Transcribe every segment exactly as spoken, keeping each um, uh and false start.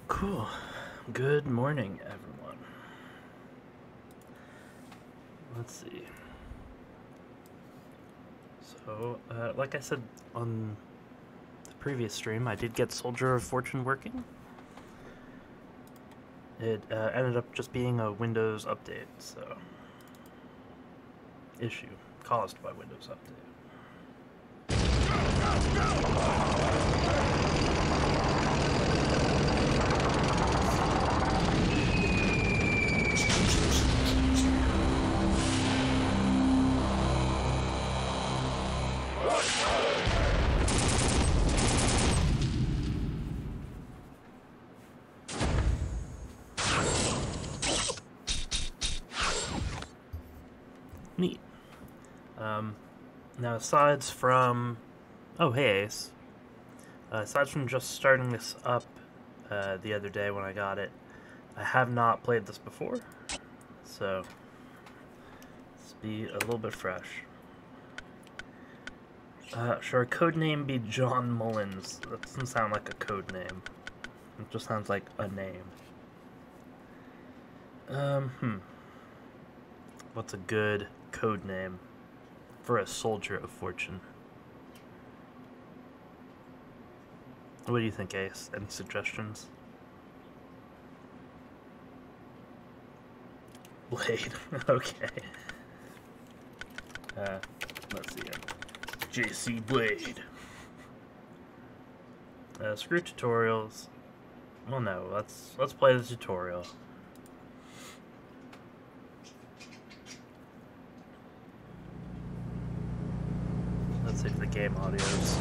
Cool. Good morning, everyone. Let's see. So, uh, like I said on the previous stream, I did get Soldier of Fortune working. It uh, ended up just being a Windows update, so... issue caused by Windows Update. Go, go, go! Neat. Um, now, aside from... Oh, hey, Ace. Uh, aside from just starting this up uh, the other day when I got it, I have not played this before, so let's be a little bit fresh. Uh, should our code name be John Mullins? That doesn't sound like a code name. It just sounds like a name. Um, hmm. What's a good code name for a Soldier of Fortune? What do you think, Ace? Any suggestions? Blade. Okay. Uh, let's see here. J C Blade. Uh, screw tutorials. Well, no. Let's let's play the tutorial. Let's see if the game audio's.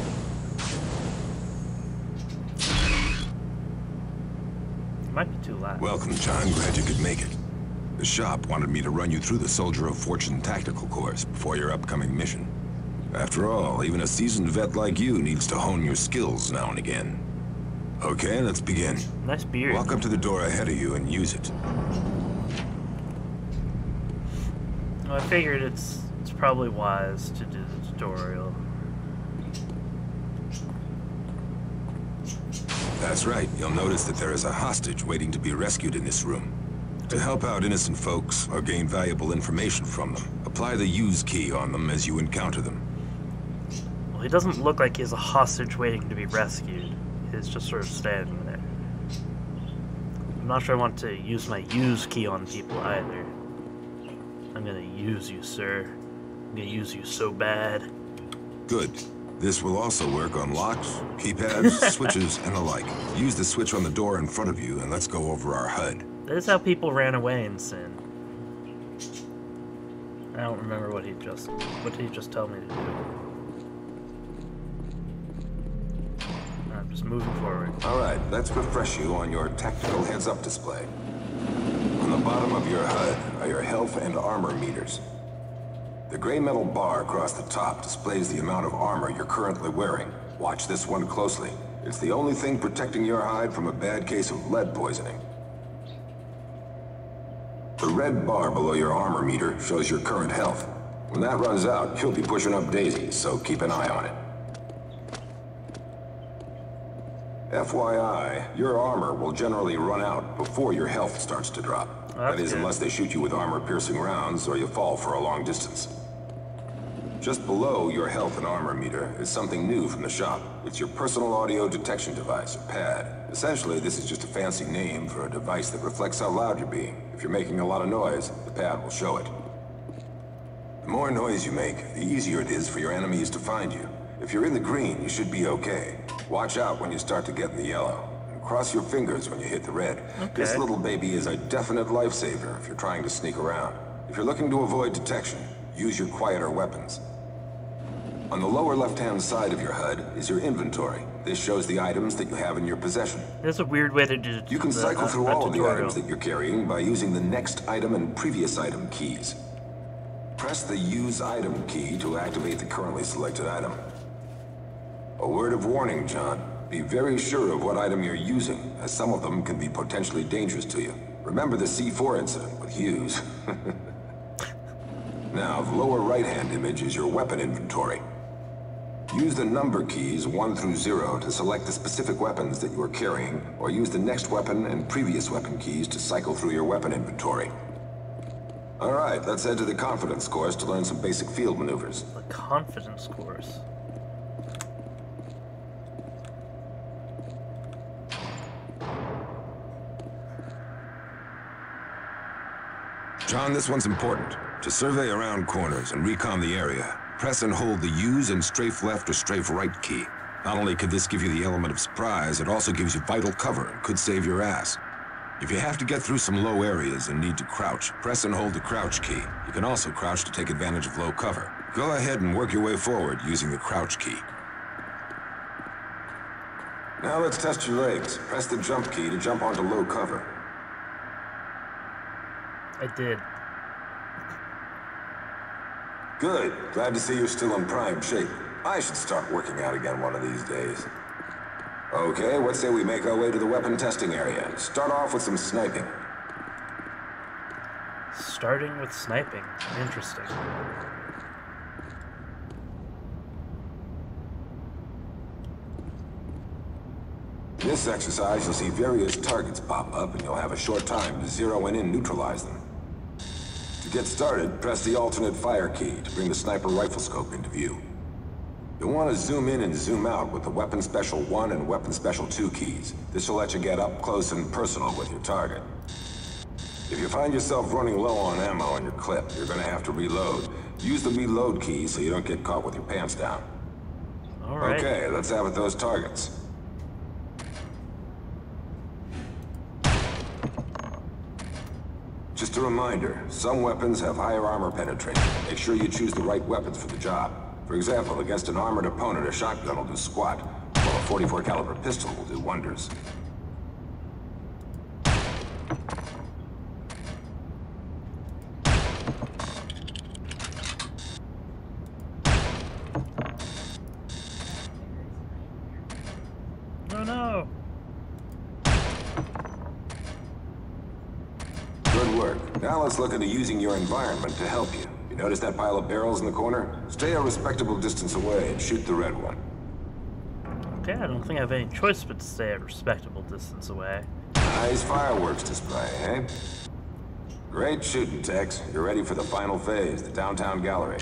It might be too loud. Welcome, John. Glad you could make it. The shop wanted me to run you through the Soldier of Fortune tactical course before your upcoming mission. After all, even a seasoned vet like you needs to hone your skills now and again. Okay, let's begin. Nice beard. Walk up to the door ahead of you and use it. Well, I figured it's it's probably wise to do the tutorial. That's right. You'll notice that there is a hostage waiting to be rescued in this room. To help out innocent folks or gain valuable information from them, apply the use key on them as you encounter them. Well, he doesn't look like he's a hostage waiting to be rescued. He's just sort of standing there. I'm not sure I want to use my use key on people either. I'm gonna use you, sir. I'm gonna use you so bad. Good. This will also work on locks, keypads, switches, and the like. Use the switch on the door in front of you, and let's go over our H U D. That is how people ran away in Sin. I don't remember what he just what did he just tell me to do. I'm just moving forward. All right, let's refresh you on your tactical heads-up display. On the bottom of your H U D are your health and armor meters. The gray metal bar across the top displays the amount of armor you're currently wearing. Watch this one closely. It's the only thing protecting your hide from a bad case of lead poisoning. The red bar below your armor meter shows your current health. When that runs out, you'll be pushing up daisies, so keep an eye on it. F Y I, your armor will generally run out before your health starts to drop. That is, unless they shoot you with armor-piercing rounds or you fall for a long distance. Just below your health and armor meter is something new from the shop. It's your personal audio detection device, or PAD. Essentially, this is just a fancy name for a device that reflects how loud you're being. If you're making a lot of noise, the PAD will show it. The more noise you make, the easier it is for your enemies to find you. If you're in the green, you should be okay. Watch out when you start to get in the yellow. And cross your fingers when you hit the red. Okay. This little baby is a definite lifesaver if you're trying to sneak around. If you're looking to avoid detection, use your quieter weapons. On the lower left-hand side of your H U D is your inventory. This shows the items that you have in your possession. That's a weird way to do it. You can the, cycle uh, through a all of the tutorial. items that you're carrying by using the next item and previous item keys. Press the use item key to activate the currently selected item. A word of warning, John. Be very sure of what item you're using, as some of them can be potentially dangerous to you. Remember the C four incident with Hughes. Now, the lower right-hand image is your weapon inventory. Use the number keys one through zero to select the specific weapons that you are carrying, or use the next weapon and previous weapon keys to cycle through your weapon inventory. Alright, let's head to the confidence course to learn some basic field maneuvers. The confidence course. John, this one's important. To survey around corners and recon the area, press and hold the use and strafe left or strafe right key. Not only could this give you the element of surprise, it also gives you vital cover and could save your ass. If you have to get through some low areas and need to crouch, press and hold the crouch key. You can also crouch to take advantage of low cover. Go ahead and work your way forward using the crouch key. Now let's test your legs. Press the jump key to jump onto low cover. I did. Good. Glad to see you're still in prime shape. I should start working out again one of these days. Okay, what say we make our way to the weapon testing area? Start off with some sniping. Starting with sniping. Interesting. In this exercise, you'll see various targets pop up, and you'll have a short time to zero in and neutralize them. To get started, press the alternate fire key to bring the sniper rifle scope into view. You'll want to zoom in and zoom out with the Weapon Special one and Weapon Special two keys. This will let you get up close and personal with your target. If you find yourself running low on ammo on your clip, you're going to have to reload. Use the reload key so you don't get caught with your pants down. All right. Okay, let's have at those targets. Just a reminder, some weapons have higher armor penetration. Make sure you choose the right weapons for the job. For example, against an armored opponent, a shotgun will do squat, while a forty-four caliber pistol will do wonders. Oh no! Good work. Now let's look into using your environment to help you. You notice that pile of barrels in the corner? Stay a respectable distance away and shoot the red one. Okay, I don't think I have any choice but to stay a respectable distance away. Nice fireworks display, eh? Great shooting, Tex. You're ready for the final phase, the downtown gallery.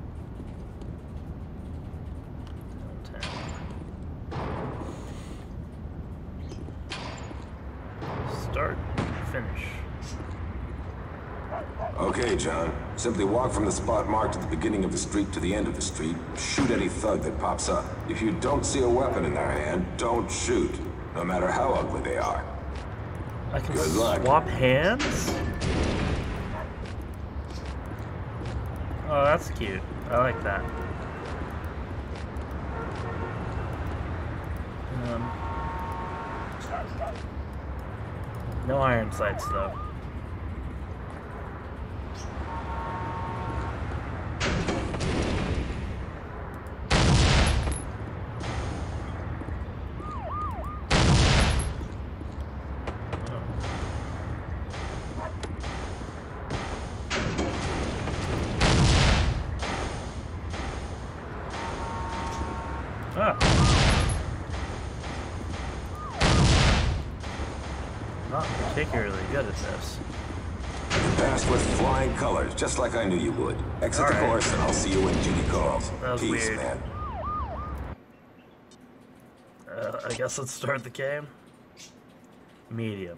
Start, finish. Okay, John. Simply walk from the spot marked at the beginning of the street to the end of the street. Shoot any thug that pops up. If you don't see a weapon in their hand, don't shoot, no matter how ugly they are. I can Good luck. swap hands? Oh, that's cute. I like that. Um, no iron sights, though. Ah. Not particularly good at this. You passed with flying colors, just like I knew you would. Exit All the right. course, and I'll see you when duty calls. That was Peace, weird. man. Uh, I guess let's start the game. Medium.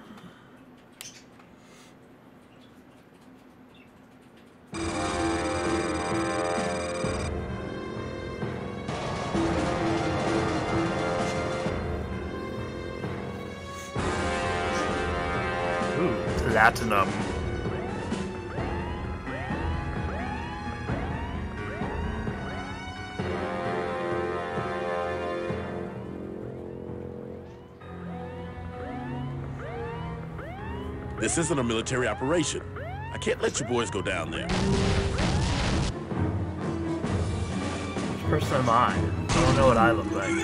Ooh, platinum. This isn't a military operation. I can't let you boys go down there. Which person am I? I don't know what I look like.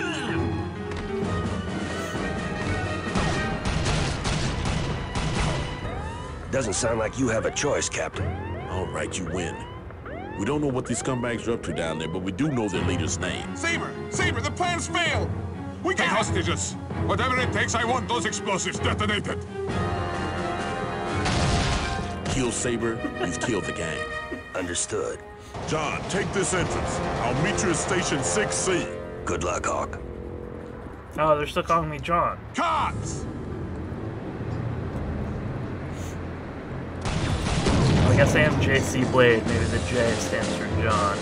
Doesn't sound like you have a choice, Captain. All right, you win. We don't know what these scumbags are up to down there, but we do know their leader's name. Saber! Saber, the plan's failed! We take hostages! Whatever it takes, I want those explosives detonated! Kill Saber, we've killed the gang. Understood. John, take this entrance. I'll meet you at Station six C. Good luck, Hawk. Oh, they're still calling me John. Cops! I guess I am J C Blade. Maybe the J stands for John.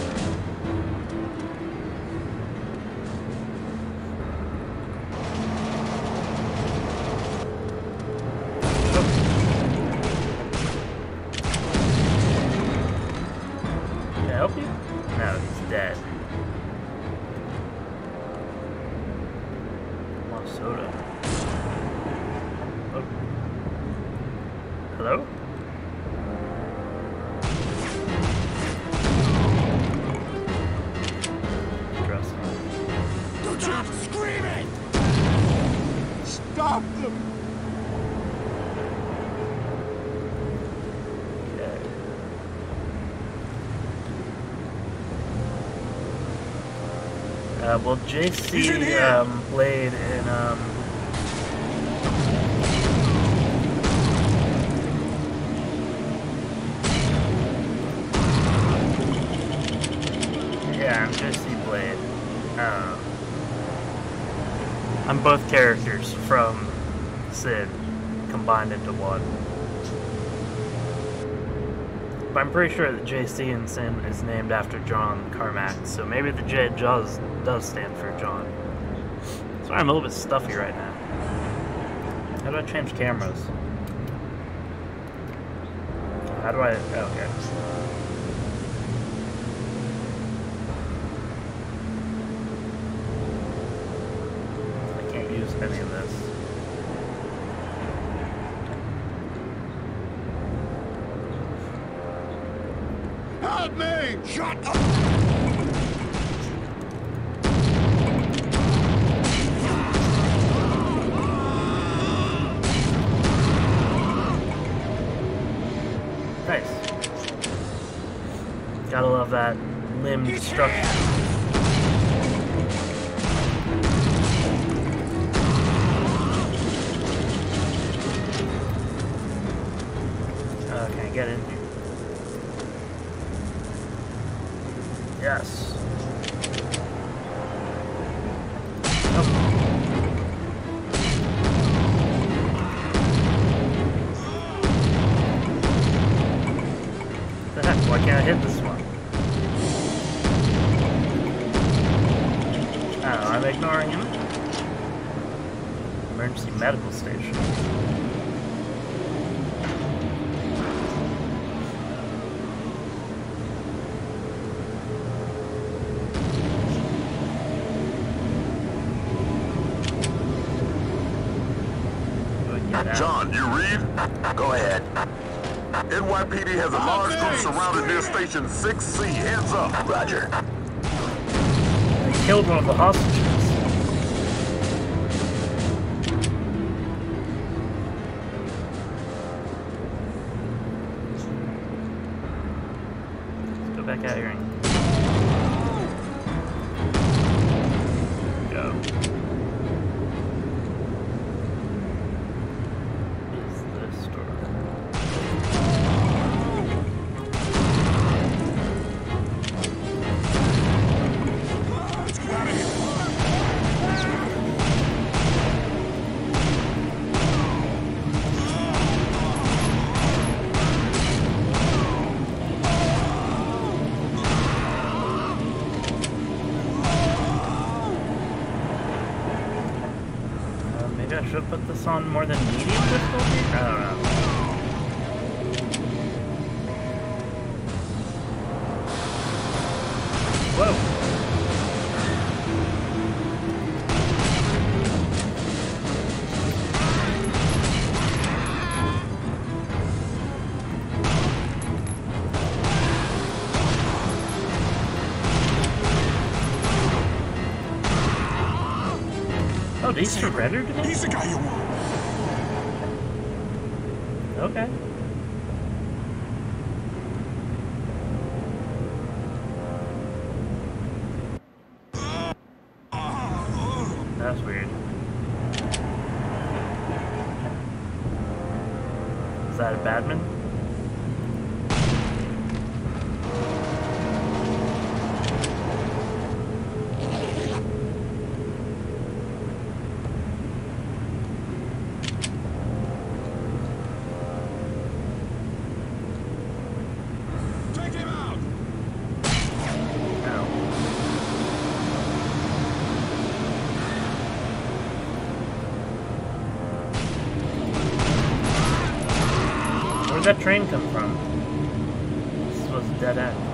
Can I help you? No, he's dead. Want soda? Oh. Hello? Stop screaming! Stop them! Okay. Uh, well, J C um, Blade and um. Yeah, I'm J C Blade. Uh, I'm both characters from Sin combined into one. But I'm pretty sure that J C in Sin is named after John Carmack, so maybe the J does, does stand for John. Sorry, I'm a little bit stuffy right now. How do I change cameras? How do I... Okay. Use any of this. Help me! Shut up! Nice. Gotta love that limb destruction. Get in here. Yes. Oh. What the heck? Why can't I hit this one? I don't know, I'm ignoring him. Emergency medical station. John, you read? Go ahead. N Y P D has a large group surrounded near Station six C. Heads up. Roger. They killed one of the hostages. Let's go back out here and go. I should have put this on more than medium difficulty? I don't know. Whoa! Oh, did he surrender to me? He's the guy you want. Okay. That's weird. Is that a Badman? Take him out! No. Where'd that train come from? This was a dead end.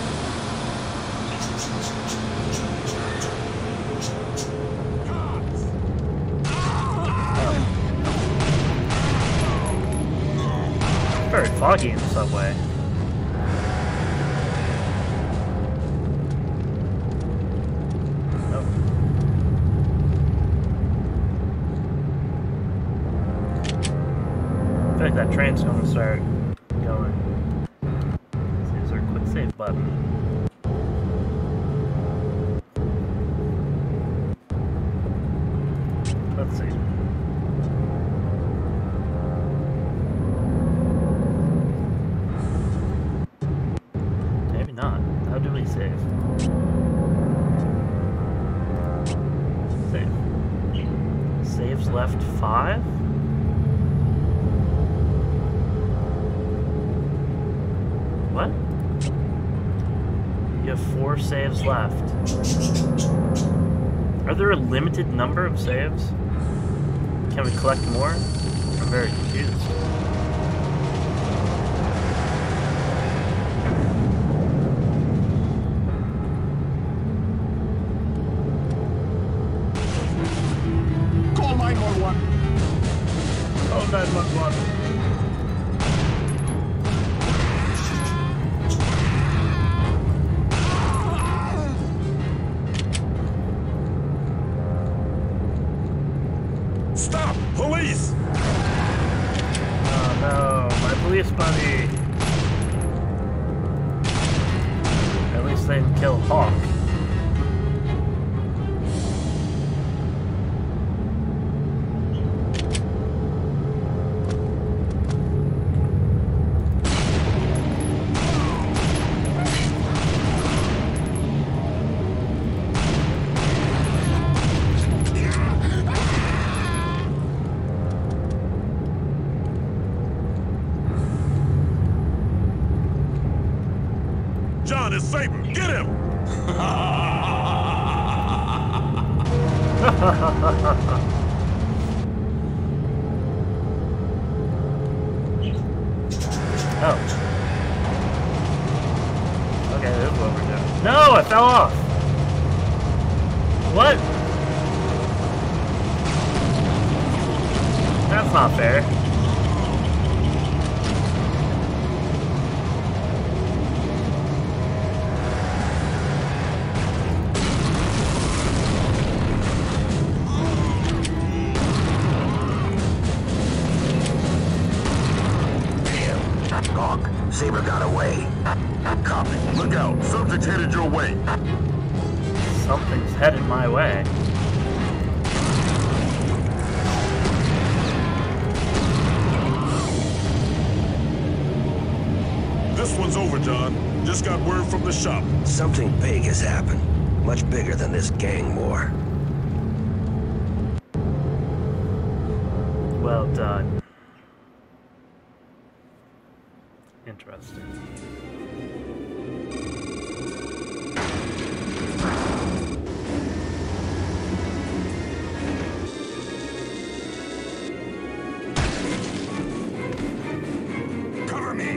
Oh. Very foggy in the subway. Nope. I feel like that train's gonna start going. Is there a quick save button? Let's see. Maybe not. How do we save? Save. Saves left five? What? You have four saves left. Are there a limited number of saves? Can we collect more? I'm very confused. Call nine one one! Oh, nine one one. Stop! Police! Oh no, my police buddy. At least they didn't kill Hawk. John, it's Saber! Get him! Oh. Okay, this is what we're doing. No, I fell off! What? That's not fair. Hawk, Saber got away. Copy. Look out. Subject's headed your way. Something's headed my way. This one's over, John. Just got word from the shop. Something big has happened. Much bigger than this gang war. Well done. Interesting. Cover me!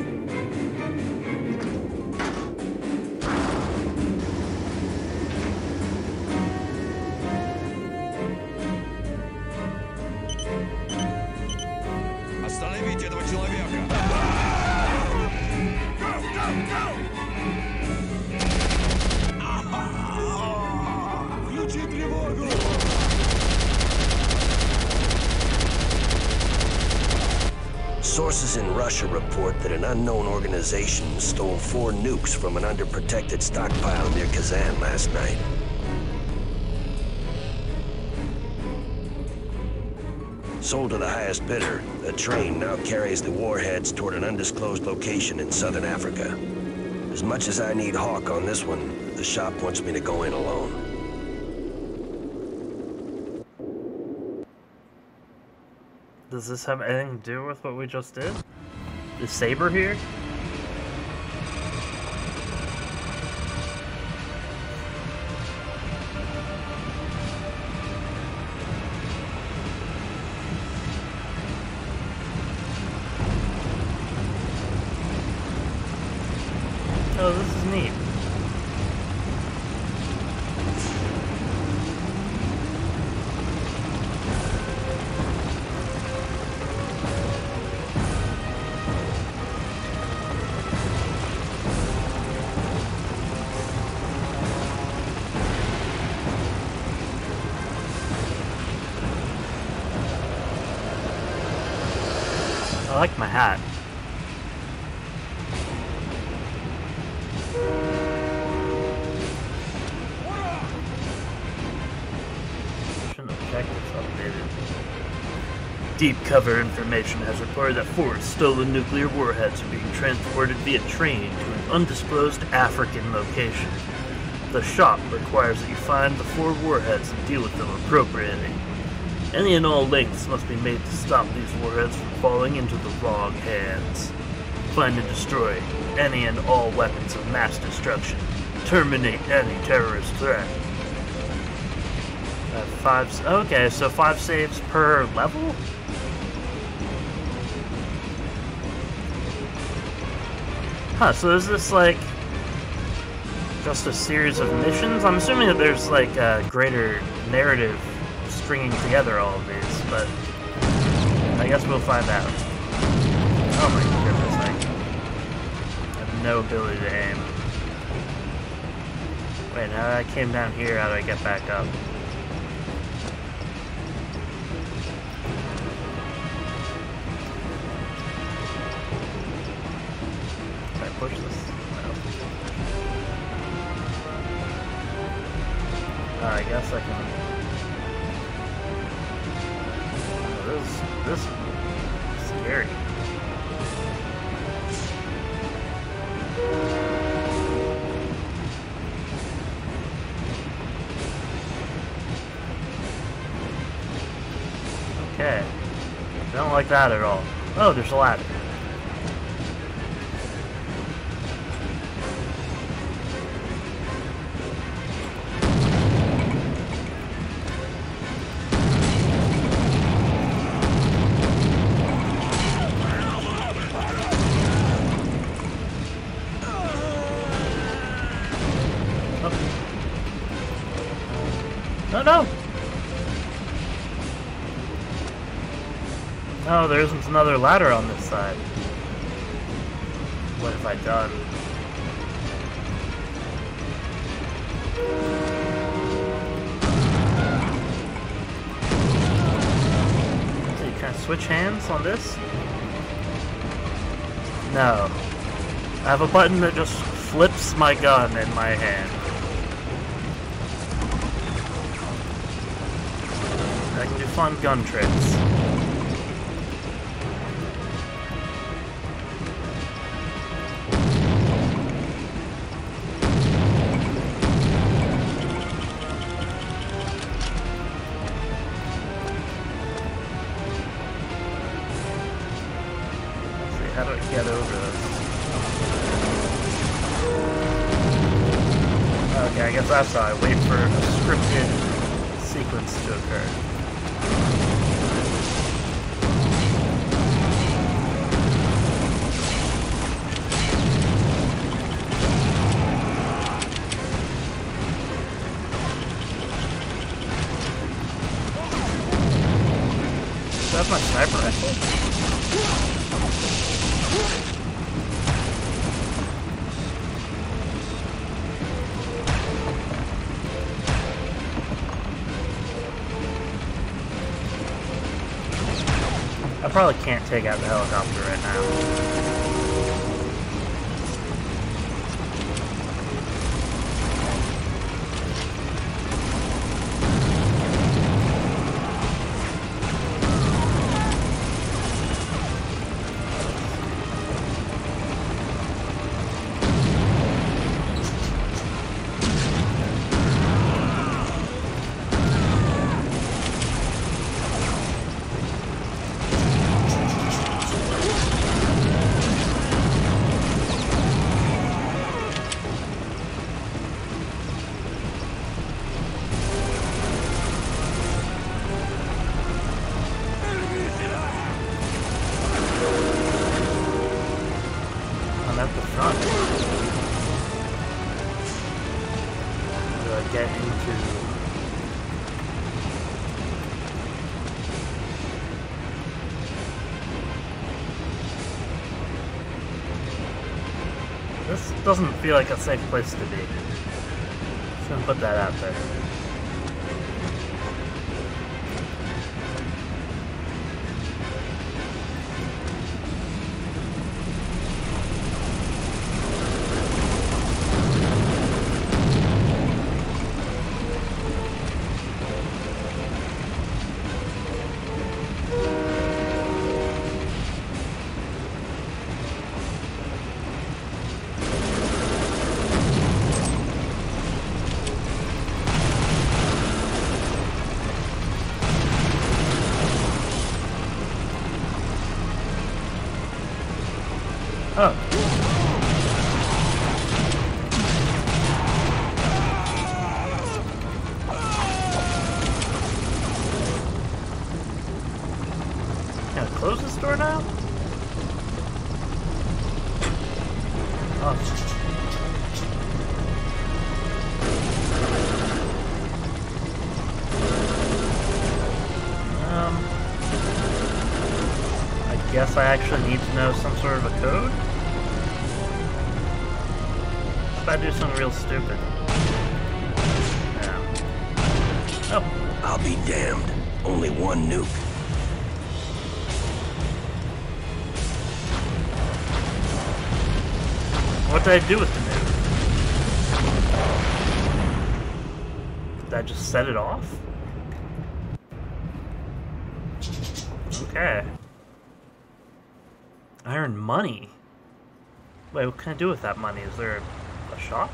Остановите этого человека! Go, go, go! Включи тревогу! Sources in Russia report that an unknown organization stole four nukes from an underprotected stockpile near Kazan last night. Sold to the highest bidder, a train now carries the warheads toward an undisclosed location in southern Africa. As much as I need Hawk on this one, the shop wants me to go in alone. Does this have anything to do with what we just did? Is Saber here? Oh, this is neat. I like my hat. Deep cover information has reported that four stolen nuclear warheads are being transported via train to an undisclosed African location. The shop requires that you find the four warheads and deal with them appropriately. Any and all lengths must be made to stop these warheads from falling into the wrong hands. Find and destroy any and all weapons of mass destruction. Terminate any terrorist threat. Uh, five. Okay, so five saves per level? Huh, so is this like just a series of missions? I'm assuming that there's like a greater narrative stringing together all of these, but I guess we'll find out. Oh my goodness, I have no ability to aim. Wait, now that I came down here, how do I get back up? Push this? No. Uh, I guess I can. Oh, this, this is scary. Okay. Don't like that at all. Oh, there's a ladder. Oh no! Oh, there isn't another ladder on this side. What have I done? So you can I switch hands on this? No. I have a button that just flips my gun in my hand. I can do fun gun tricks. Let's see, how do I get over this? Okay, I guess that's how I wait for a scripted sequence to occur. That's my sniper rifle. I probably can't take out the helicopter right now. get into... This doesn't feel like a safe place to be. Just gonna put that out there. Oh. Can I close this door now? Oh. Um. I guess I actually need to know some sort of a code? If I do something real stupid. No. Oh. I'll be damned. Only one nuke. What did I do with the nuke? Did I just set it off? Okay. I earned money. Wait, what can I do with that money? Is there a, a shop?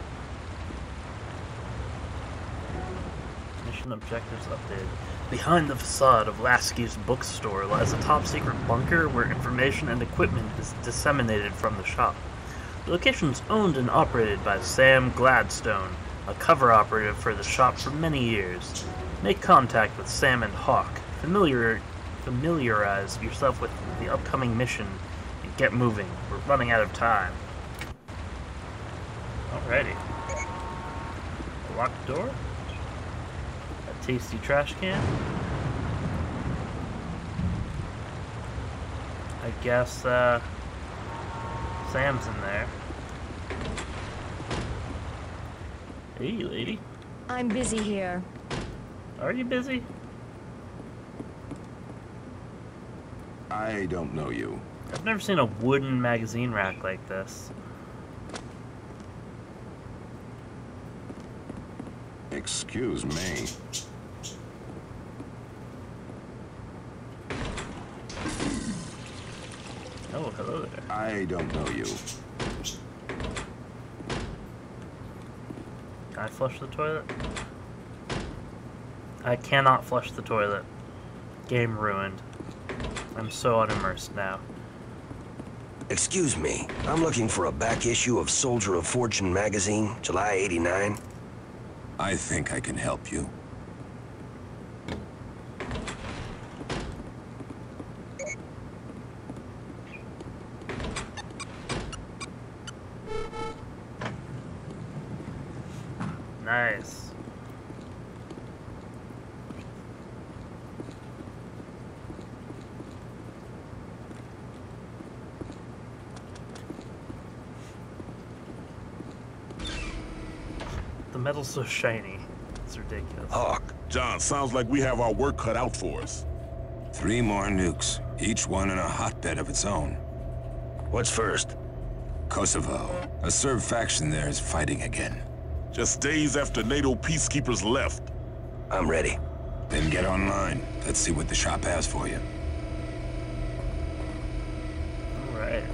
Mission objectives updated. Behind the facade of Lasky's bookstore lies a top-secret bunker where information and equipment is disseminated from the shop. The location is owned and operated by Sam Gladstone, a cover operative for the shop for many years. Make contact with Sam and Hawk. Familiar, familiarize yourself with the upcoming mission and get moving. We're running out of time. Alrighty. A locked door. A tasty trash can. I guess, uh... Sam's in there. Hey, lady. I'm busy here. Are you busy? I don't know you. I've never seen a wooden magazine rack like this. Excuse me. Oh, hello there. I don't know you. Can I flush the toilet? I cannot flush the toilet. Game ruined. I'm so unimmersed now. Excuse me, I'm looking for a back issue of Soldier of Fortune magazine, July eighty-nine. I think I can help you. Nice. The metal's so shiny. It's ridiculous. Hawk. John, sounds like we have our work cut out for us. Three more nukes, each one in a hotbed of its own. What's first? Kosovo. A Serb faction there is fighting again. Just days after NATO peacekeepers left. I'm ready. Then get online. Let's see what the shop has for you. Alright.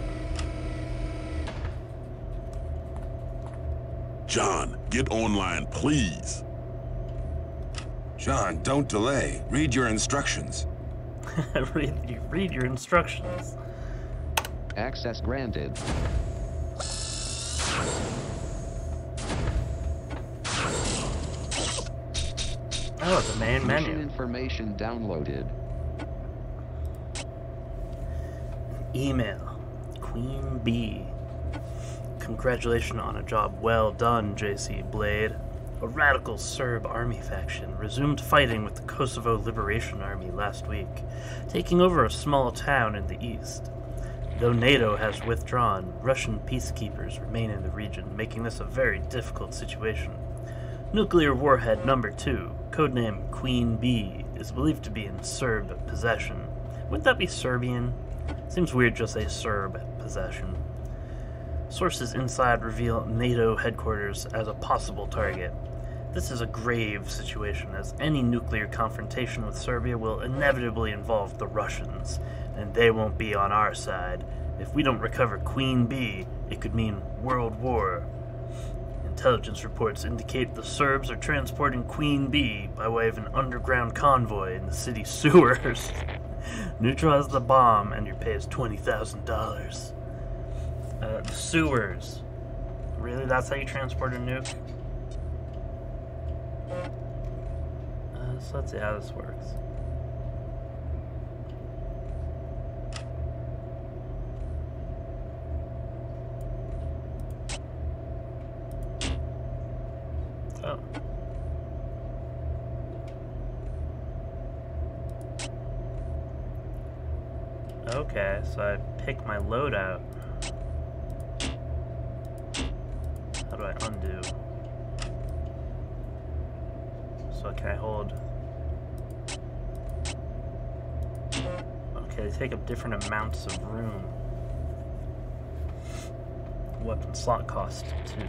John, get online, please. John, don't delay. Read your instructions. read, you read your instructions. Access granted. Oh, the main Mission menu. information downloaded. Email. Queen Bee. Congratulations on a job well done, J C Blade. A radical Serb army faction resumed fighting with the Kosovo Liberation Army last week, taking over a small town in the east. Though NATO has withdrawn, Russian peacekeepers remain in the region, making this a very difficult situation. Nuclear warhead number two, codename Queen Bee, is believed to be in Serb possession. Wouldn't that be Serbian? Seems weird just say Serb possession. Sources inside reveal NATO headquarters as a possible target. This is a grave situation, as any nuclear confrontation with Serbia will inevitably involve the Russians, and they won't be on our side. If we don't recover Queen Bee, it could mean World War. Intelligence reports indicate the Serbs are transporting Queen Bee by way of an underground convoy in the city sewers. Neutralize the bomb, and your pay is twenty thousand dollars. Uh, the sewers. Really? That's how you transport a nuke? Uh, so let's see how this works. Oh. Okay, so I pick my loadout. How do I undo? So can I hold? Okay, they take up different amounts of room. Weapon slot cost two.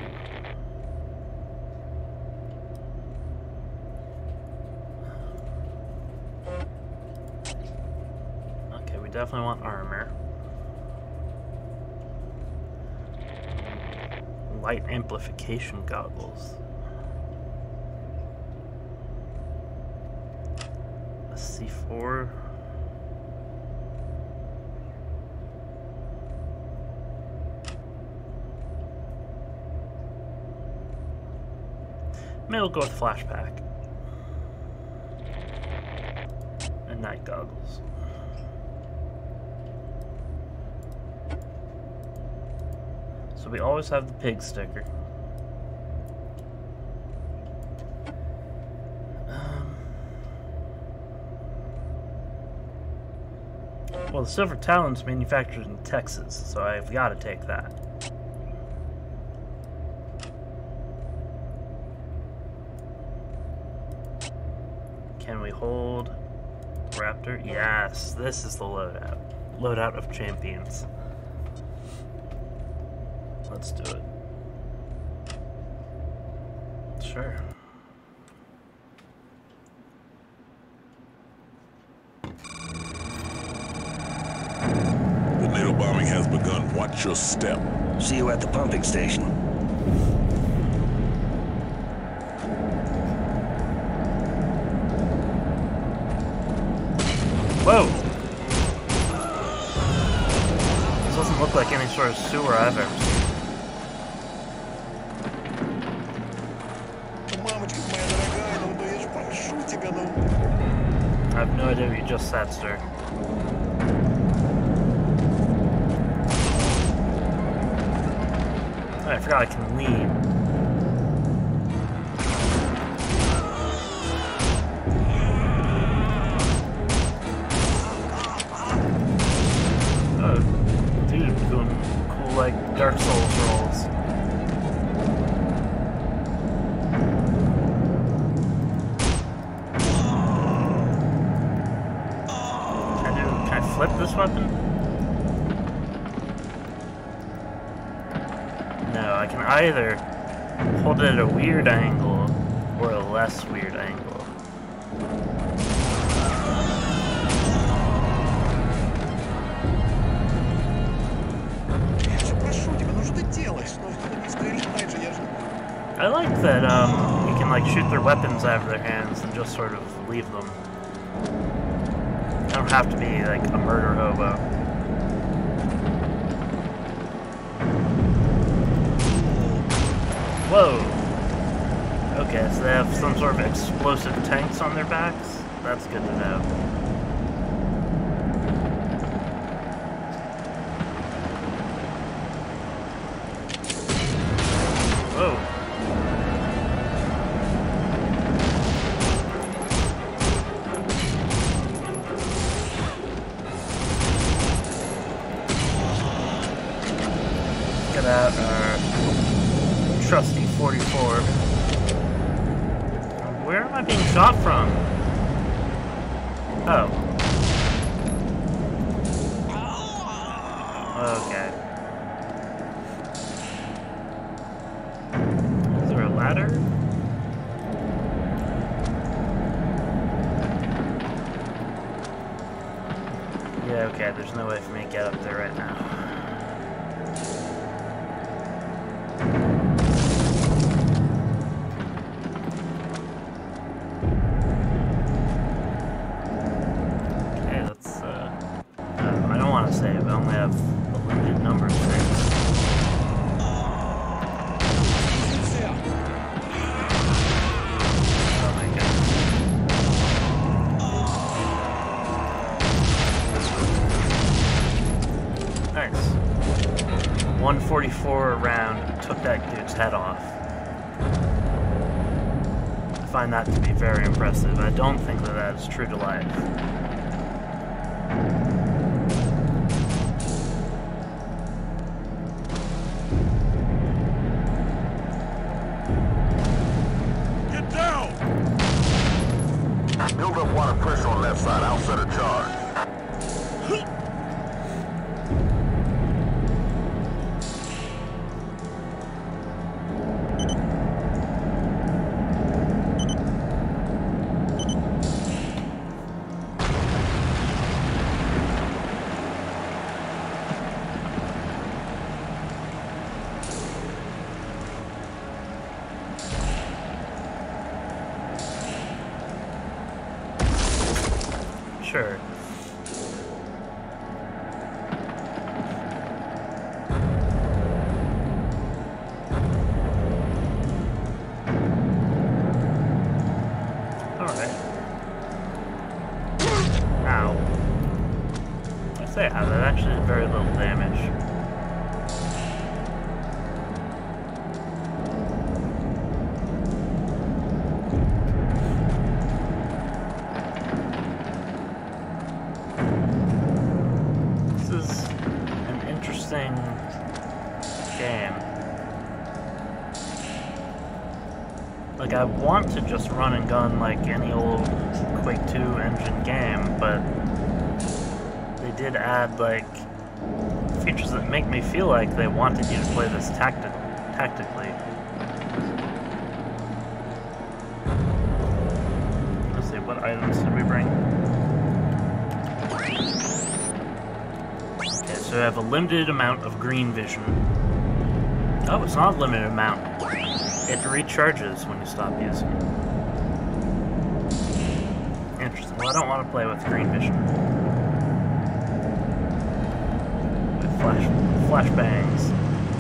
Okay, we definitely want armor. Light amplification goggles. A C four. Maybe we'll go with flashback. And night goggles. So we always have the pig sticker. Um, well, the Silver Talon's manufactured in Texas, so I've got to take that. Can we hold Raptor? Yes, this is the loadout. Loadout of champions. Let's do it. Sure. The NATO bombing has begun. Watch your step. See you at the pumping station. Whoa! This doesn't look like any sort of sewer I've ever seen. I have no idea what you just said, sir. Oh, I forgot I can leave. Oh, dude, doing cool, like, Dark Souls rolls. Flip this weapon? No, I can either hold it at a weird angle or a less weird angle. I like that um, you can like shoot their weapons out of their hands and just sort of leave them. I don't have to be like a murder hobo. Whoa! Okay, so they have some sort of explosive tanks on their backs? That's good to know. Whoa. Where am I being shot from? Oh. Okay. Is there a ladder? Yeah, okay, there's no way for me to get up there right now. Okay, let's, uh... uh I don't want to save, I only have a limited number of things. one forty-four round took that dude's head off. I find that to be very impressive. I don't think that that is true to life. Get down! Build up water pressure on that side. I'll set a charge. Sure. Alright. Ow. I say how that actually did very little damage. Game. Like, I want to just run and gun like any old Quake two engine game, but they did add like features that make me feel like they wanted you to play this tacti tactically. Let's see, what items did we bring? So I have a limited amount of green vision. Oh, it's not a limited amount. It recharges when you stop using it. Interesting. Well, I don't want to play with green vision. Flash, flash bangs.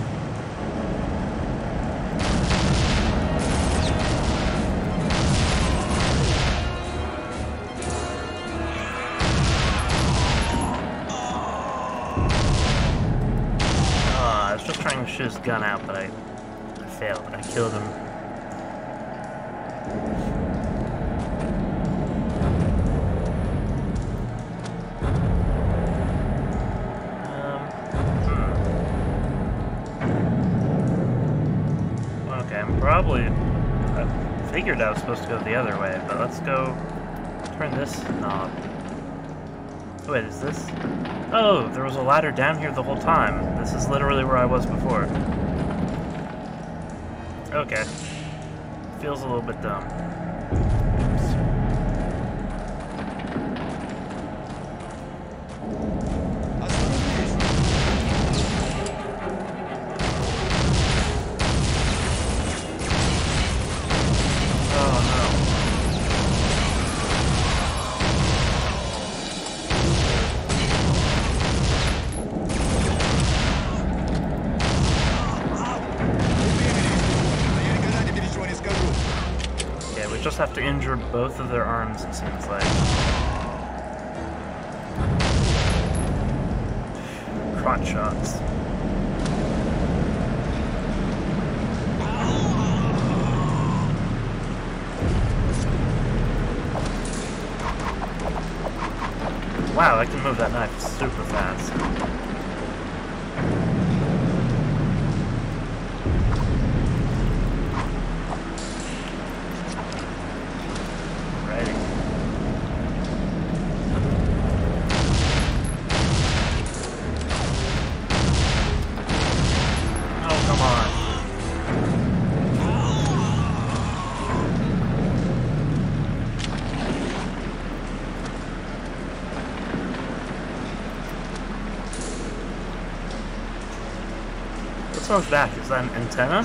Trying to shoot his gun out, but I, I failed. I killed him. Um, hmm. Okay, I'm probably... I figured I was supposed to go the other way, but let's go turn this knob. Wait, is this... Oh, there was a ladder down here the whole time. This is literally where I was before. Okay. Feels a little bit dumb. Oops. Oh no. Just have to injure both of their arms, it seems like. Crotch shots. Wow, I can move that knife super fast. What's on his back? Is that an antenna?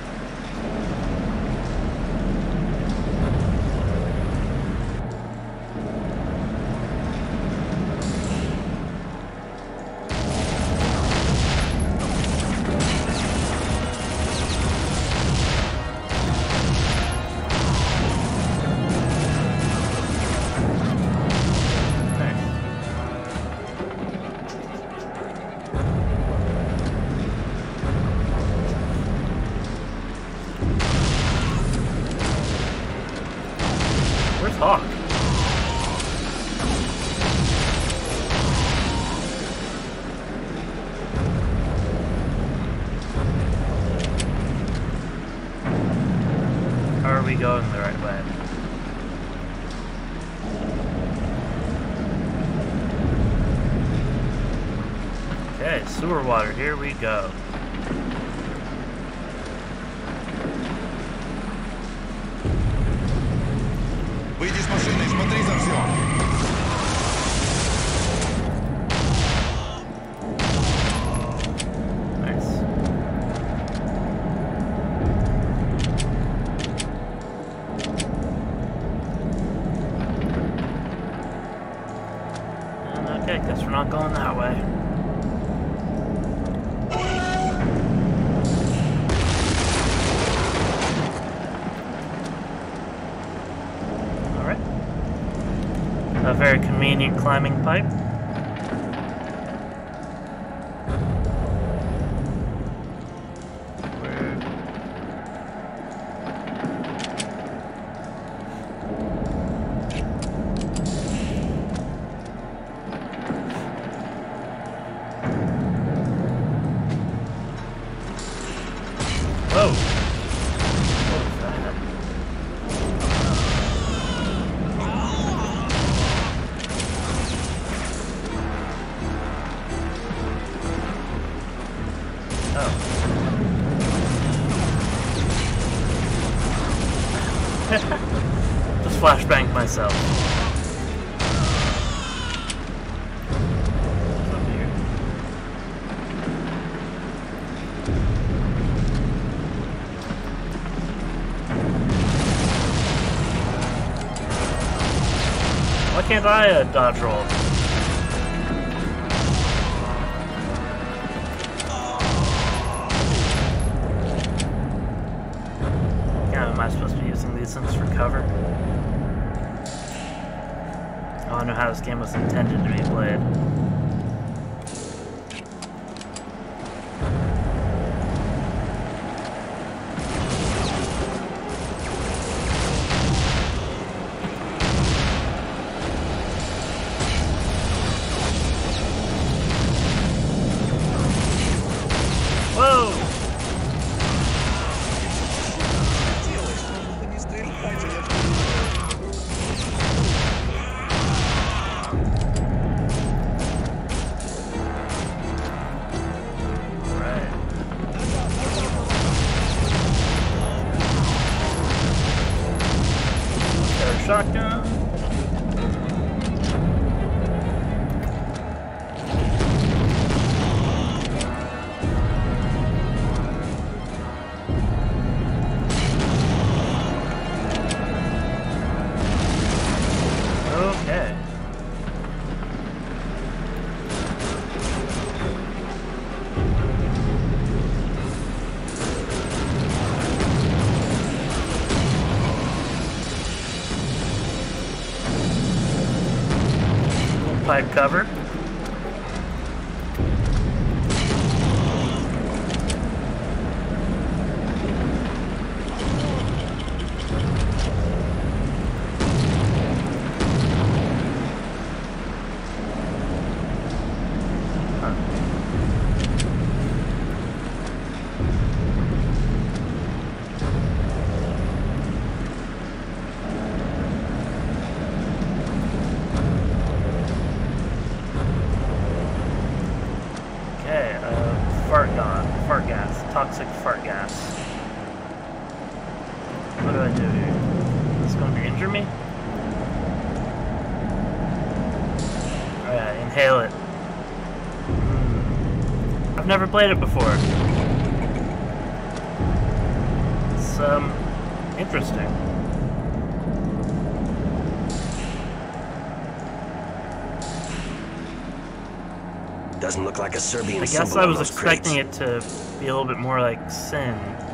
Hawk. Are we going the right way? Okay, sewer water, here we go. Выйди с машины и смотри за все. Okay, guess we're not going that way. Alright. A very convenient climbing pipe. Whoa! What was that? Oh. Just flashbanged myself. What's up here? Why can't I uh, dodge roll? Yeah, am I supposed to be using these things for cover? I don't know how this game was intended to be played. Whoa! Right. Got a shotgun. Okay. Pipe cover. Okay, uh, fart gas, fart gas, toxic fart gas. What do I do here? Is this going to injure me? Alright, inhale it. Mm. I've never played it before. That's, um, interesting. Doesn't look like a Serbian I guess symbol I on was those expecting crates. it to be a little bit more like Sin.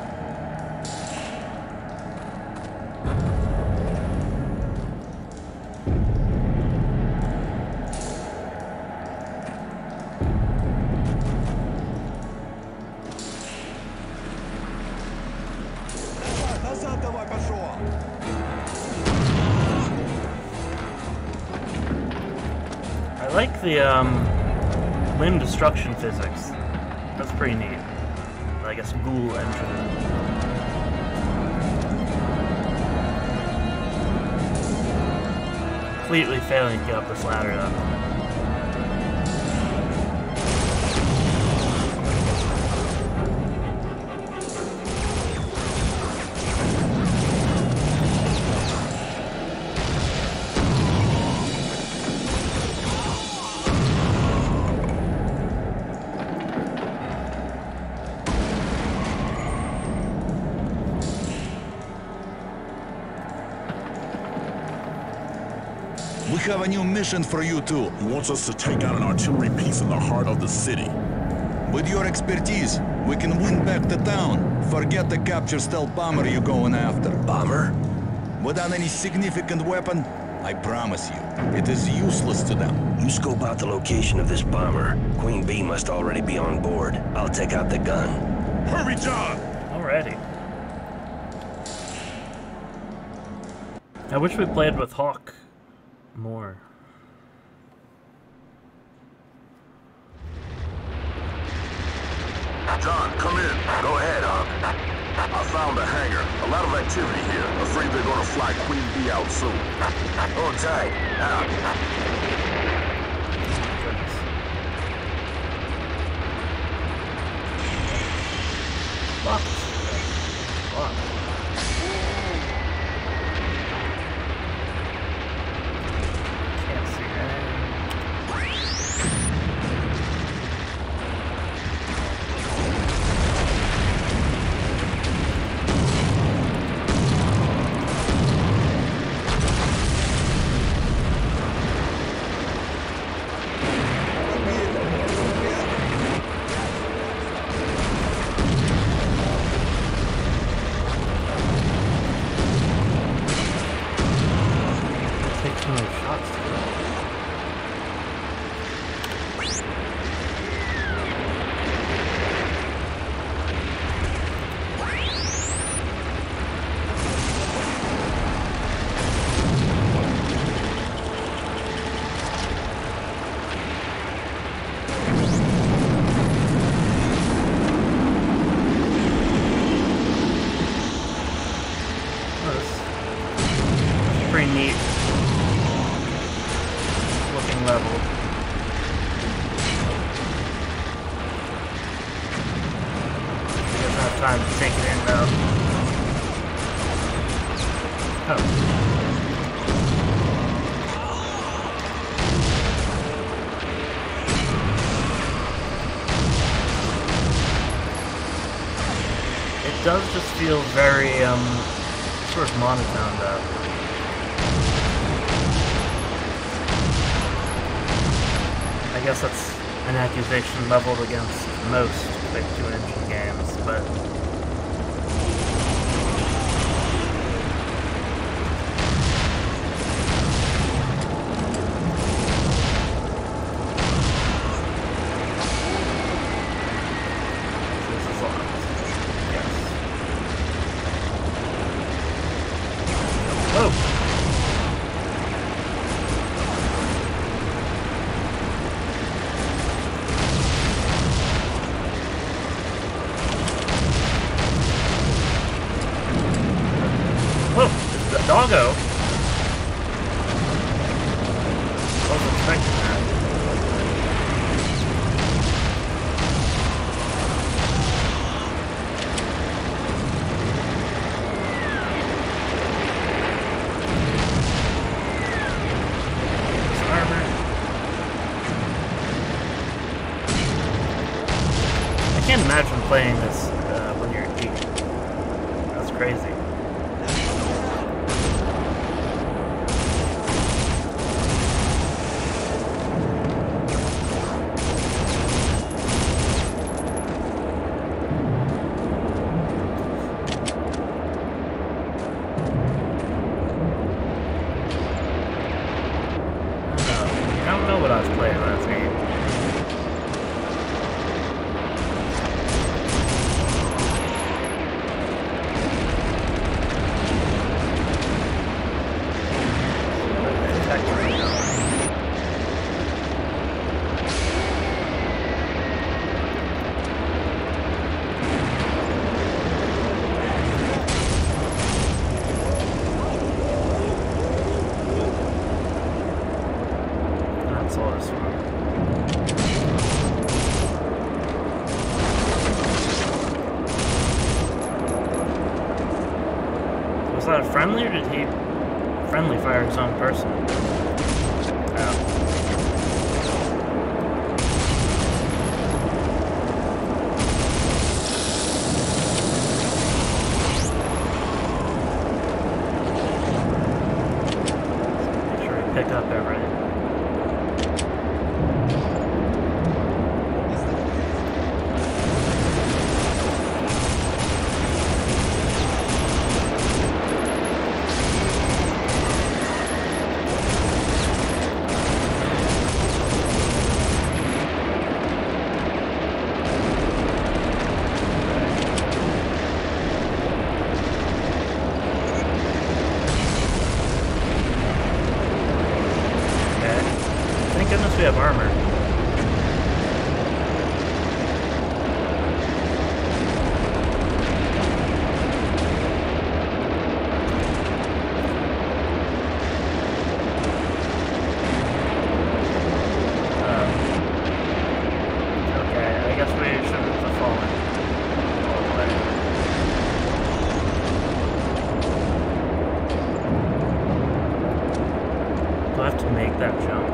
I like the, um, limb destruction physics. That's pretty neat. I guess ghoul engine. Completely failing to get up this ladder though. We have a new mission for you two. He wants us to take out an artillery piece in the heart of the city. With your expertise, we can win back the town. Forget the capture stealth bomber you're going after. Bomber? Without any significant weapon, I promise you, it is useless to them. You scope out the location of this bomber. Queen Bee must already be on board. I'll take out the gun. Hurry, John! Alrighty. I wish we played with Hawk more. John, come in. Go ahead, Hawk. I found a hangar. A lot of activity here. Afraid they're gonna fly Queen Bee out soon. Hold tight. Out. Fuck. Fuck. Can't see that. Take some of those shots. Oh, this is pretty neat looking level. He doesn't have time to take it in though. Oh. It does just feel very, um, sort of monotone though. I guess that's an accusation leveled against most Quick two Engine games, but this is locked. Yes. Oh! Doggo. Wasn't expecting that. Some armor. I can't imagine playing this uh, when you're eight. That's crazy. was playing last game. Was that friendly, or did he friendly fire his own person? Oh. Make sure we pick up everything. Thank goodness we have armor. Um, okay, I guess we shouldn't have fallen all the way. Do I have to make that jump?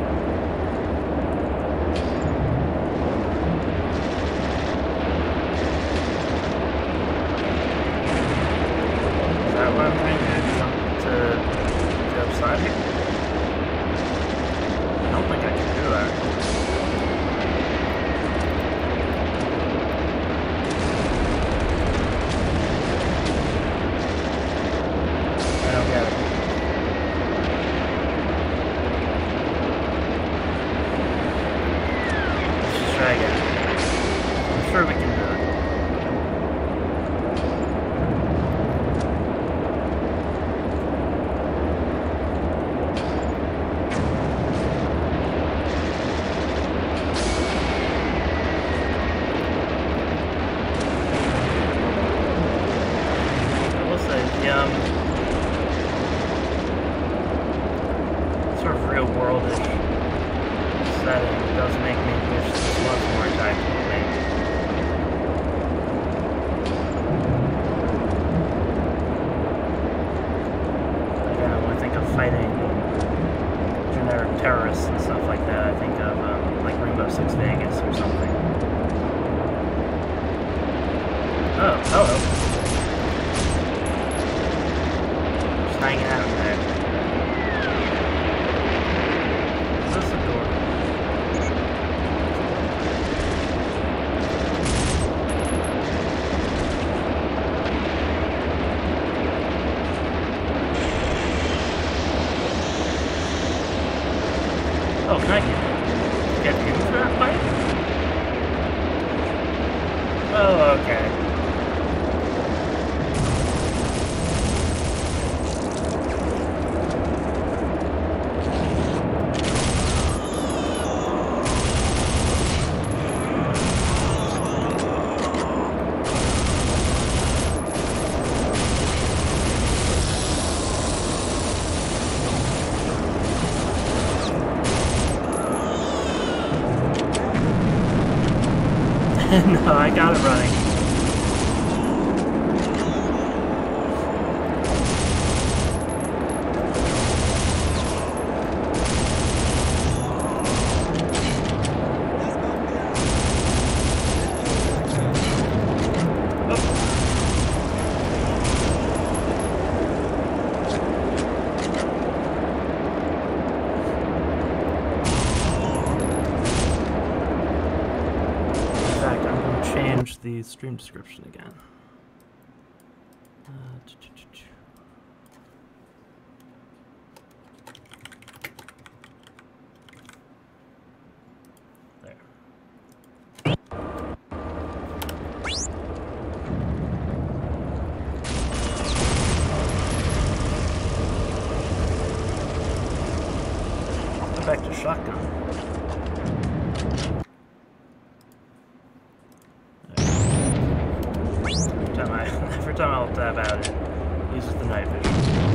Sort of real world-ish setting does make me wish this was more tactical, maybe. Again, when I think of fighting generic terrorists and stuff like that, I think of um, like Rainbow Six Vegas or something. Oh, hello. Just hanging out in there. Oh, can I get into that fight? Oh, okay. No, I got it running. The stream description again. Uh, Go back to shotgun. Every time I, every time I'll dab at it, it uses the night vision.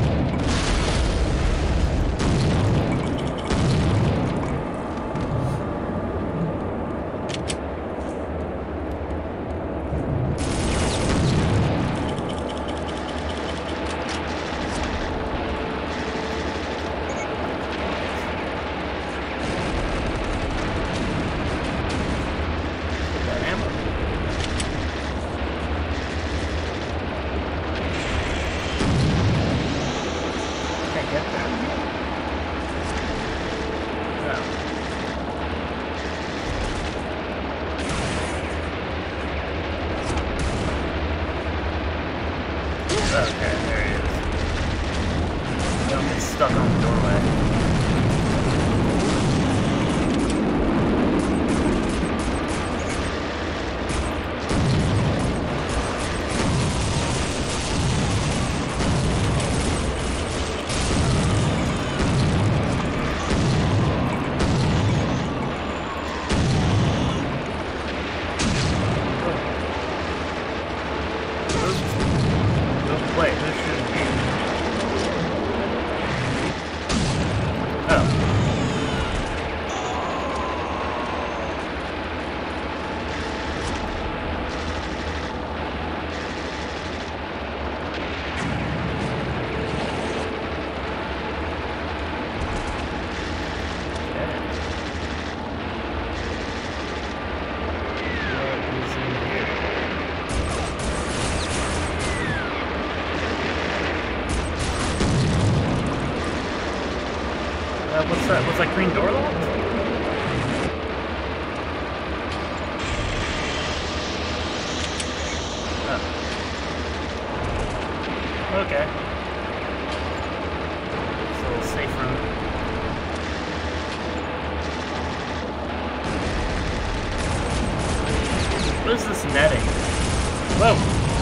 What's that? What's that green door locked? Oh. Okay. It's a little safe room. What is this netting? Whoa!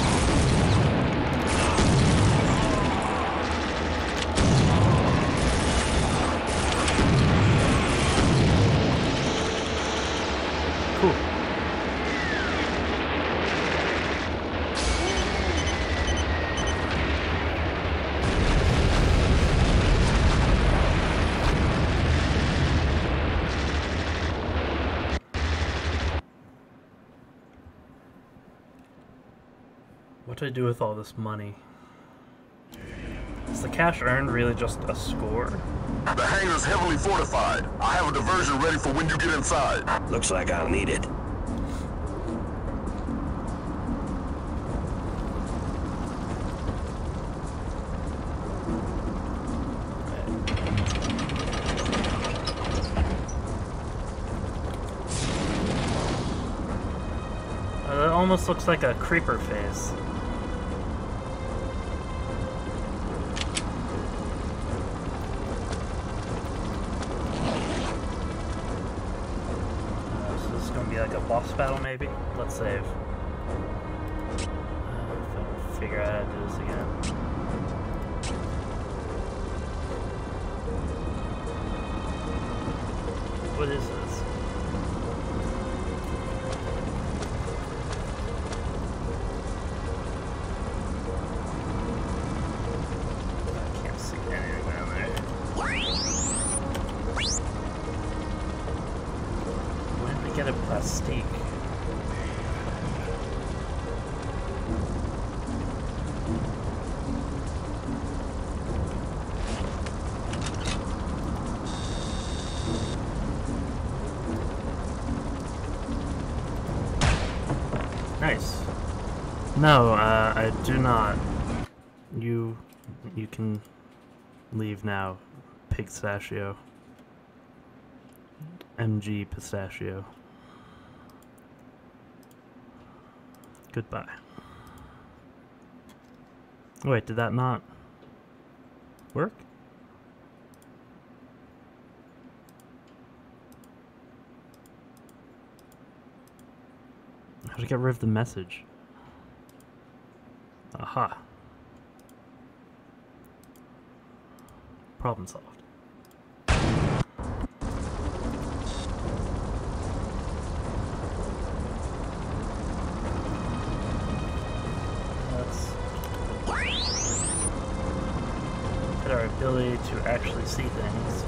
What do I do with all this money? Is the cash earned really just a score? The hangar's heavily fortified. I have a diversion ready for when you get inside. Looks like I'll need it. Uh, that almost looks like a creeper phase. Boss battle, maybe? Let's save. Uh, if I can figure out how to do this again. What is this? I can't see anything down there. When did we get a plastique? Nice. No, uh, I do not. You, you can leave now, Pigstachio. M G Pistachio. Goodbye. Wait, did that not work? How to get rid of the message? Aha. Problem solved. ability to actually see things.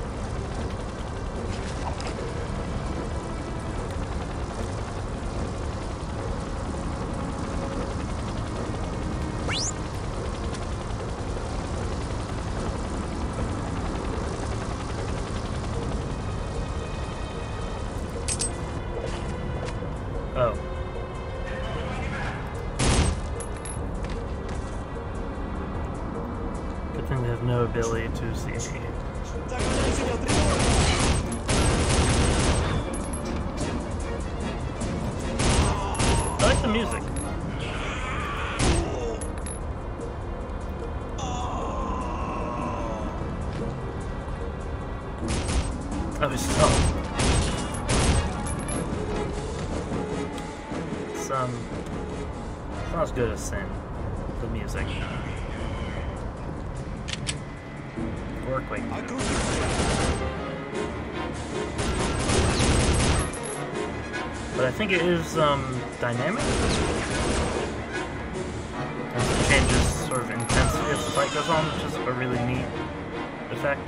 Oh. Good thing they have no ability to see me. I like the music. Oh, he's oh. It's um it's not as good as Sin, the music. Or Quake. But I think it is um dynamic. And it changes sort of intensity as the fight goes on, which is a really neat effect.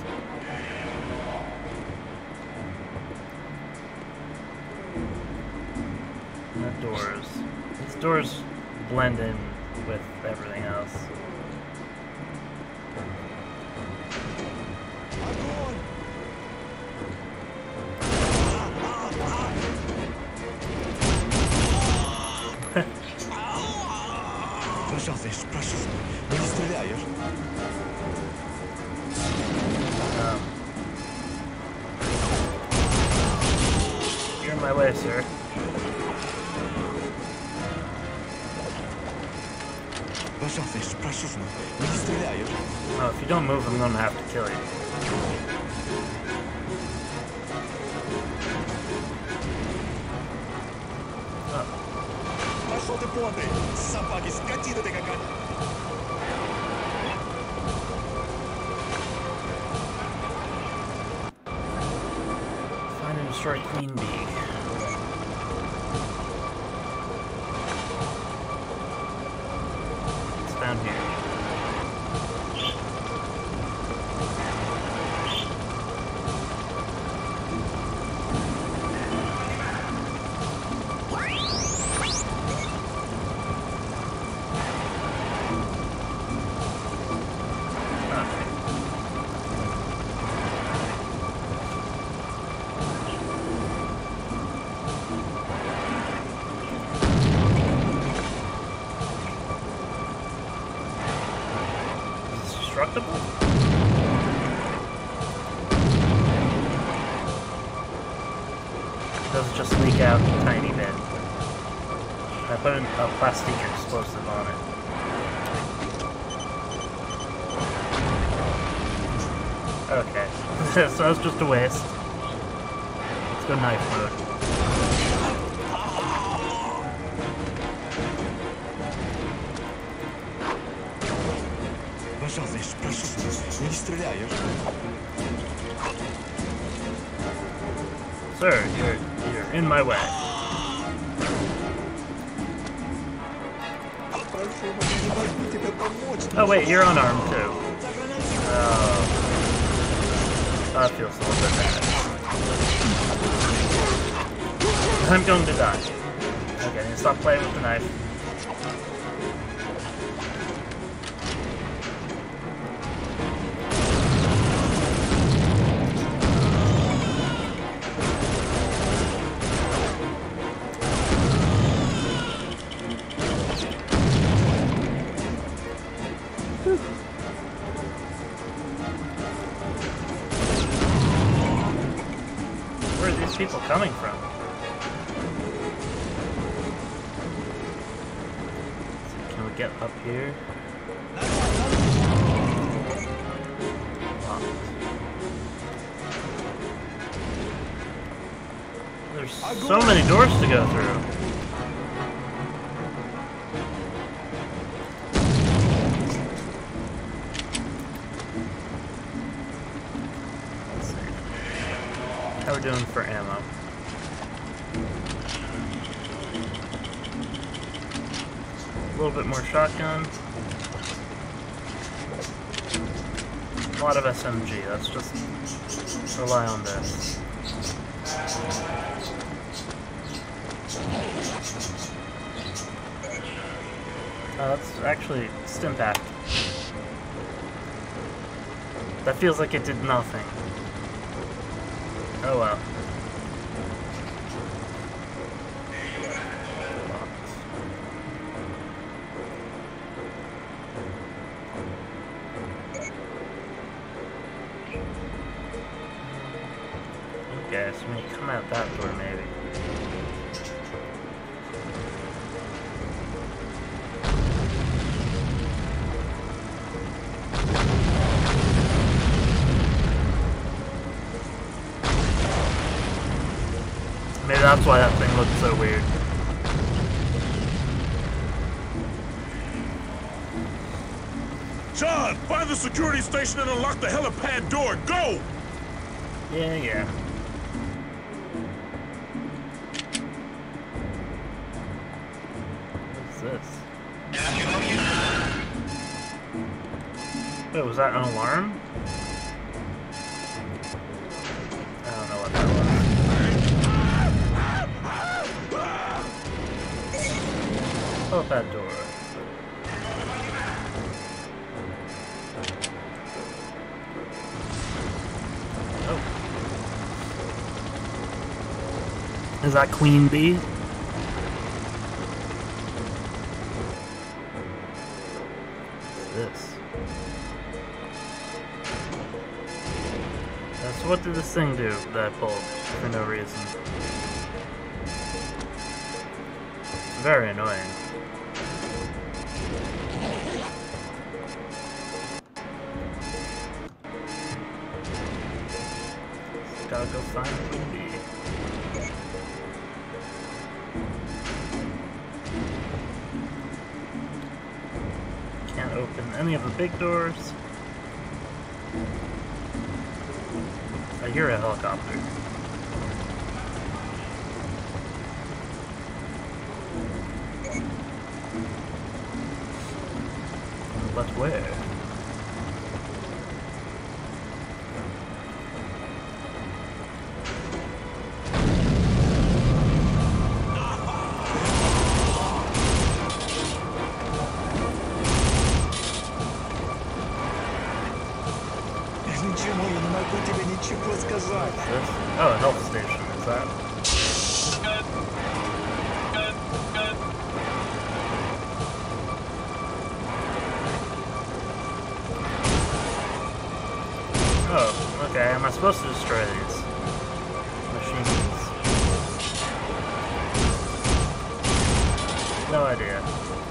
The doors. These doors blend in with everything else. um, you're in my way, sir. Oh, if you don't move, I'm gonna have to kill you. Find and destroy Queen Bee. It's down here. Destructible? Does it just leak out a tiny bit? I put a plastic explosive on it. Okay, so that's just a waste. Let's go knife mode. Sir, you're you're in my way. Oh wait, you're unarmed too. Oh, that feels a little bit bad. I'm going to die. Okay, I need to stop playing with the knife. Where are these people coming from? Can we get up here? Locked. There's so many doors to go through. How we're doing for ammo. A little bit more shotgun. A lot of S M G. Let's just rely on this. Uh, that's actually Stimpack. That feels like it did nothing. Oh well. Okay, so when you come out that door, maybe. Maybe that's why that thing looked so weird. John, find the security station and unlock the helipad door. Go! Yeah, yeah. What's this? Wait, was that an alarm? I don't know what that was. Oh, that door. Oh. Is that Queen Bee? What's this? Uh, so what did this thing do that I pulled for no reason? It's very annoying. Gotta go find Queen Bee. Can't open any of the big doors. I hear a helicopter. But where? Oh, a health station, is that? Oh, okay, am I supposed to destroy these machines? No idea.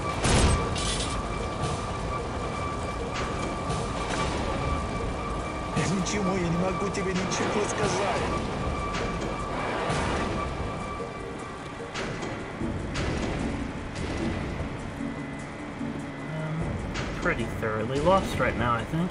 Ничего, я не могу тебе ничего сказать. I'm pretty thoroughly lost right now, I think.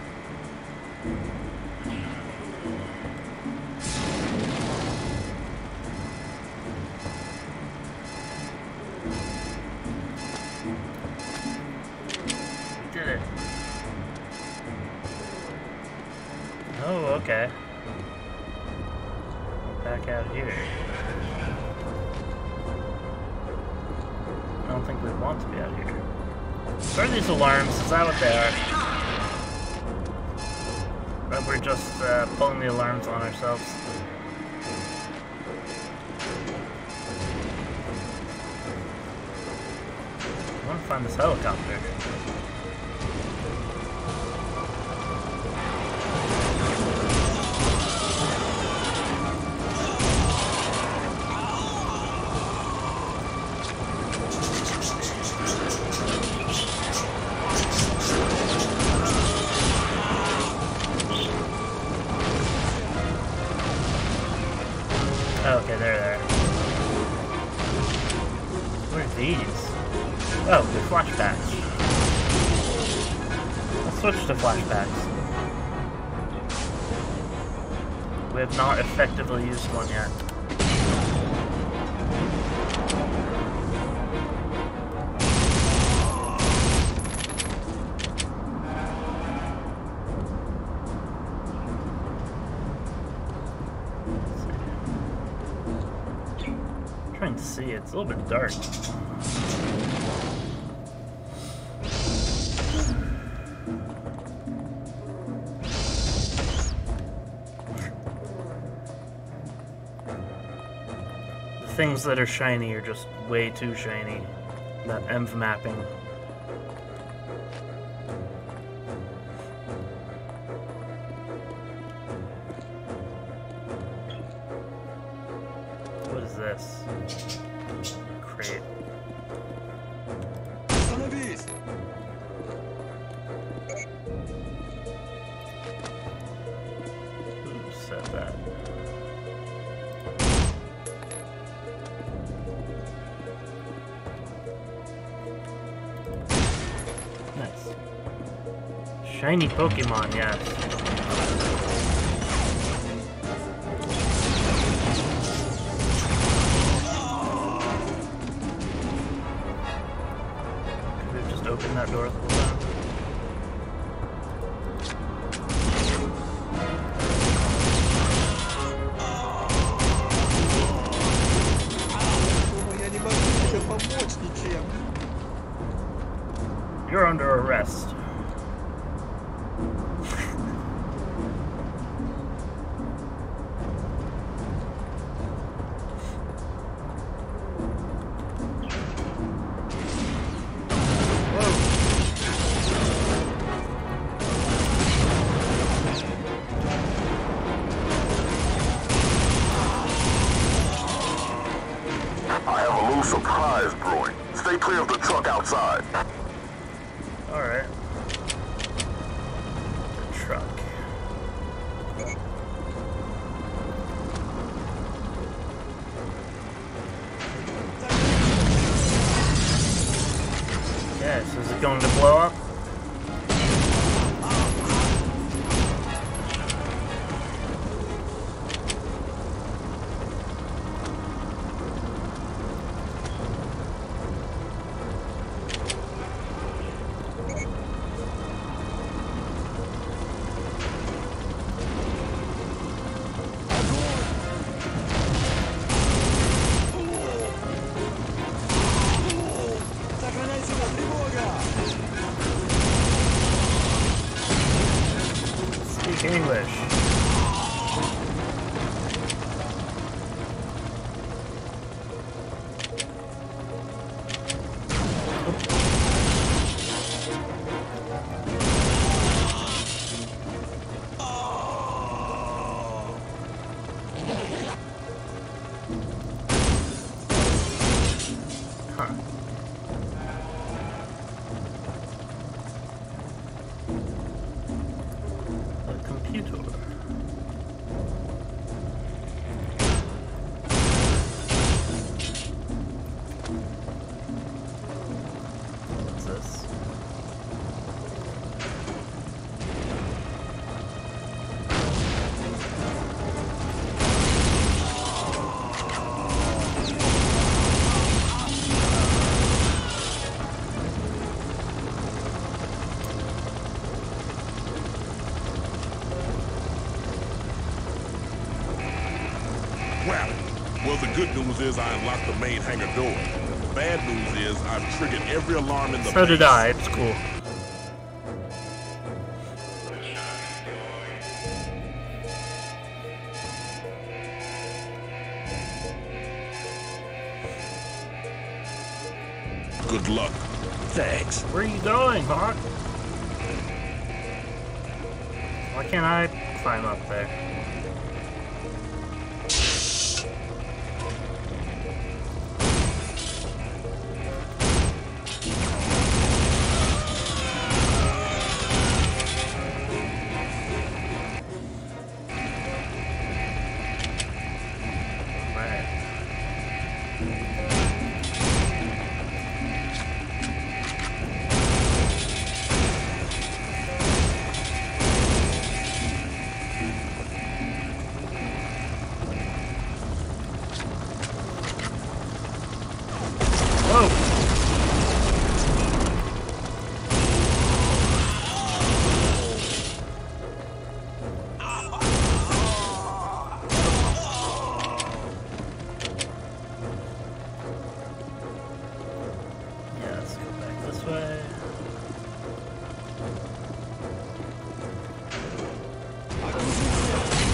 We did it. Oh, okay. Back out here. I don't think we want to be out here. What are these alarms? Is that what they are? But we're just uh, pulling the alarms on ourselves. I want to find this helicopter. Oh, okay, they're there. What are these? Oh, they're flashbacks. Let's switch to flashbacks. We have not effectively used one yet. can't see. It's a little bit dark. The things that are shiny are just way too shiny. That env mapping. What is this? Crate. Who said that? Nice. Shiny Pokemon, yes. Open that door the whole time. You're under arrest. Surprise brewing. Stay clear of the truck outside. Alright. The truck. Yes, is it going to blow up? English. Huh. A computer. What's this? Well, well, the good news is I unlocked the main hangar door. The bad news is I've triggered every alarm in the So base. did I. It's cool. Good luck. Thanks. Where are you going, Hawk? Why can't I climb up there?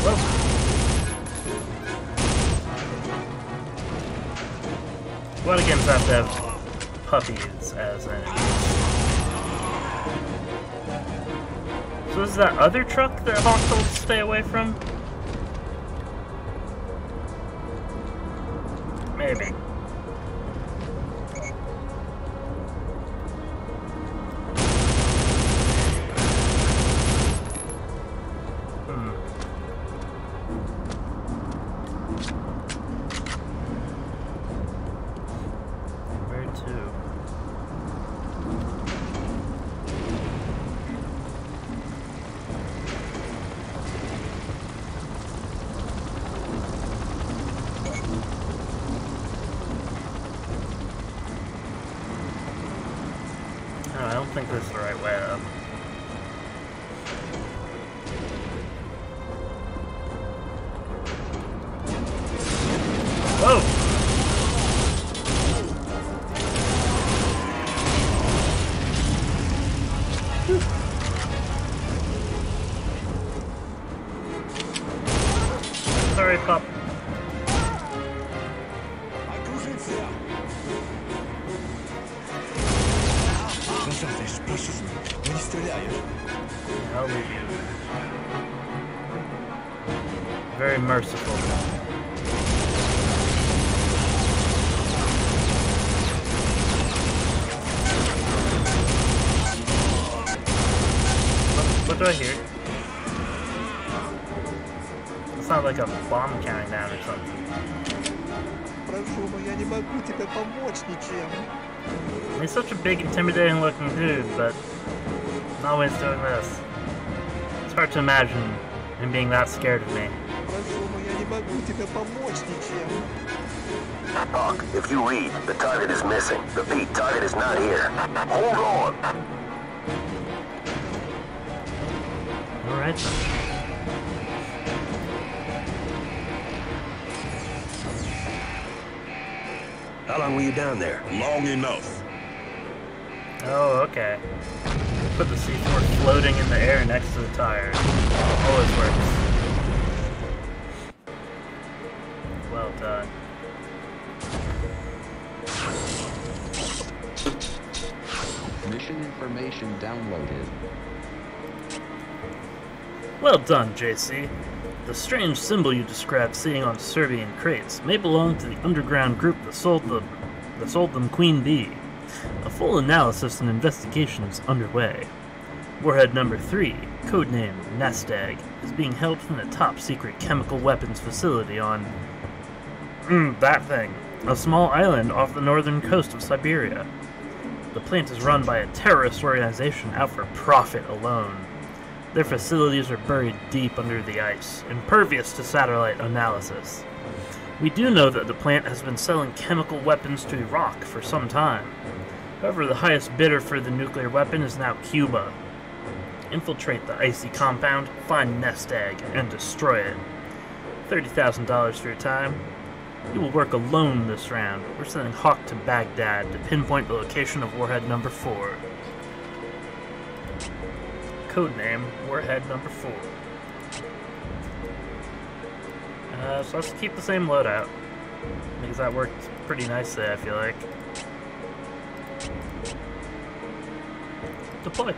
A lot of games have to have puppies as enemies. So is that other truck that Hawk told to stay away from? Maybe. Hmm. Where to? I don't think this is the right way up. Whoa! Whew. Sorry, pup. I'll leave you. Very merciful. What, what do I hear? It sounds like a bomb counting down or something. He's such a big, intimidating looking dude, but not when he's doing this. It's hard to imagine him being that scared of me. Hawk, if you read, the target is missing. Repeat, target is not here. Hold on! Alright then. How long were you down there? Long enough. Oh, okay. Put the C four floating in the air next to the tires. Always works. Well done. Mission information downloaded. Well done, J C. The strange symbol you described seeing on Serbian crates may belong to the underground group that sold them, that sold them Queen Bee. A full analysis and investigation is underway. Warhead number three, codename Nest Egg, is being held from the top-secret chemical weapons facility on... Mm, that thing. A small island off the northern coast of Siberia. The plant is run by a terrorist organization out for profit alone. Their facilities are buried deep under the ice, impervious to satellite analysis. We do know that the plant has been selling chemical weapons to Iraq for some time. However, the highest bidder for the nuclear weapon is now Cuba. Infiltrate the icy compound, find Nest Egg, and destroy it. thirty thousand dollars for your time. You will work alone this round. We're sending Hawk to Baghdad to pinpoint the location of Warhead number four. Codename Warhead number four. Uh, so let's keep the same loadout, because that worked pretty nicely, I feel like. Deploy.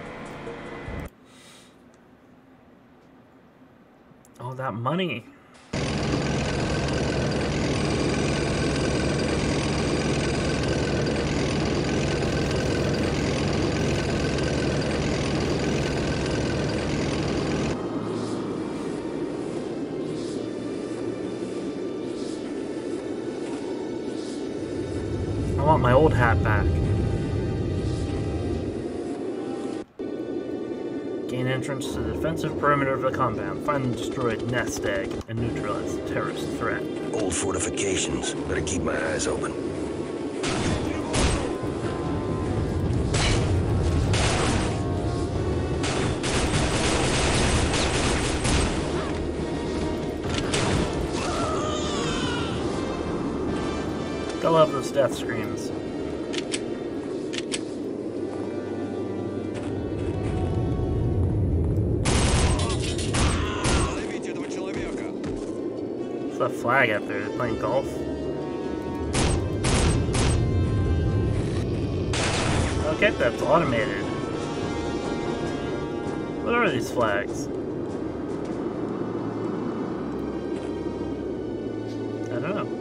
Oh, that money. I want my old hat back. Gain entrance to the defensive perimeter of the compound. Find the destroyed Nest Egg and neutralize the terrorist threat. Old fortifications. Better keep my eyes open. I love those death screams. that flag up there? They're playing golf? Okay, that's automated. What are these flags? I don't know.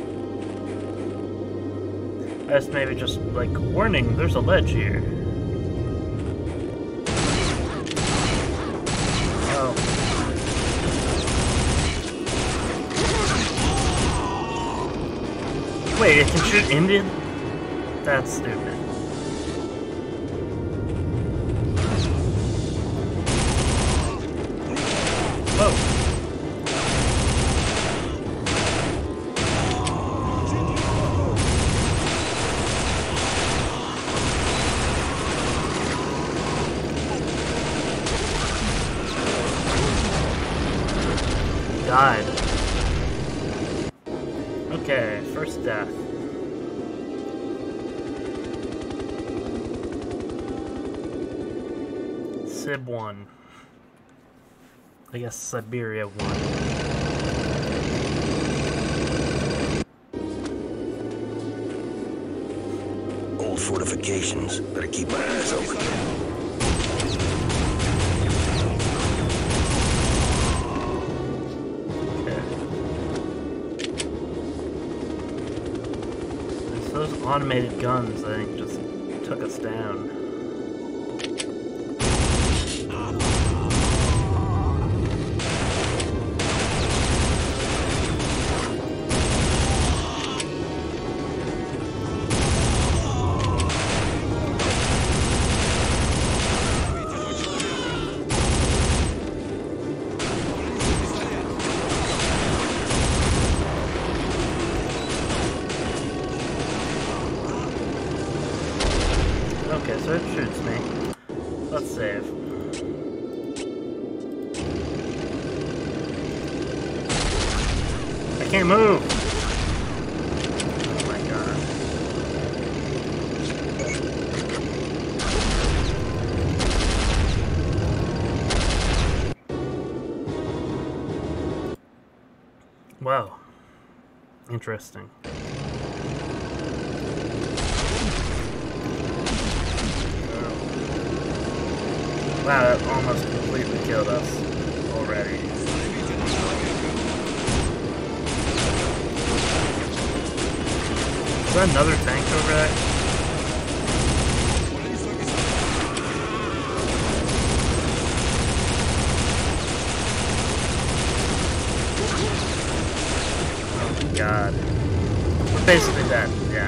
That's maybe just like, warning, there's a ledge here. Oh. Wait, it can shoot Indian? That's stupid. Whoa. Died. Okay, first death. Sib one. I guess Siberia one. Old fortifications. Better keep my eyes open. Those automated guns, I think, just took us down. Okay, so it shoots me. Let's save. I can't move! Oh my god. Wow. Interesting. Wow, that almost completely killed us already. Is there another tank over there? Oh my god. We're basically dead, yeah.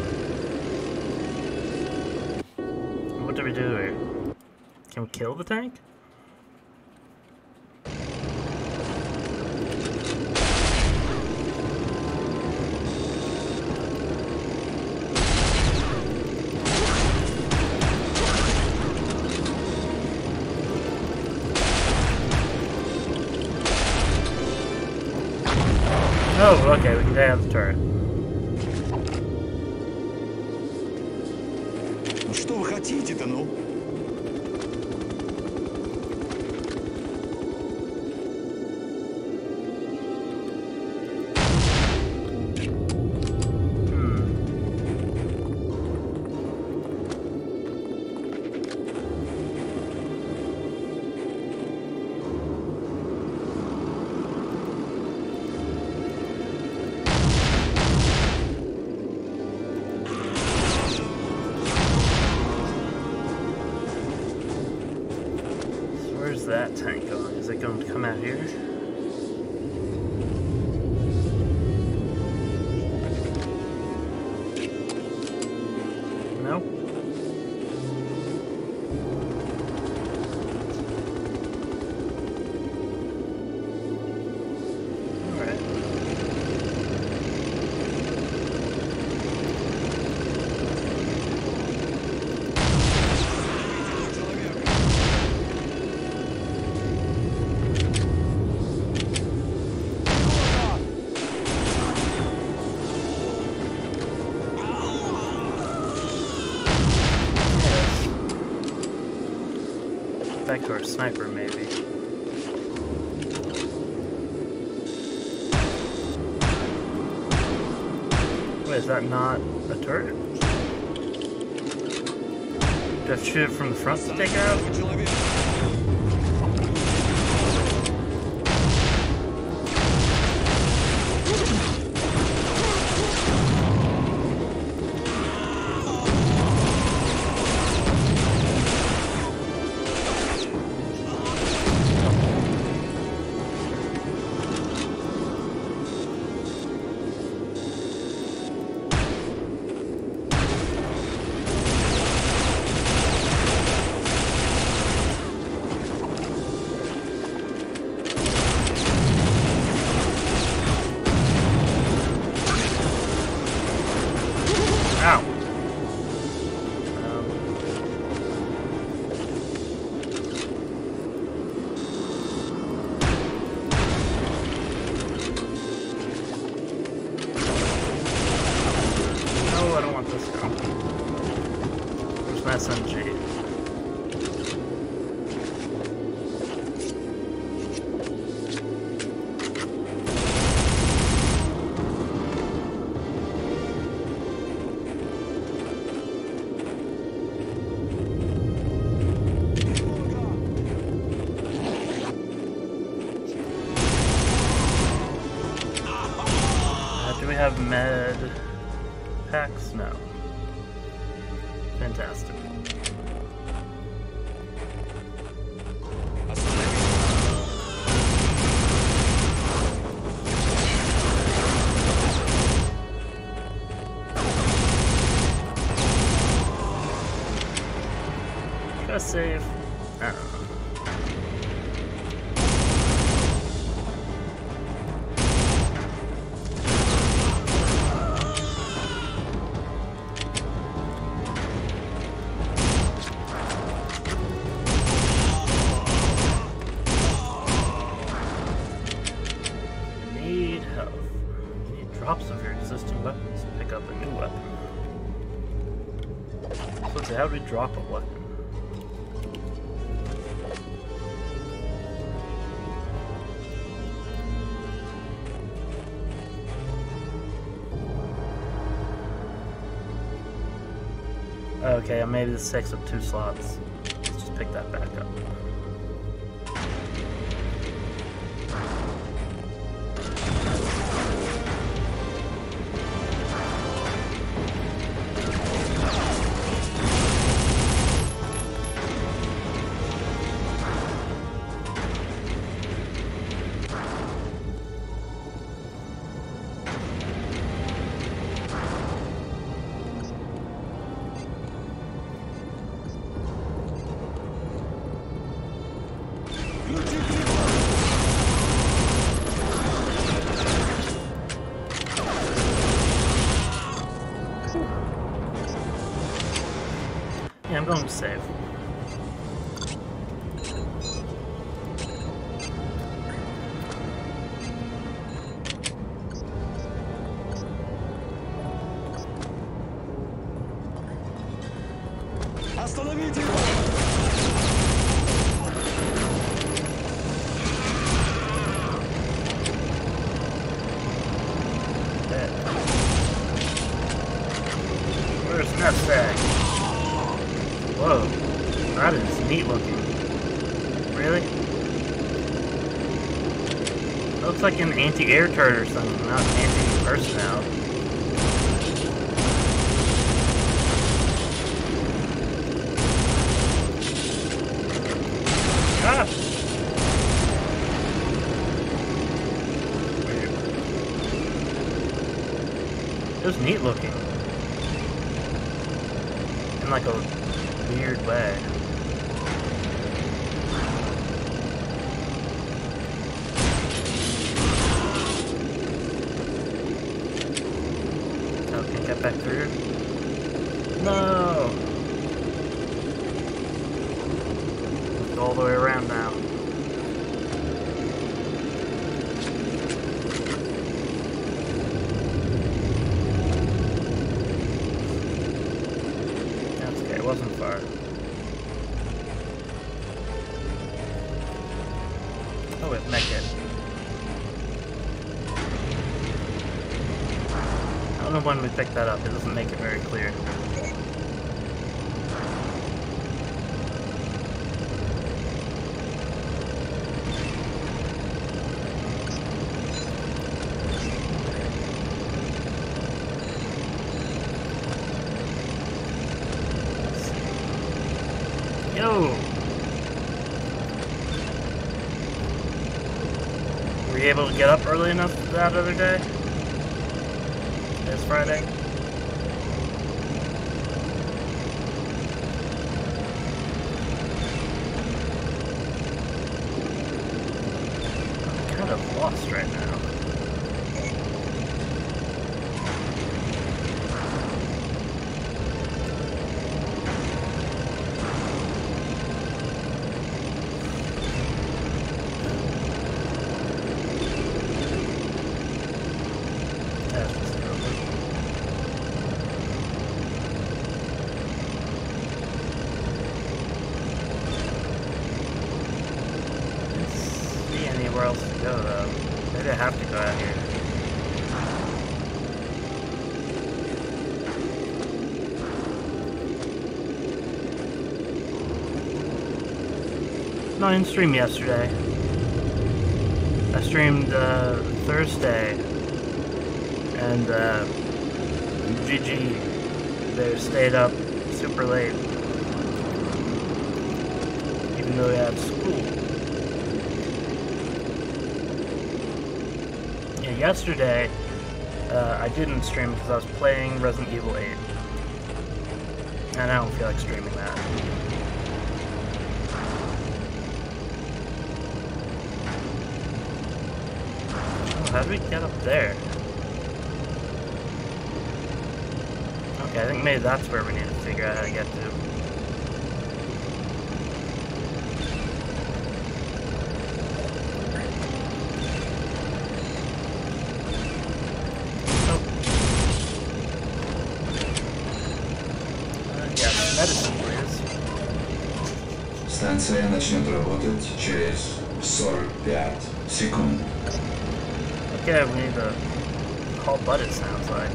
What do we do here? Can we kill the tank? Oh, okay, we can get out of the turret. Ну что вы хотите-то, ну? Where's that tank going? Is it going to come out here? No? Alright. Back to our sniper, maybe. Wait, is that not a turret? Do I have to shoot it from the front to take it out? S M G. Uh, do we have med packs? No. Fantastic. Should I save? I don't know. Drops of your existing weapons to pick up a new weapon. So let's see, how do we drop a weapon? Okay, maybe this takes up two slots. Let's just pick that back up. Yeah, I'm going to save. Остановите его! Where's Nutsack? Whoa, that is neat looking. Really? That looks like an anti-air turret or something, not an anti-personnel. Ah! It was neat looking. In like a weird way. Oh, can't get back through? No! Go all the way around now. That's okay, it wasn't far. Oh, with Mecha. don't know when we picked that up. It doesn't make it very clear. Yo! Were you able to get up early enough that other day? This Friday? I'm kind of lost right now. Where else to go though? Maybe I have to go out here. No, I didn't stream yesterday. I streamed uh, Thursday, and uh, G G, they stayed up super late, even though we had school. Yesterday, uh, I didn't stream because I was playing Resident Evil eight. And I don't feel like streaming that. Oh, how do we get up there? Okay, I think maybe that's where we need to figure out how to get to. Станция начнет работать через сорок пять секунд. Okay, we need to call Bud, it sounds like.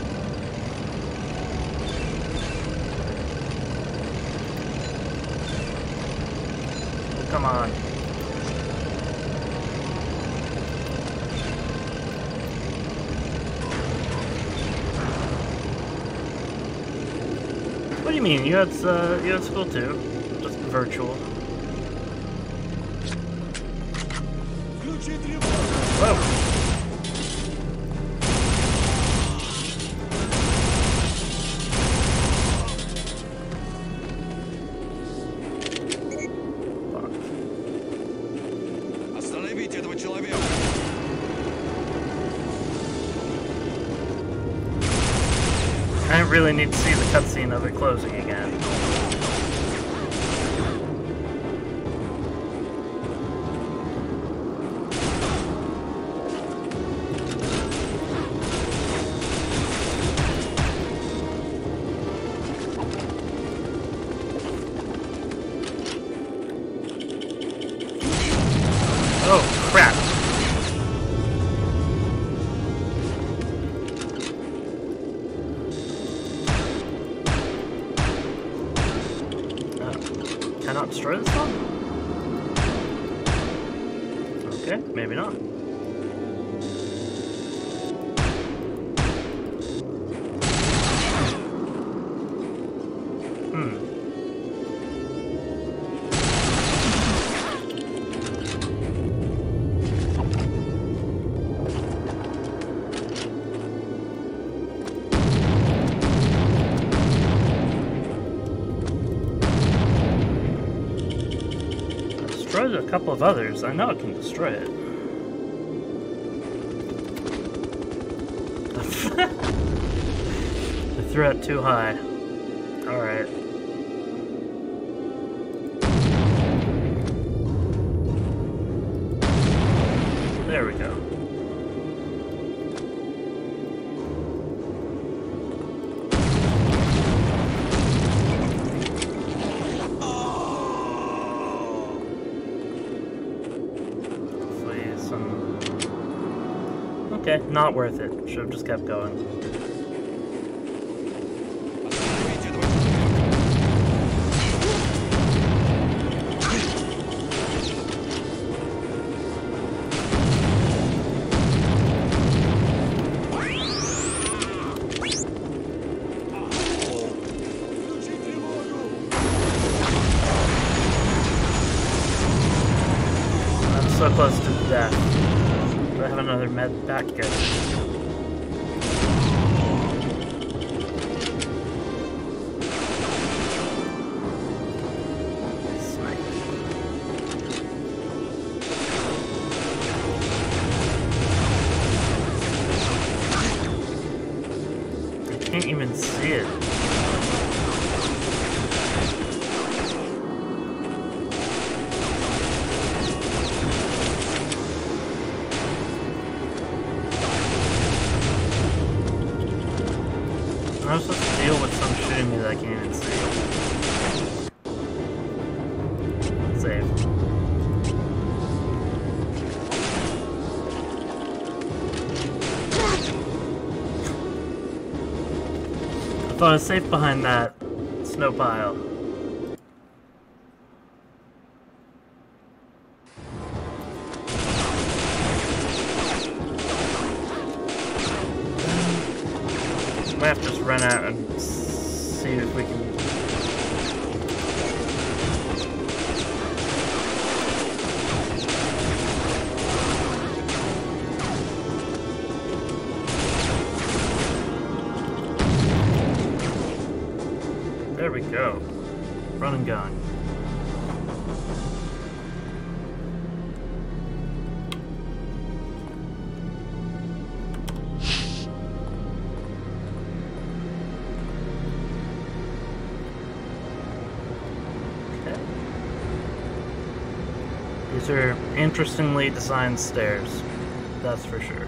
Oh, come on. What do you mean? You had uh, you had school too? Just virtual. Whoa. Остановите этого человека. I really need to see the cutscene of it closing again. Oh, crap. Uh, cannot destroy this one? Okay, maybe not. Hmm. Destroyed a couple of others. I know it can destroy it. I threw it too high. Alright. There we go. Okay, not worth it. Should have just kept going. another med back good. I can't even see it. I'm supposed to deal with some shooting me that I can't even see. Save. I thought I was safe behind that snow pile. We have to just run out and see if we can. There we go. Run and gun. These are interestingly designed stairs, that's for sure.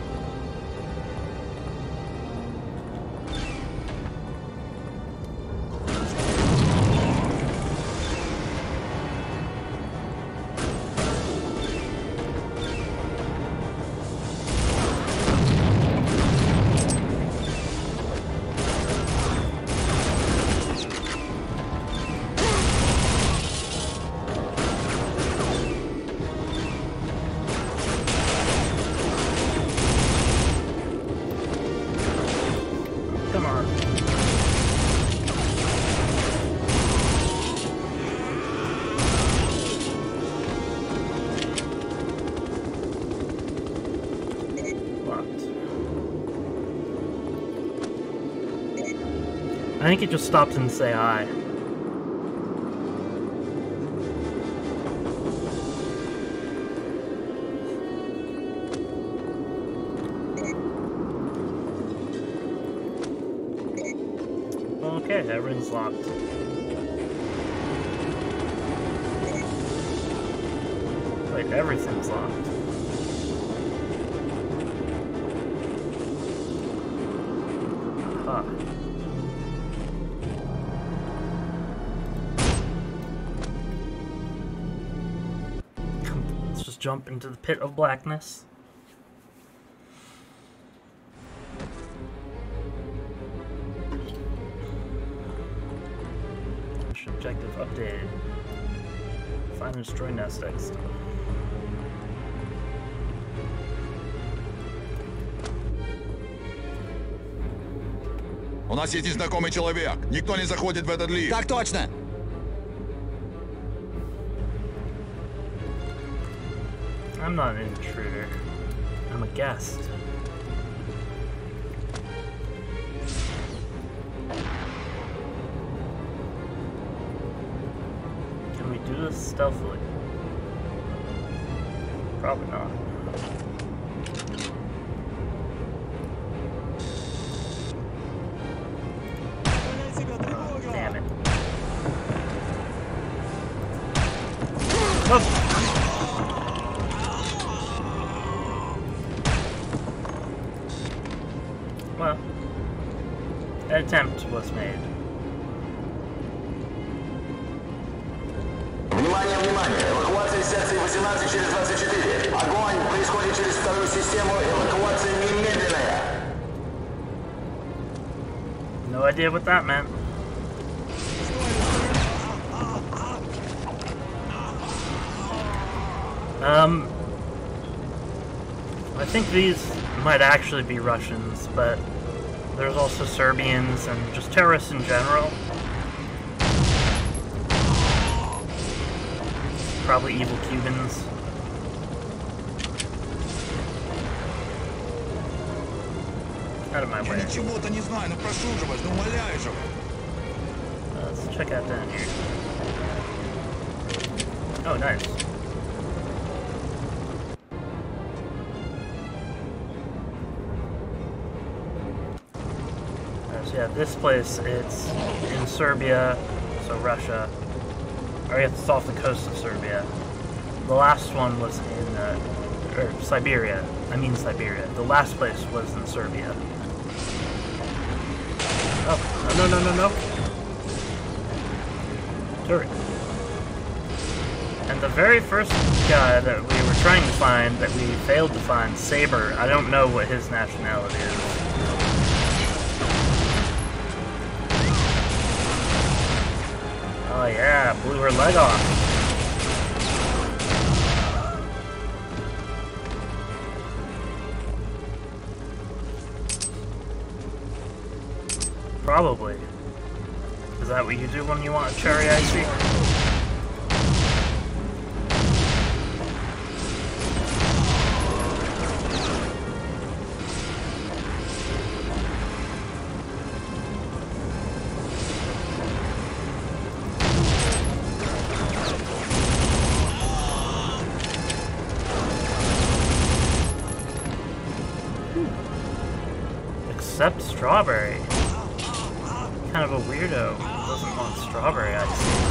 Come on. Locked. I think it just stopped and say hi. Okay, everything's locked. Wait, everything's locked. Huh. Let's just jump into the pit of blackness. Objective updated. Find and destroy nest eggs. У нас есть незнакомый человек. Никто не заходит в этот лифт. Так точно. I'm not an intruder. I'm a guest. Do this stealthily. Probably not. Damn it. Oh. Well, an attempt was made. Внимание, внимание! Эвакуация секции восемнадцать через двадцать четыре. Огонь происходит через вторую систему. Эвакуация немедленная. No idea what that meant. Um, I think these might actually be Russians, but there's also Serbians and just terrorists in general. Probably evil Cubans. Out of my way. Ничего-то не знаю, ну прошу же вас, ну умоляю же. Uh, let's check out down here. Oh, nice. Uh, so yeah, this place, it's in Serbia, so Russia. Or I guess it's off the coast of Serbia. The last one was in, uh, or Siberia. I mean Siberia. The last place was in Serbia. Oh, no, no, no, no, no. Turret. And the very first guy that we were trying to find, that we failed to find, Saber, I don't know what his nationality is. Oh yeah, blew her leg off. Probably. Is that what you do when you want a cherry icy? Except strawberry. Kind of a weirdo. Doesn't want strawberry ice.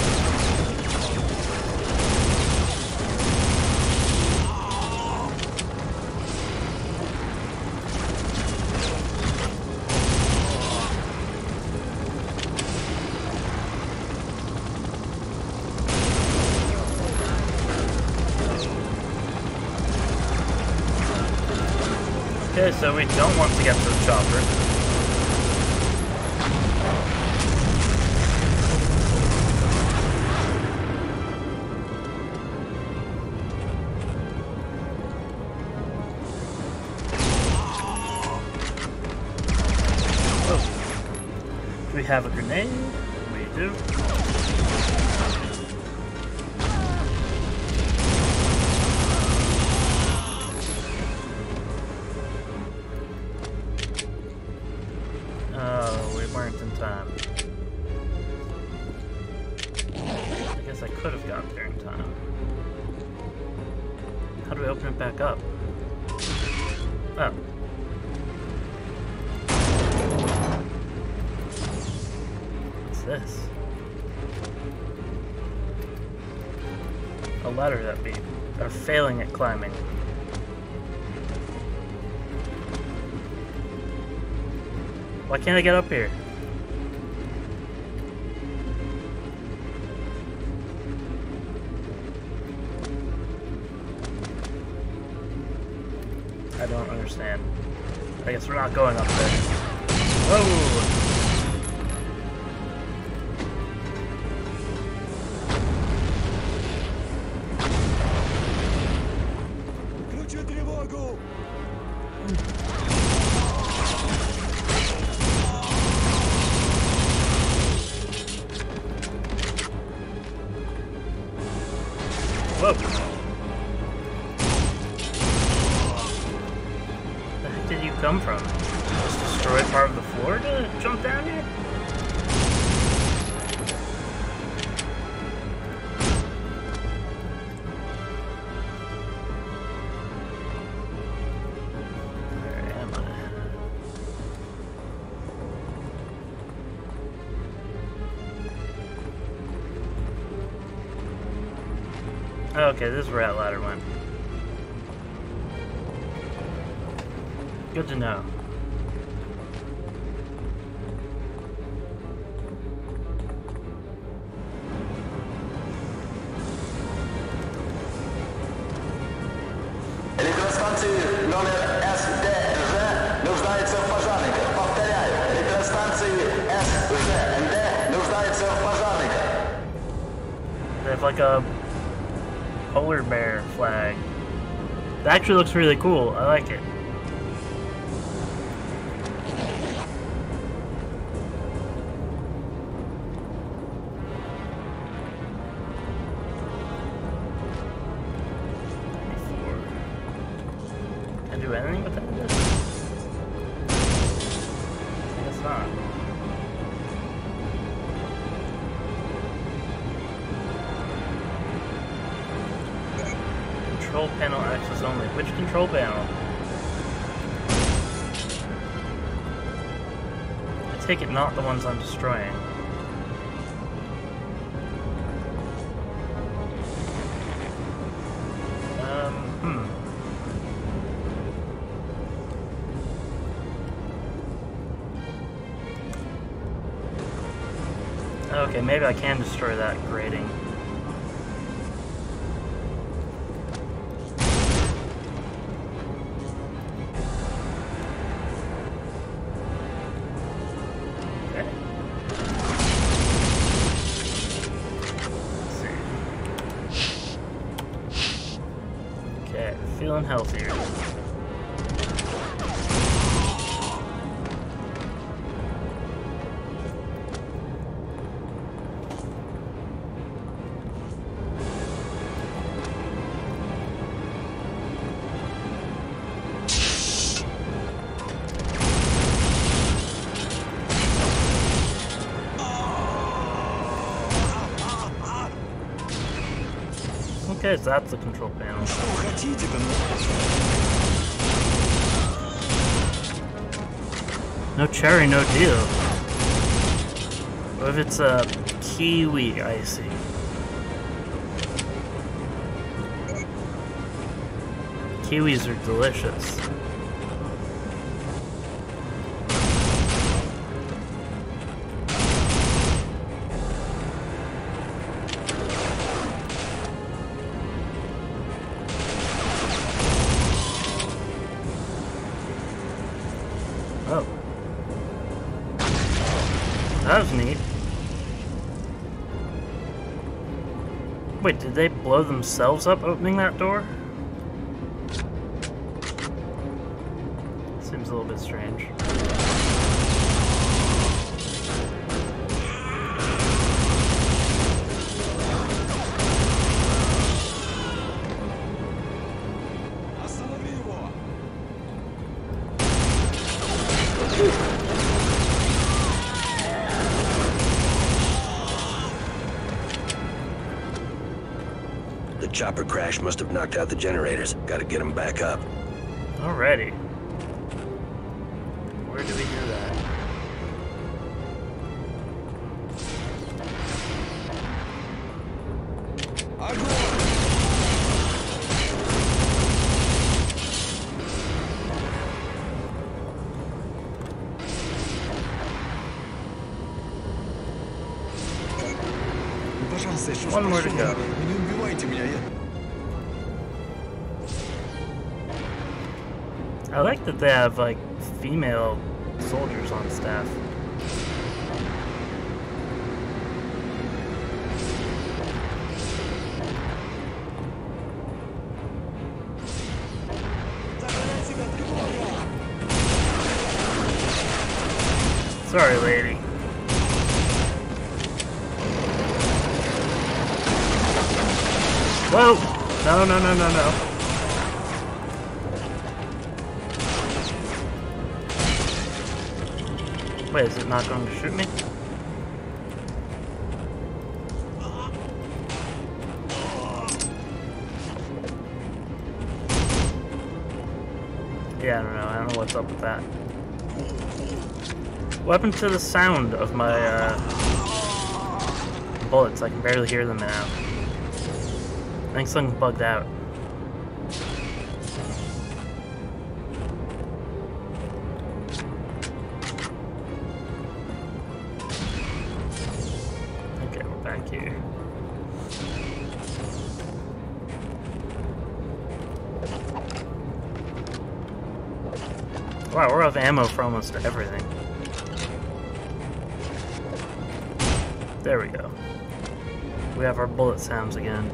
Okay, so we don't want to get to the chopper. Do we have a grenade? We do. Oh, we weren't in time. I guess I could have got there in time. How do we open it back up? Oh. This? A ladder that we are failing at climbing. Why can't I get up here? I don't understand. I guess we're not going up there. Whoa! Whoa! Where the heck did you come from? Just destroy part of the floor to jump down here? Where am I? Okay, this is where that ladder went. Good to know. Электростанции номер эс дэ жэ нуждается в пожарниках. Повторяю, электростанции эс жэ энд дэ нуждается в пожарниках. They have like a polar bear flag. That actually looks really cool. I like it. Can I do anything with that? it's not. Control panel access only. Which control panel? I take it not the ones I'm destroying. Um, hmm. Okay, maybe I can destroy that grating. Okay. Let's see. Okay, feeling healthier. Okay, so that's the control panel. No cherry, no deal. What if it's a kiwi icy? Kiwis are delicious. Oh. That was neat. Wait, did they blow themselves up opening that door? Seems a little bit strange. The chopper crash must have knocked out the generators. Gotta get them back up. Alrighty. Where do we do that? One more to go. I like that they have, like, female soldiers on staff. Sorry, lady. Whoa! No, no, no, no, no. Wait, is it not going to shoot me? Yeah, I don't know. I don't know what's up with that. What happened to the sound of my uh, bullets? I can barely hear them now. I think something bugged out. Okay, we're back here. Wow, we're out of ammo for almost everything. There we go. We have our bullet sounds again.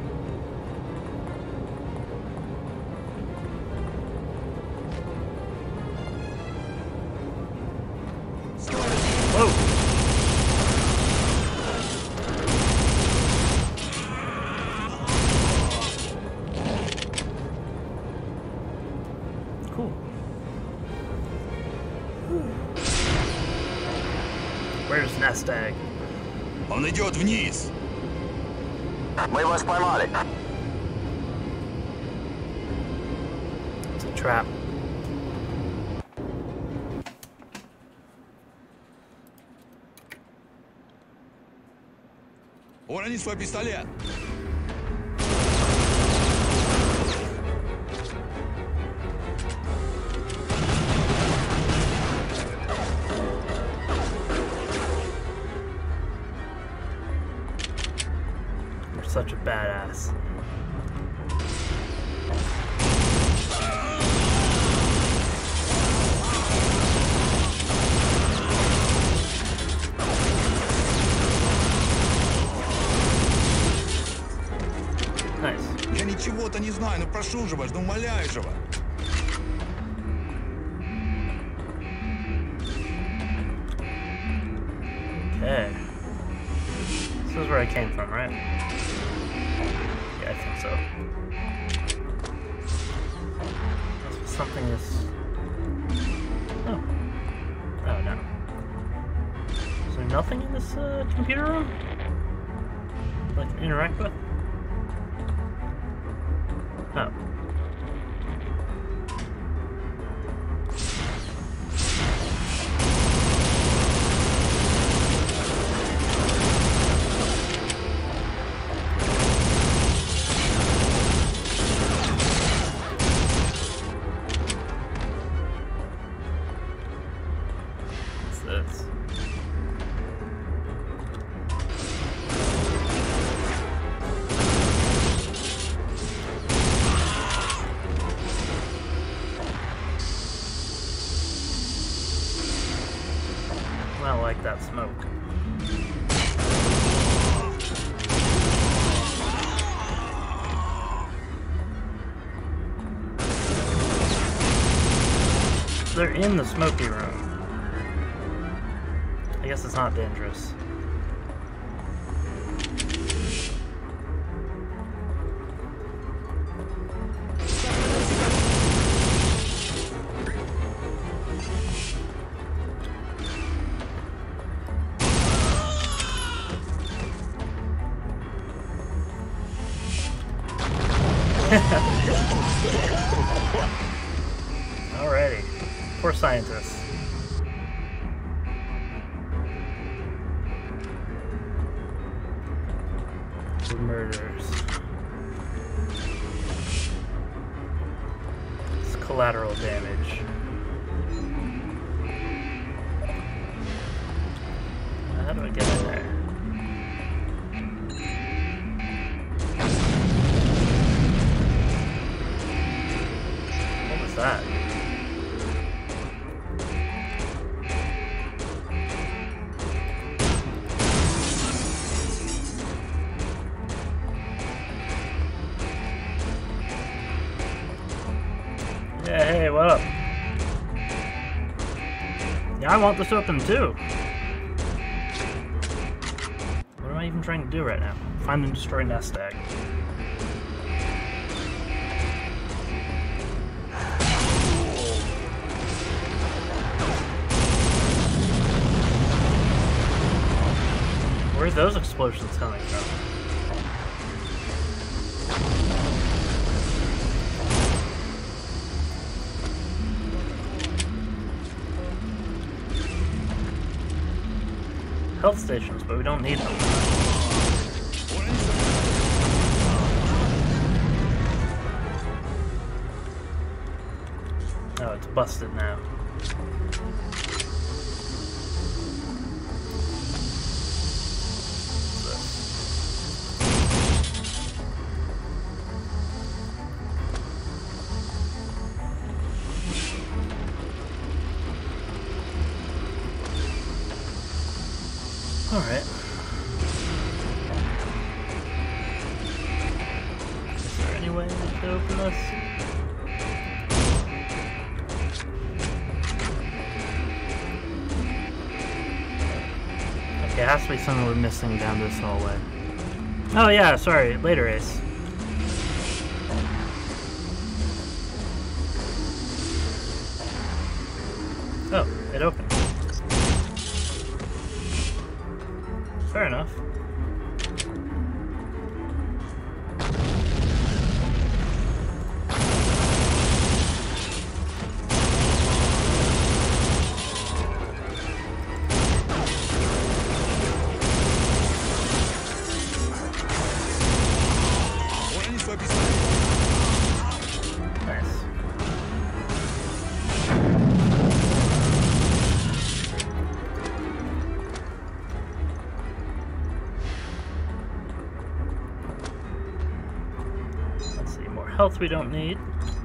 Whoa! Cool. Where's Nest Egg? Он идет вниз. Мы вас поймали. It's a trap. Урони свой пистолет. You're such a badass. Я ничего-то не знаю, ну прошу же вас, ну умоляю же вас. Okay. This is where I came from, right? Yeah, I think so. Must be something is... Oh. Oh, no. Is there nothing in this uh, computer room that I can interact with? Oh. What's this? I don't like that smoke. They're in the smoky room. I guess it's not dangerous. Alrighty. Poor scientists. The murders. It's collateral damage. How do I get in there? What was that? Yeah, hey, what up? Yeah, I want this open too. What am I even trying to do right now? Find and destroy Nest Egg. Where are those explosions coming from? Health stations, but we don't need them. Oh, it's busted now. Alright. Is there any way to open this? Okay, it has to be something we're missing down this hallway. Oh yeah, sorry, later Ace. Oh, it opened. health we don't need.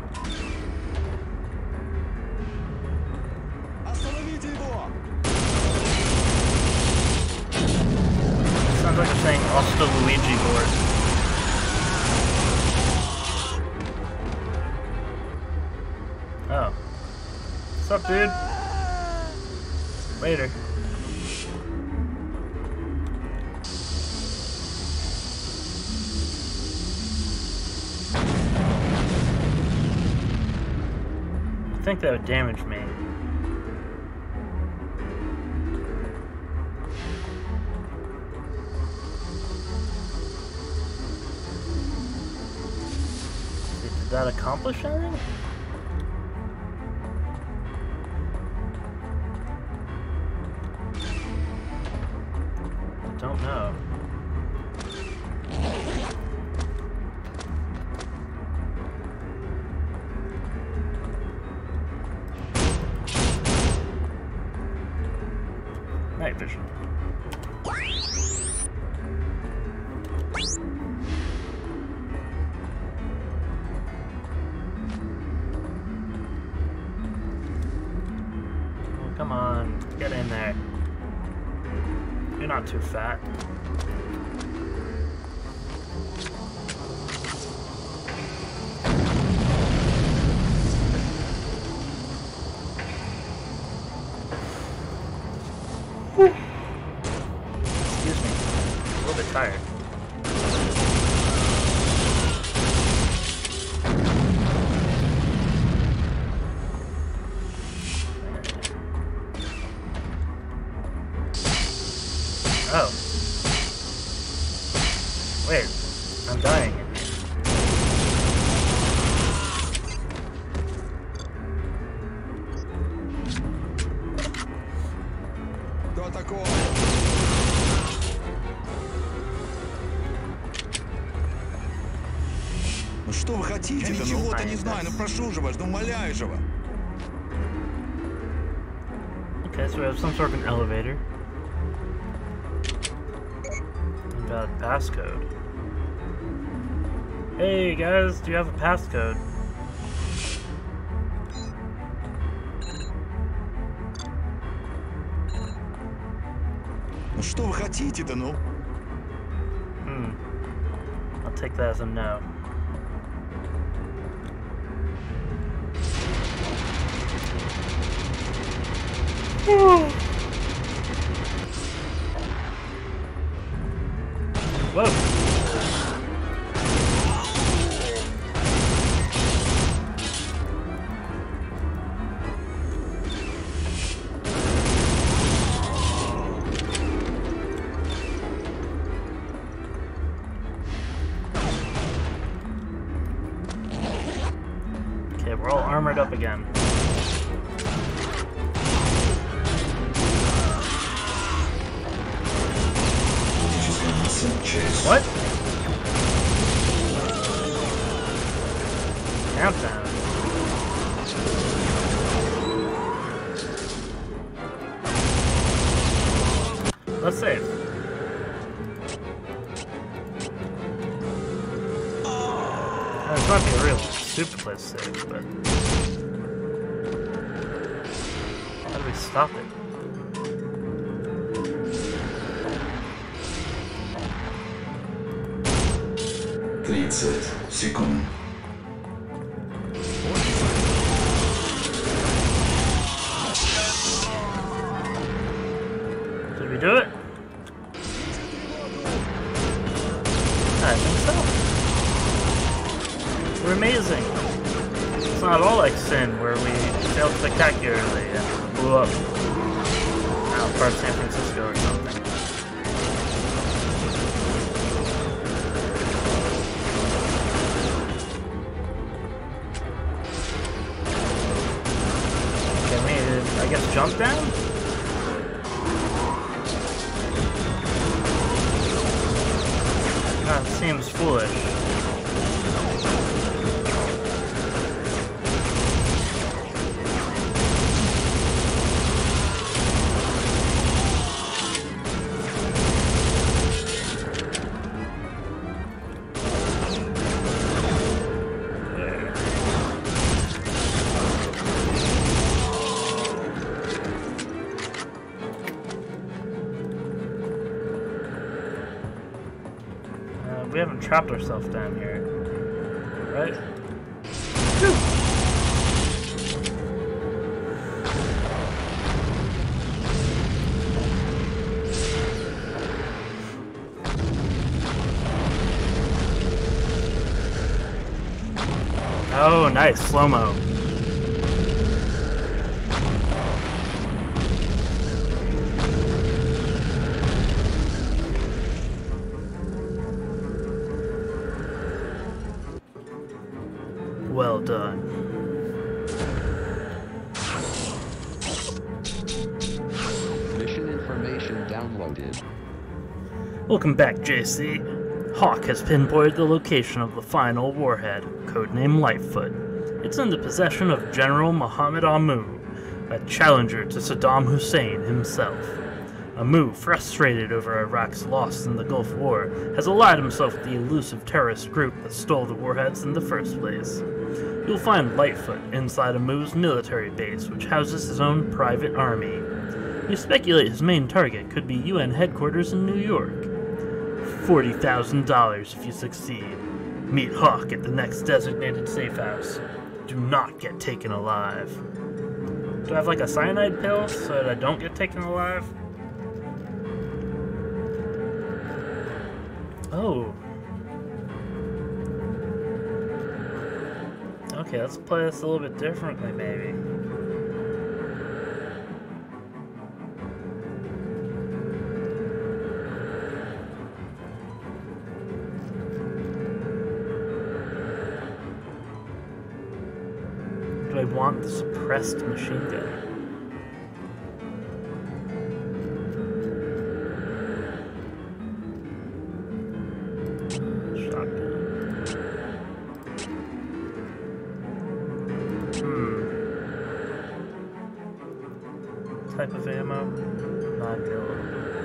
Sounds like I'm saying Hasta Luigi board. Oh. What's up, dude? Later. I think that would damage me. Did that accomplish anything? I don't know. Night vision. Oh, come on, get in there. You're not too fat. Excuse me. I'm a little bit tired. Oh. Wait. I'm dying in here. Кто такой? Ну что вы хотите? Я ничего-то не знаю, ну прошу же вас, ну умоляю же вас. Okay, so we have some sort of an elevator. And got a passcode. Hey guys, do you have a passcode? Ну что вы хотите-то, ну? Hmm. I'll take that as a no. Whoa. Okay, we're all armored up again. What? Countdown. Let's save. Uh, this might be a real stupid place to save, but how do we stop it? тридцать секунд. Did we do it? I think so. We're amazing. It's not at all like Sin, where we failed spectacularly and blew up out part of San Francisco or something. I guess jump down? That seems foolish. haven't trapped ourselves down here, right? Oh, nice slow-mo. Well done. Mission information downloaded. Welcome back, J C. Hawk has pinpointed the location of the final warhead, codenamed Lightfoot. It's in the possession of General Mohammed Amu, a challenger to Saddam Hussein himself. Amu, frustrated over Iraq's loss in the Gulf War, has allied himself with the elusive terrorist group that stole the warheads in the first place. You'll find Lightfoot inside Amu's military base, which houses his own private army. You speculate his main target could be U N headquarters in New York. forty thousand dollars if you succeed. Meet Hawk at the next designated safe house. Do not get taken alive. Do I have like a cyanide pill so that I don't get taken alive? Oh. Okay, let's play this a little bit differently, maybe. Do I want the suppressed machine gun? Type of ammo? nine mil.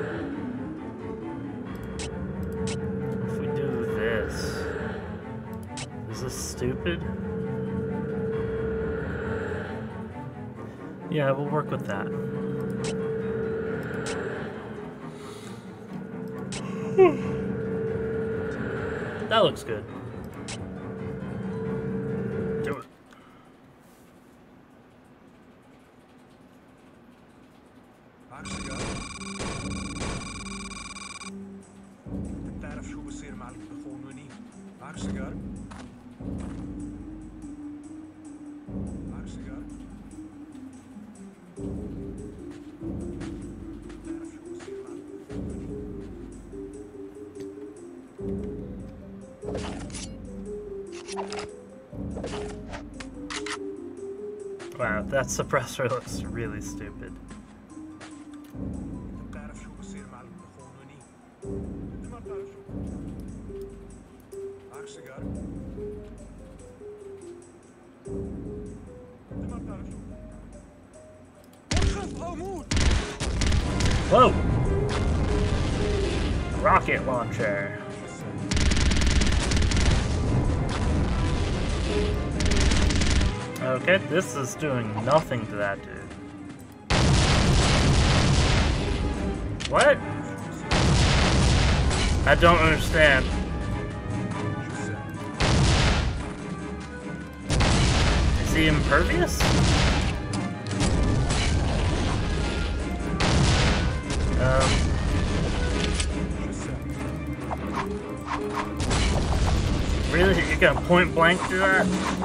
If we do this, is this stupid? Yeah, we'll work with that. That looks good. Do it. Wow, that suppressor looks really stupid. Whoa! Rocket launcher. Okay, this is doing nothing to that dude. What? I don't understand. Is he impervious? Um. Really? You're gonna point blank do that?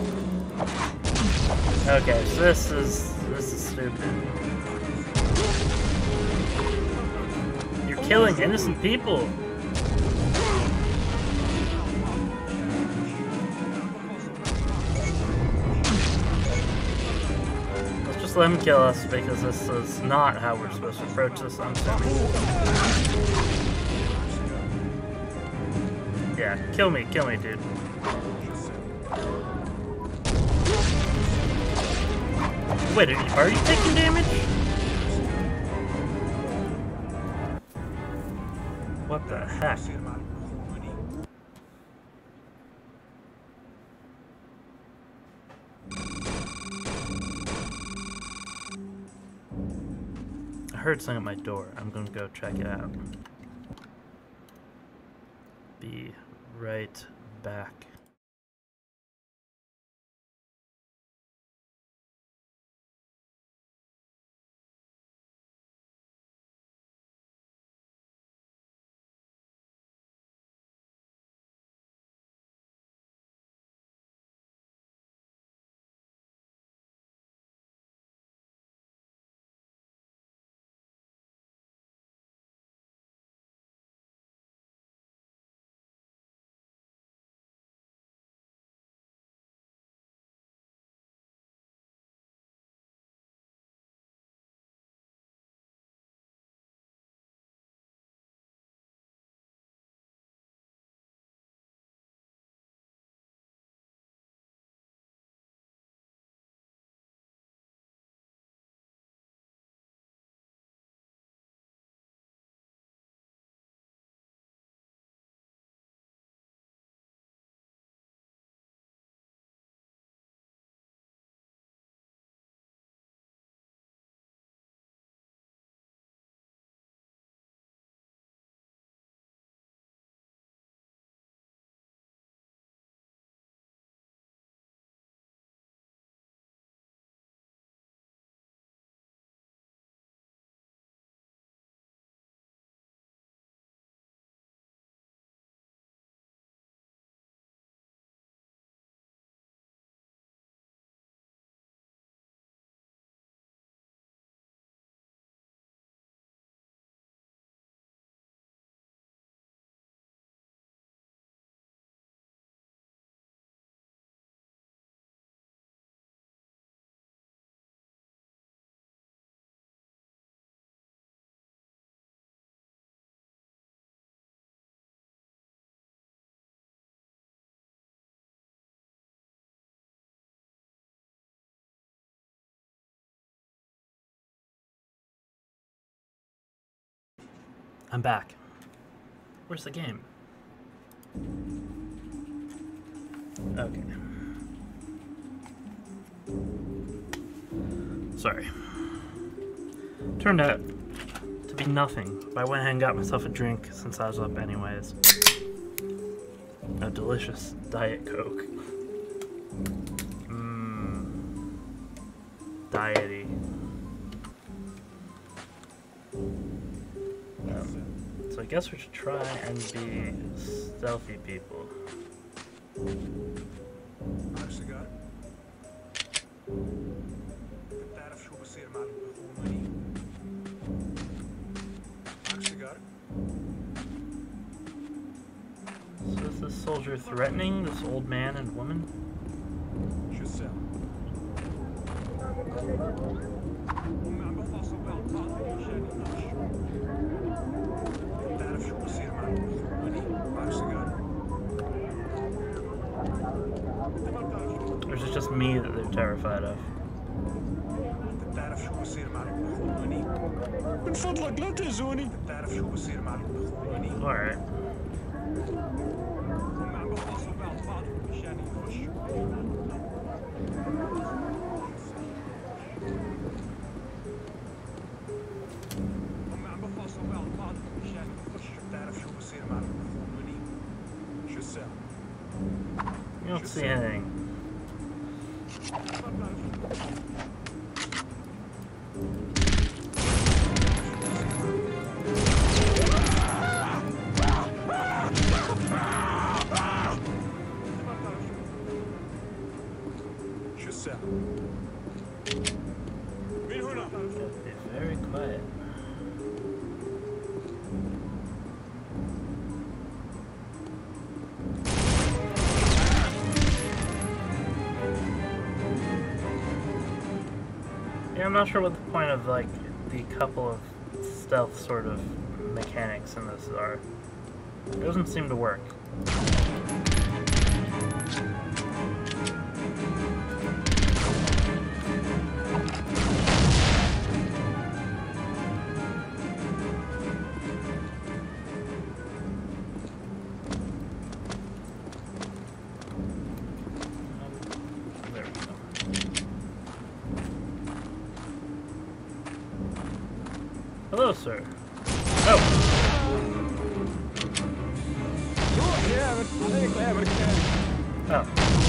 Okay, so this is this is stupid. You're killing innocent people. Let's just let him kill us because this is not how we're supposed to approach this. I'm sorry. Yeah, kill me, kill me, dude. Wait, are you, are you taking damage? What the heck? I heard something at my door. I'm gonna go check it out. Be right back. I'm back. Where's the game? Okay. Sorry. Turned out to be nothing, but I went ahead and got myself a drink since I was up anyways. A delicious Diet Coke. Mmm. Diety. Um, so I guess we should try and be stealthy people. So is this soldier threatening this old man and woman? Or is it just me that they're terrified of? Alright. You don't see anything. Be very quiet. Yeah, I'm not sure what the point of, like, the couple of stealth sort of mechanics in this are. It doesn't seem to work. Hello, sir. Oh. You're here Oh.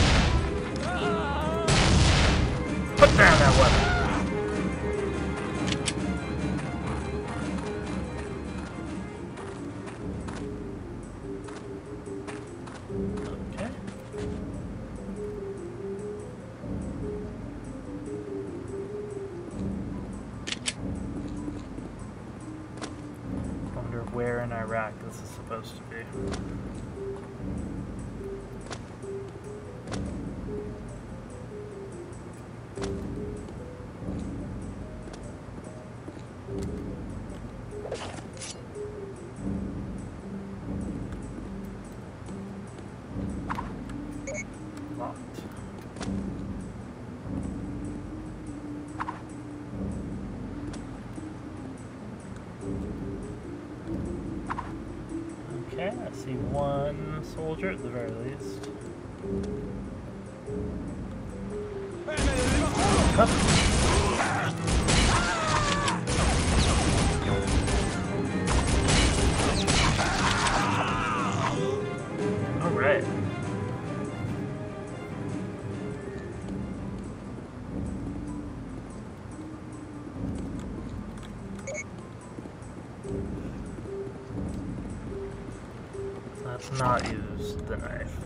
Put down that weapon. Okay. Wonder where in Iraq this is supposed to be. Okay, I see one soldier at the very least. Up. All right. Let's not use the knife.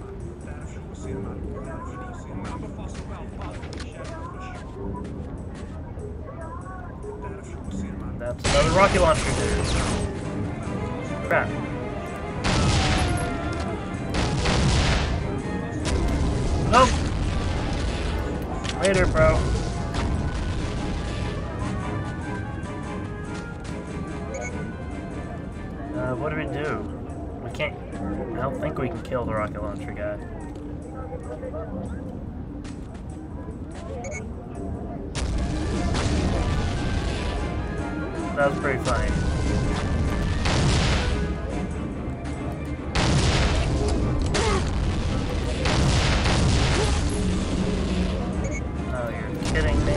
That's another rocket launcher, dude. Crap. Nope. Later, bro. Uh, what do we do? We can't... I don't think we can kill the rocket launcher guy. That was pretty funny. Oh, you're kidding me.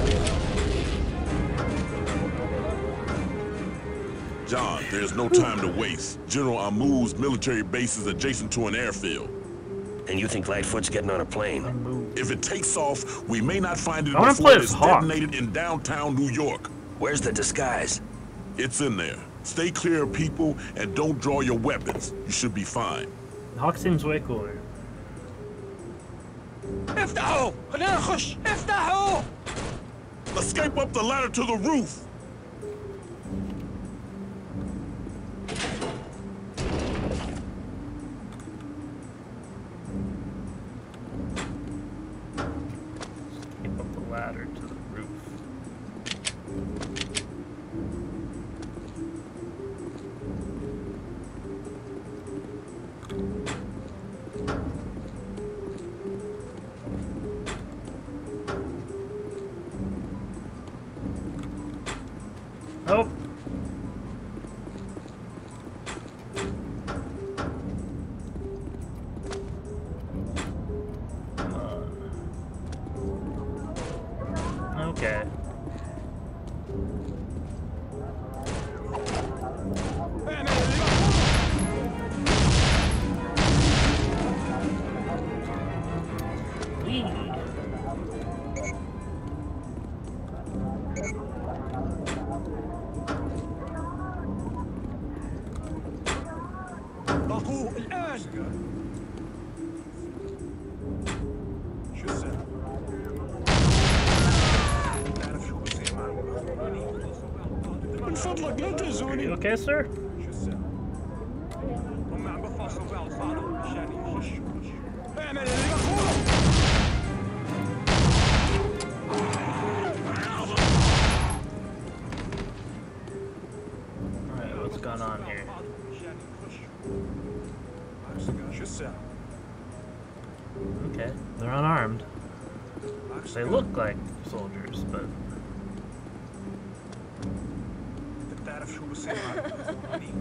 John, there's no time to waste. General Amu's military base is adjacent to an airfield. And you think Lightfoot's getting on a plane? If it takes off, we may not find it I wanna before play it's as Hawk. detonated in downtown New York. Where's the disguise? It's in there. Stay clear of people and don't draw your weapons. You should be fine. Hawk seems way cooler. افتحوا! خلينا نخش! افتحوا! Escape up the ladder to the roof! Keep up the ladder to the roof. Nope. Come on. Okay. Whee! ضغطوه الآن. شو السبب؟ تعرف شو بصير مع المخرجين؟ من فضلك لا تأذوني. You okay, sir? شو السبب؟ هم عم بفحصوا بعض بعضهم مشان يخشوا. اعمل اللي بقوله. Alright, what's going on here? Okay, they're unarmed. They look like soldiers, but... تعرف شو بصير مع المخرجين؟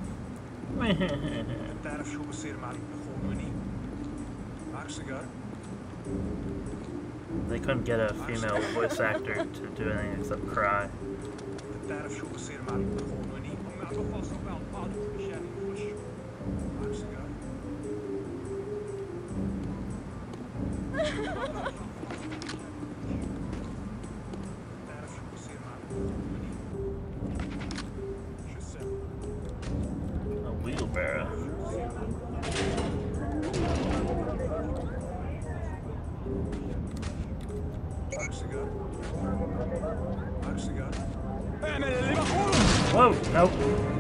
تعرف شو بصير مع المخرجين؟ معك سيجار؟ They couldn't get a female voice actor to do anything except cry. تعرف شو بصير مع المخرجين؟ هم عم بفحصوا بعض بعضهم مشان يخشوا. معك سيجار؟ A wheelbarrow. Whoa, nope.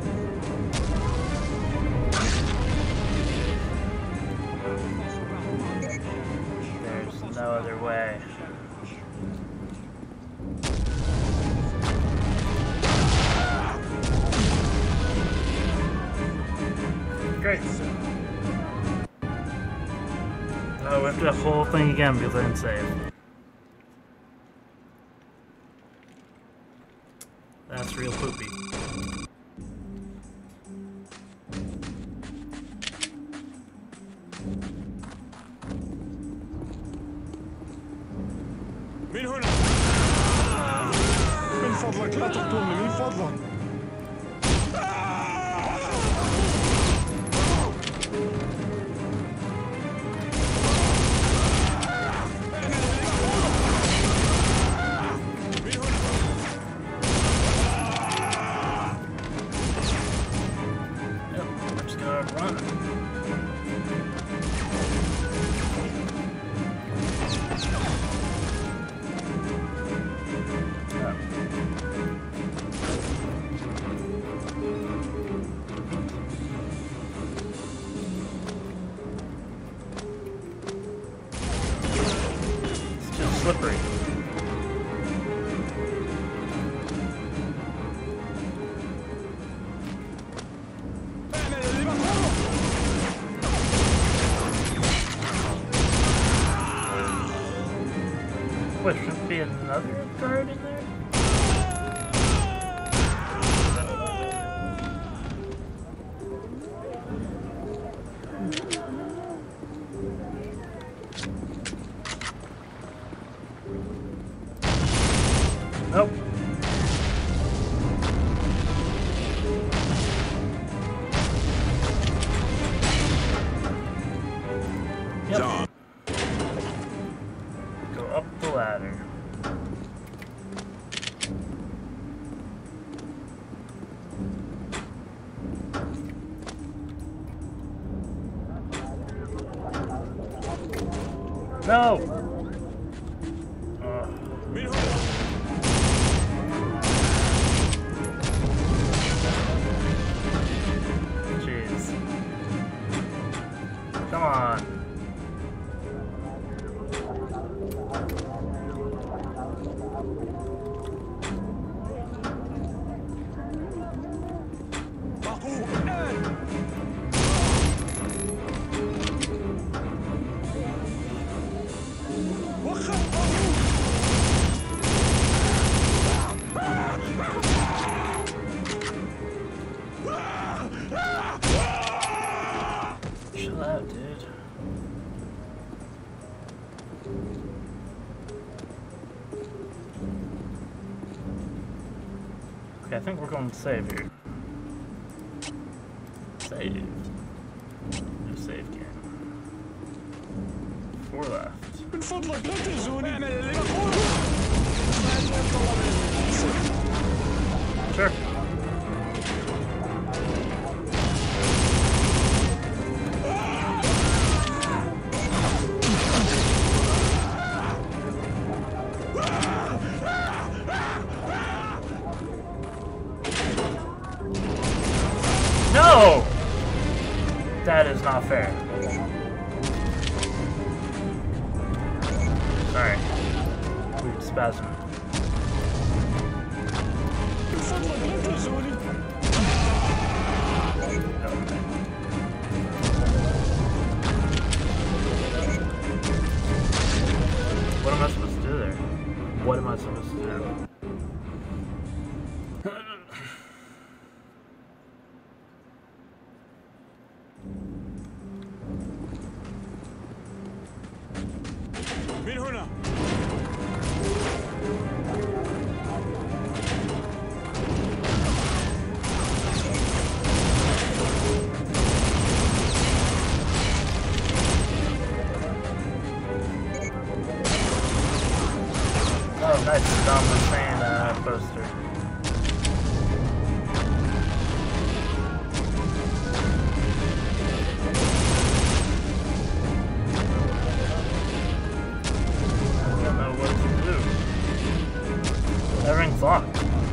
There's no other way. Great. Oh, we have to do the whole thing again because I didn't save. That's real poopy. من هنا من فضلك لا تقتلني من فضلك Slippery. Wait, shouldn't be another guard in there? Nope. Yep. John. Go up the ladder. No! Come on. Chill out, dude. Okay, I think we're going to save here. Save. No save game. Four left. من فضلك لا تهزوني اعمل اللي Sure. No! That is not fair. Sorry. Weird spasm. What am I supposed to do there? What am I supposed to do? من هنا insane uh, poster. I don't know what to do. Everything's locked.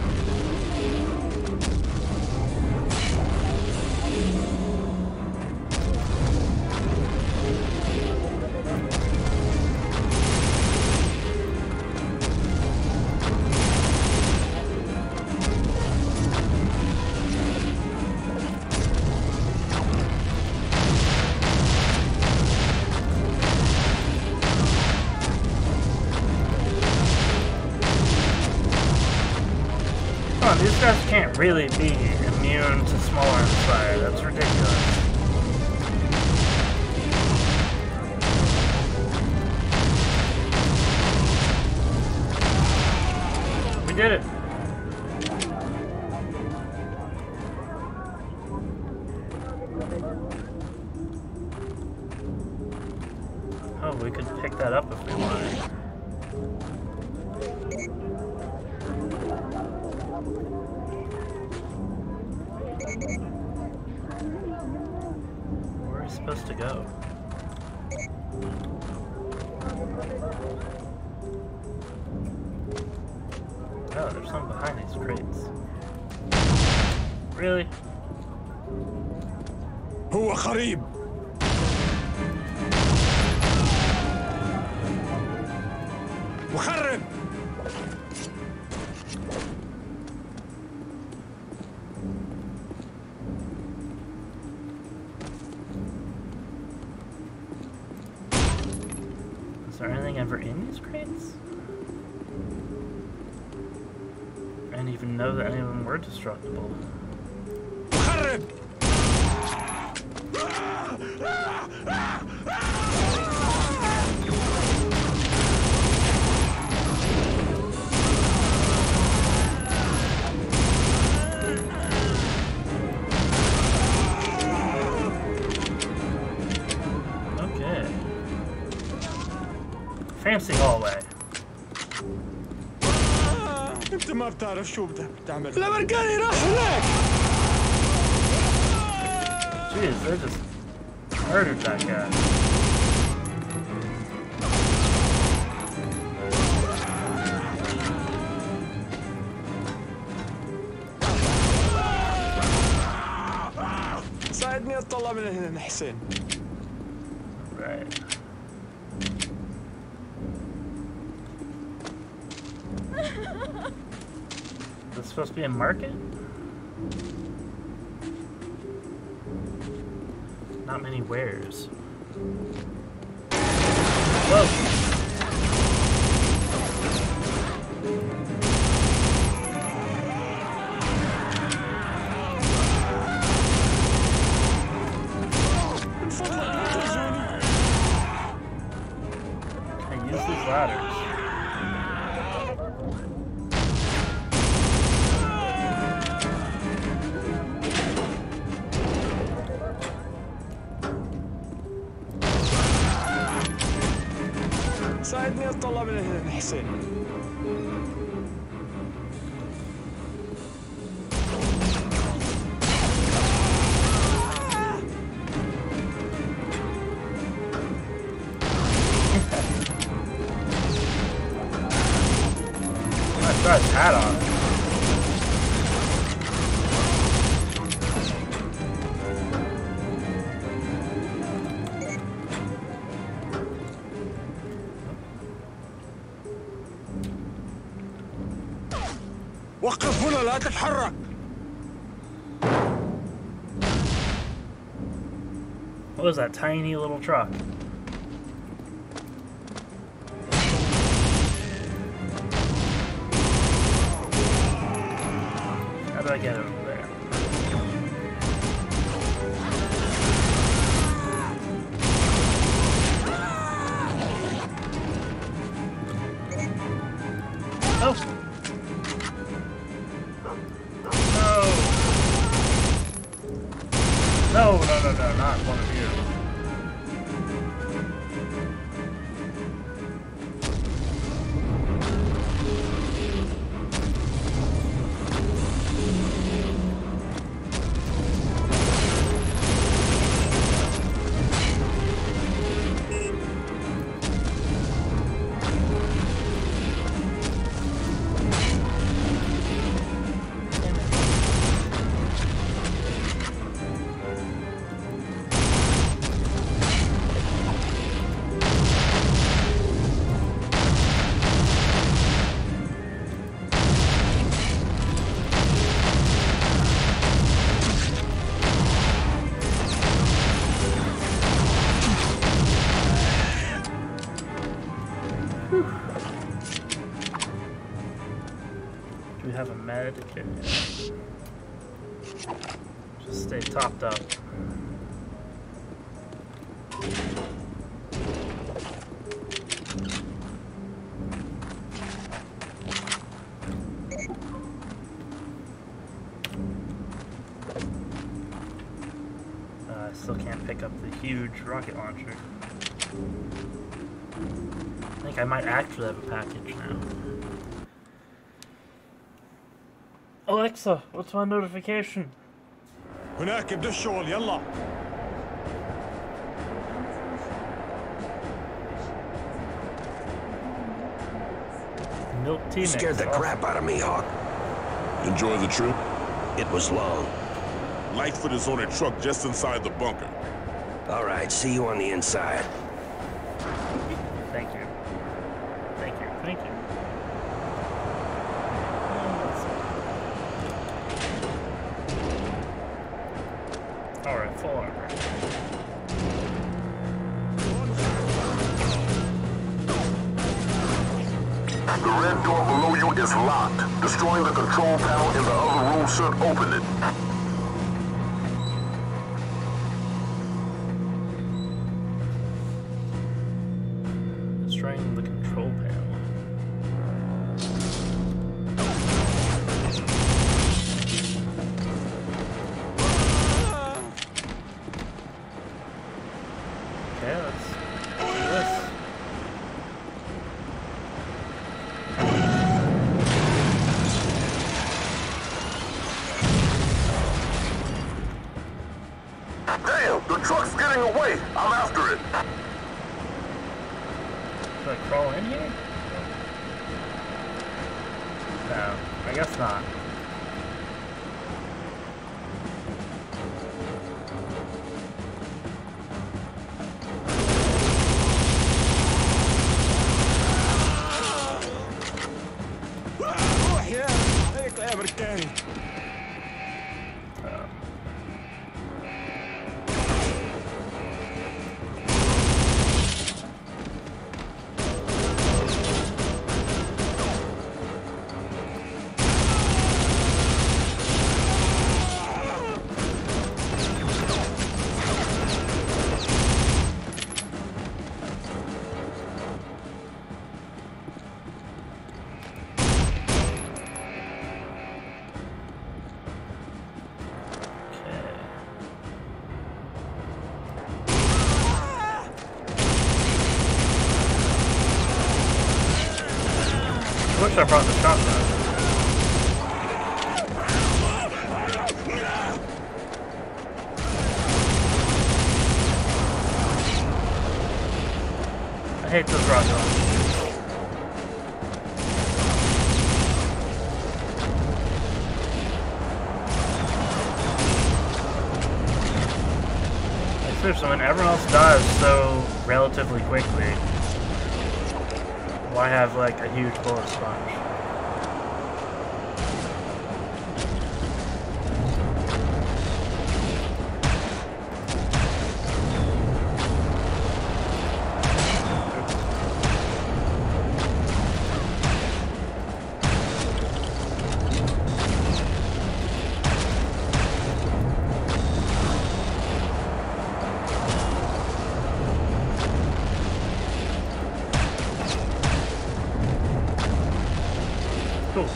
These guys can't really be immune to small arms fire. That's ridiculous. We did it. Oh, we could pick that up if we wanted. Where are we supposed to go? Oh, there's some behind these crates. Really? هو قريب. مخرب. Is there anything ever in these crates? I didn't even know that any of them were destructible. مخرب. Okay. Fancy hallway. انت ما بتعرف شو بدك تعمل. الامريكاني راح هناك. Jeez, they just murdered that guy. ساعدني اطلع من هنا حسين. Right. Is this supposed to be a market? Not many wares. Whoa! I use these ladders. ساعدني اطلع من هنا حسين. I got his hat on. وقف هنا لا تتحرك. What was that tiny little truck? How do I get over there? Oh! No, no, no, no, not one of you. we have a med? Okay. Just stay topped up. Uh, I still can't pick up the huge rocket launcher. I think I might actually have a package now. Alexa, what's my notification? هناك ابدا الشغل يلا. Milk tea You scared the crap out of me, Hawk. Enjoy the trip? It was long. Lightfoot is on a truck just inside the bunker. All right, see you on the inside. Thank you. Thank you. Thank you. Alright, full armor. The red door below you is locked. Destroying the control panel in the other room should open it. Destroying the control panel. Okay, let's do this. Damn, the truck's getting away. I'm after it. Should I crawl in here? No, I guess not. روح يا هيك يا امريكاني. I wish I brought the shotgun. I hate those rocket launchers. Like, seriously, when everyone else dies so relatively quickly, why have like a huge bullet sponge? Cool.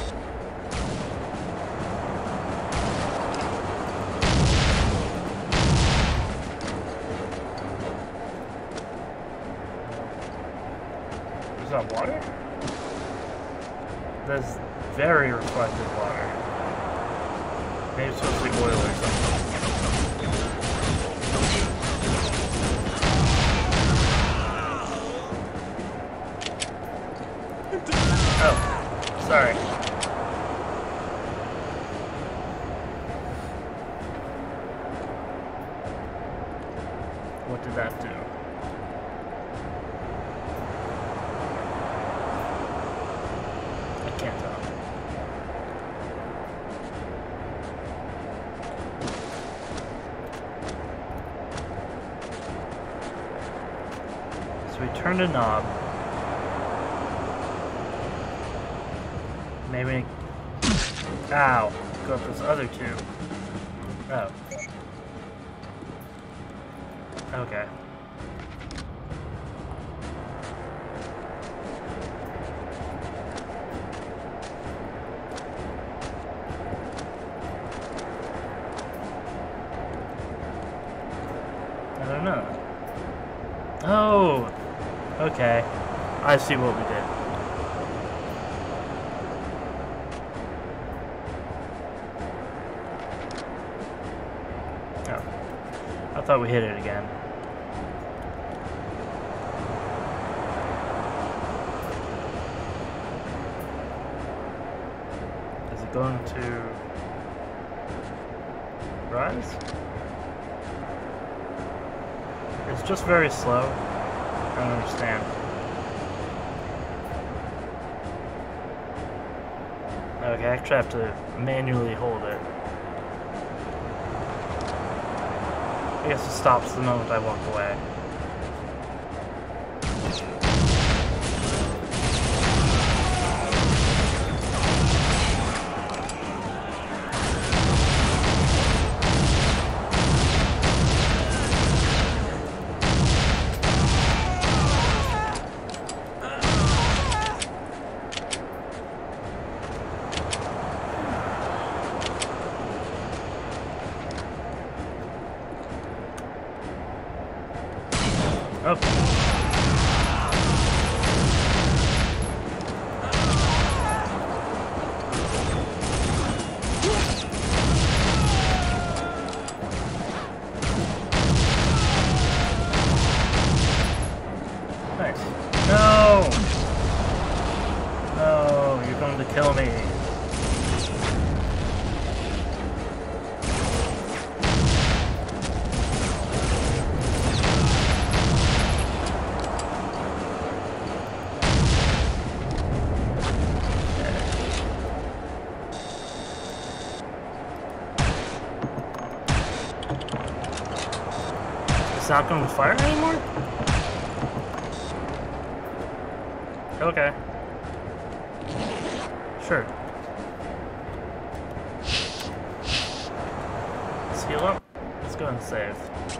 Is that water? That's very reflective water. Maybe it's supposed to be oil or something. Oh, sorry. What did that do? I can't tell. So we turned a knob. Maybe Ow. Go up those other two. Oh. Okay. I don't know. Oh! Okay. I see what we did. Oh. I thought we hit it again. Is it going to rise? It's just very slow. I don't understand. Okay, I actually have to manually hold it. I guess it stops the moment I walk away. Not going to fire anymore? Okay. Sure. Let's heal up. Let's go and save.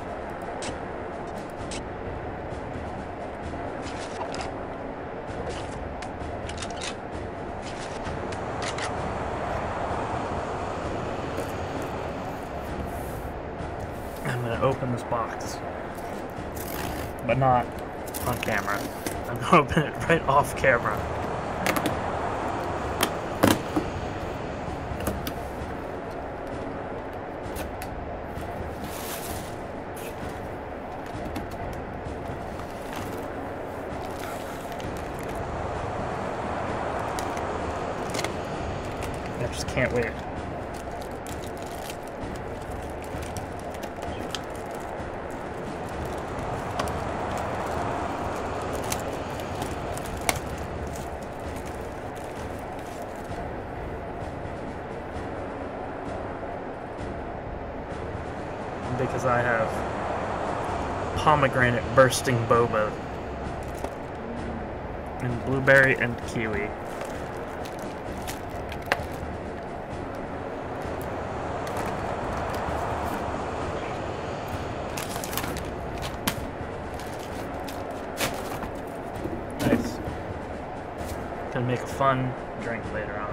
I'm going to open this box. But not on camera. I'm gonna open it right off camera. I just can't wait. Because I have pomegranate bursting boba and blueberry and kiwi. Nice. Gonna make a fun drink later on.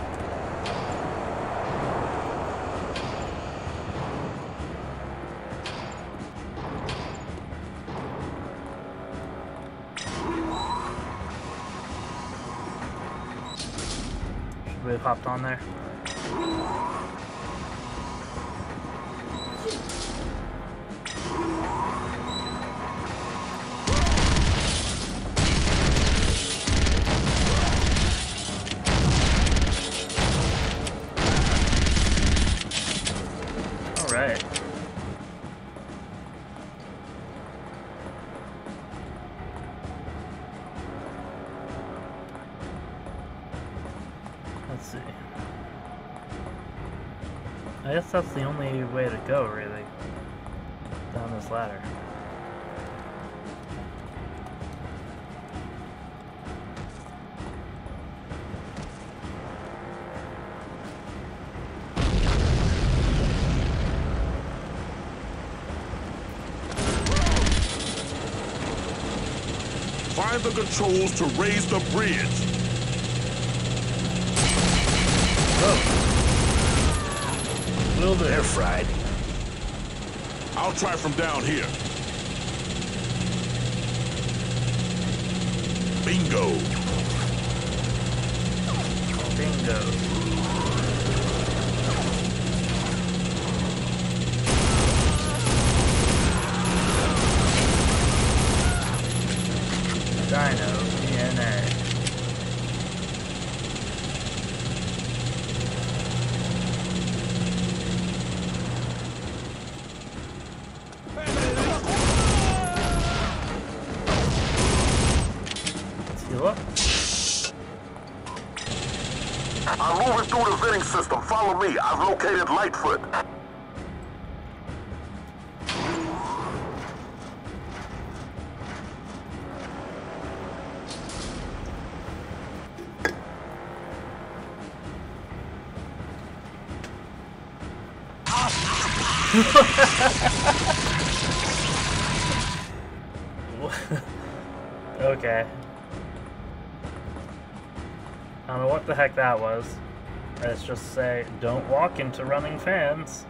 We hopped on there. All right. Let's see. I guess that's the only way to go, really, down this ladder. Find the controls to raise the bridge. Oh. Will do. They're fried. I'll try from down here. Bingo. Bingo. Dino D N A. Let's heal up. I'm moving through the venting system. Follow me. I've located Lightfoot. Okay. I don't know what the heck that was. Let's just say, don't walk into running fans.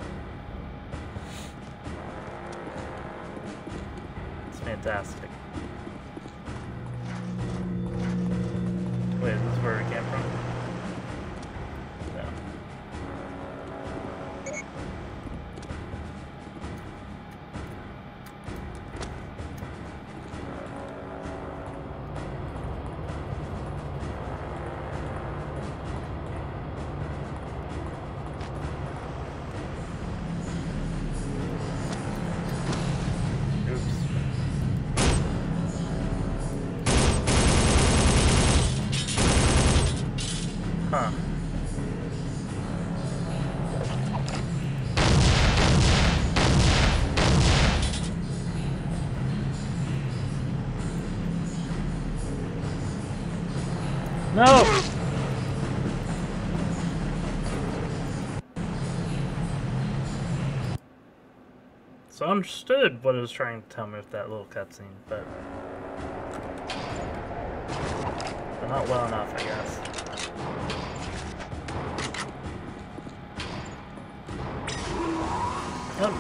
It's fantastic. Wait, is this where we came from? No. Huh. No! So I understood what it was trying to tell me with that little cutscene, but... but not well enough, I guess. Yep.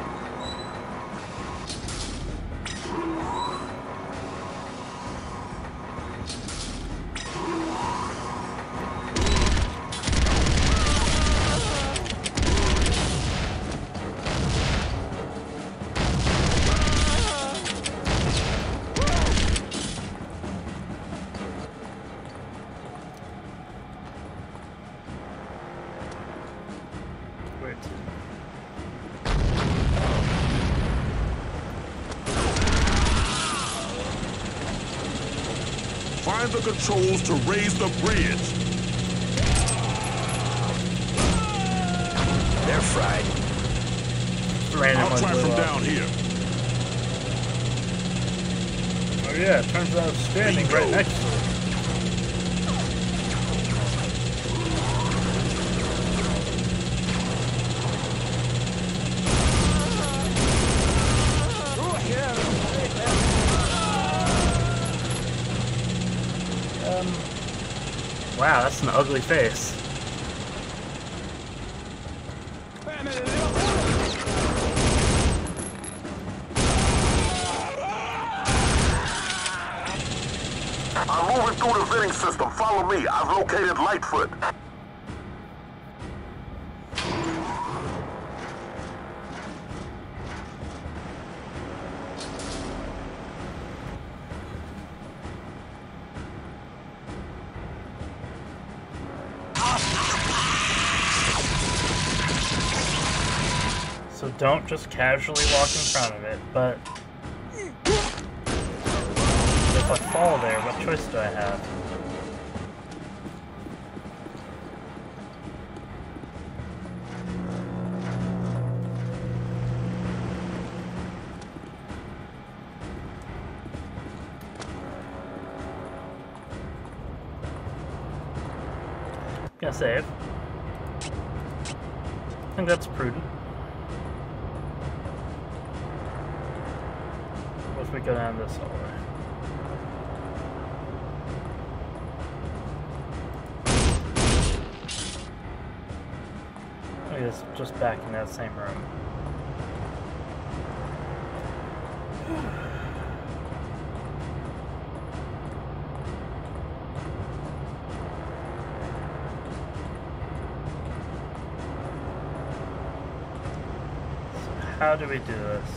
Find the controls to raise the bridge. They're fried. I'll try from down here. Oh yeah, it turns out it's standing Bingo. right next to it. Wow, that's an ugly face. I'm moving through the venting system. Follow me. I've located Lightfoot. So don't just casually walk in front of it, but if I fall there, what choice do I have? Gonna save. I think that's prudent. What if we go down this hallway? He was just back in that same room. How do we do this?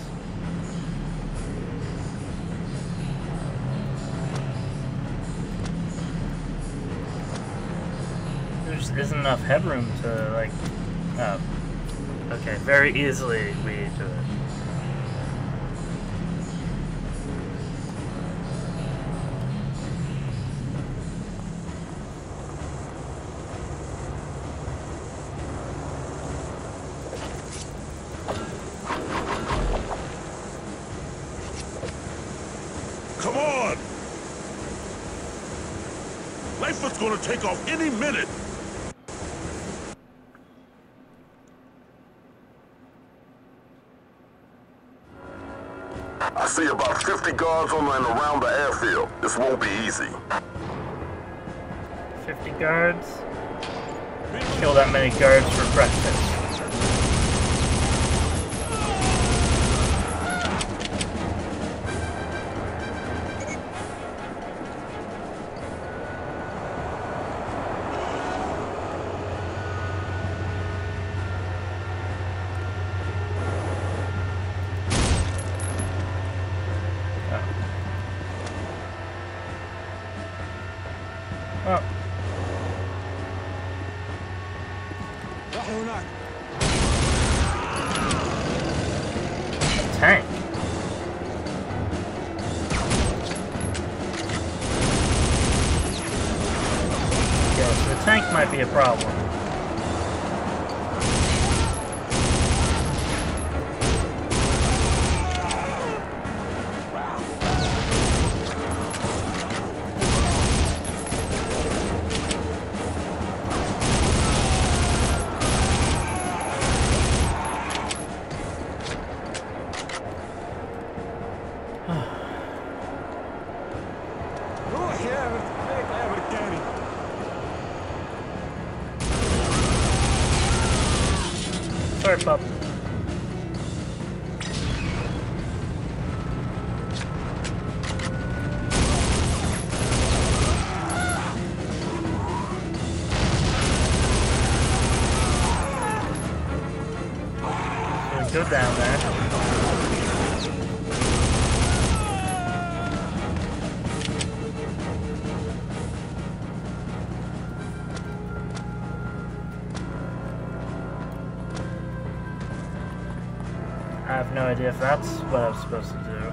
There just isn't enough headroom to, like... Oh. Okay, very easily we do it. Come on! Lightfoot's gonna take off any minute! I see about fifty guards on and around the airfield. This won't be easy. fifty guards? Kill that many guards for breakfast. Oh. A tank. Yes, the tank might be a problem. Sorry, pup. Go down there. I have no idea if that's what I was supposed to do.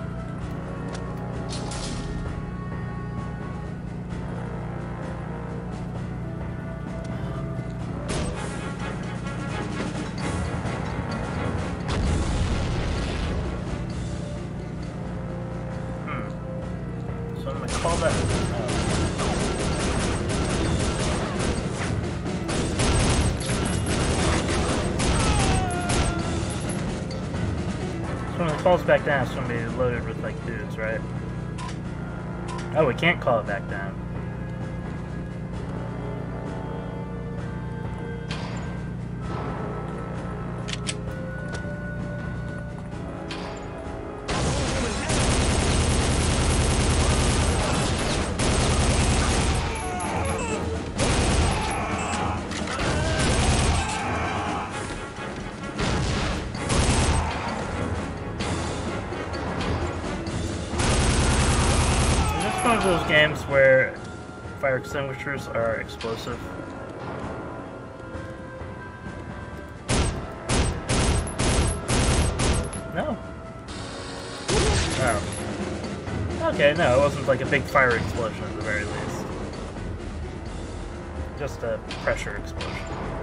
Hmm. So I'm gonna call that. Oh. When it falls back down, it's going to be loaded with, like, dudes, right? Oh, we can't call it back down. One of those games where fire extinguishers are explosive. No. Oh. Okay, no, it wasn't like a big fire explosion at the very least. Just a pressure explosion.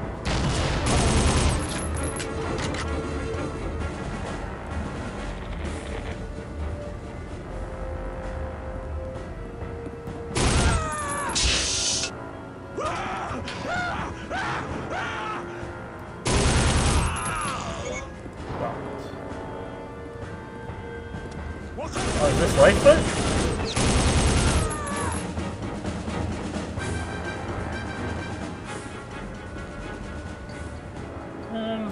Oh, is this Lightfoot?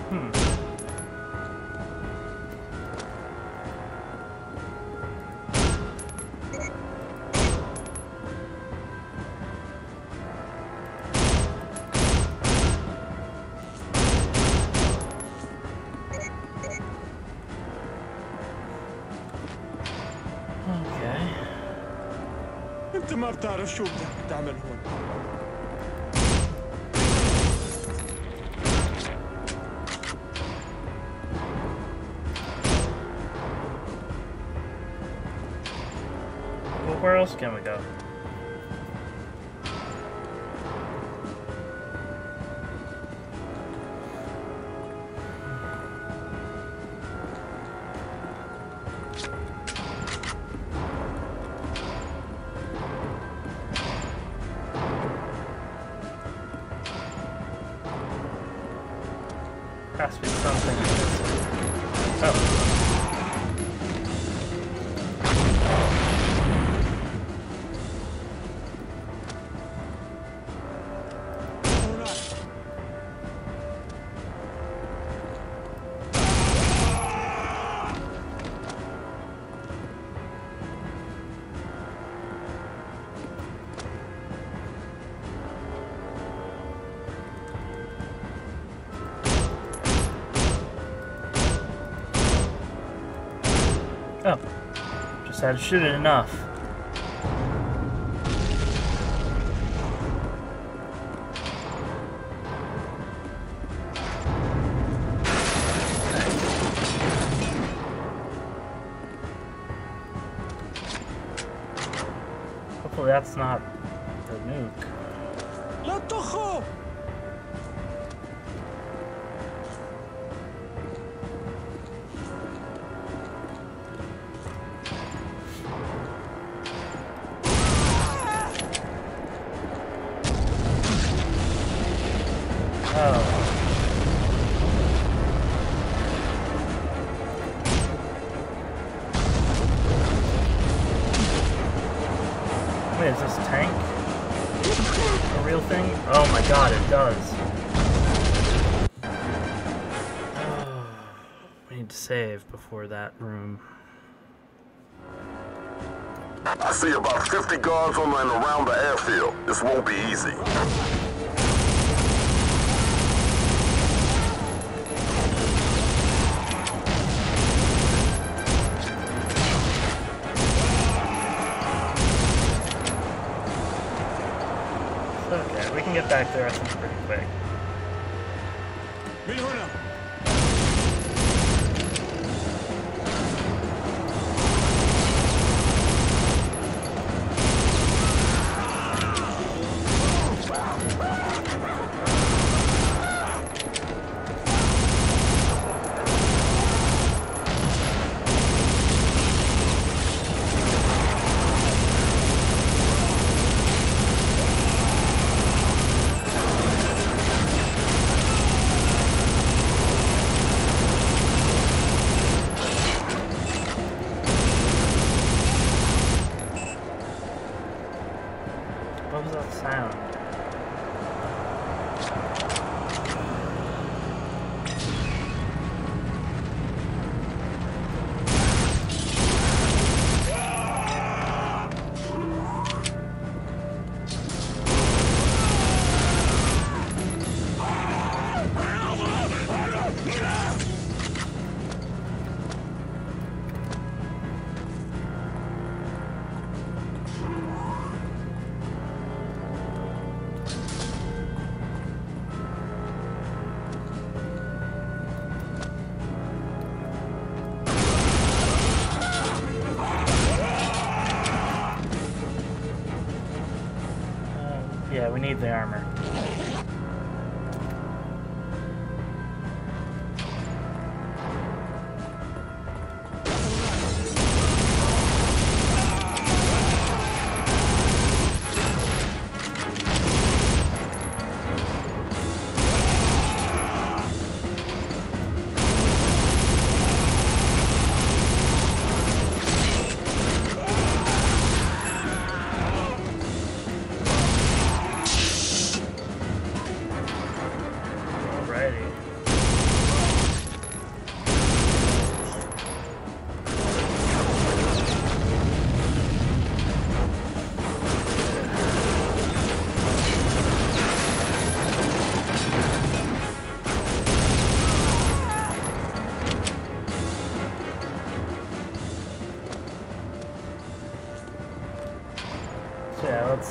Hmm. انت ما بتعرف شو بدك تعمل هون. Well, where else can we go? Has to be something. Oh. Oh, just had to shoot it enough. Hopefully that's not the nuke. لا تخو. Wait, is this tank a real thing? Oh my god, it does. Oh, we need to save before that room. I see about fifty guards on and around the airfield. This won't be easy. Okay, we can get back there I think pretty quick. من هنا. What was that sound? Yeah, we need the armor.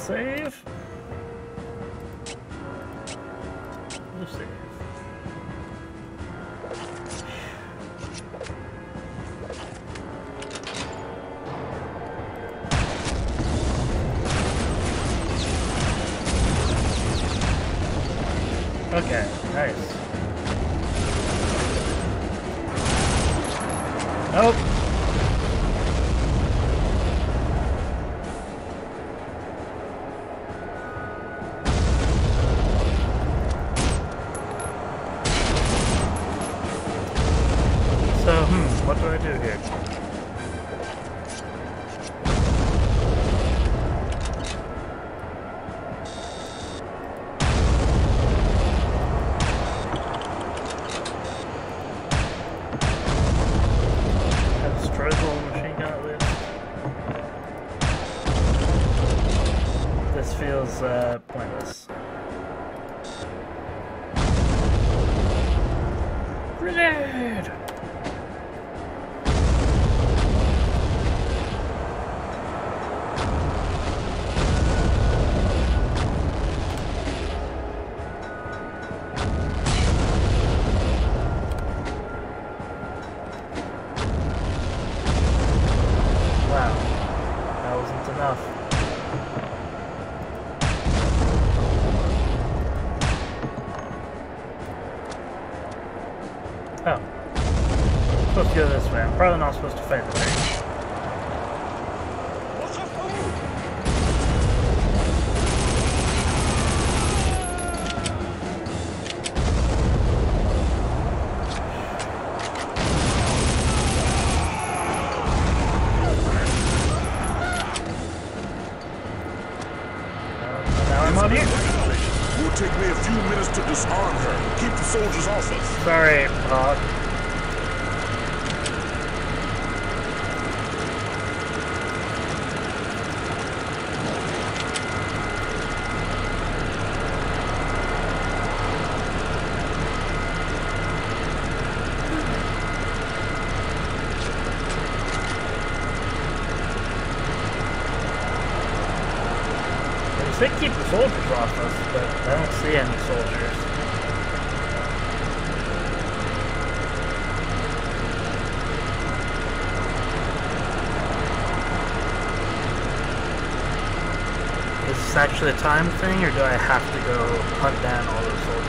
save. No save. Okay, nice. Nope. So, hmm, what do I do here? Uh, pointless. Grenade! Wow, that wasn't enough. Oh. I'm supposed to go this way. I'm probably not supposed to fight the range. Uh, now I'm on here. It will take me a few minutes to disarm her. Keep the soldiers off us. Sorry, Hawk. They keep the soldiers off us, but I don't see any soldiers. Is this actually a time thing, or do I have to go hunt down all those soldiers?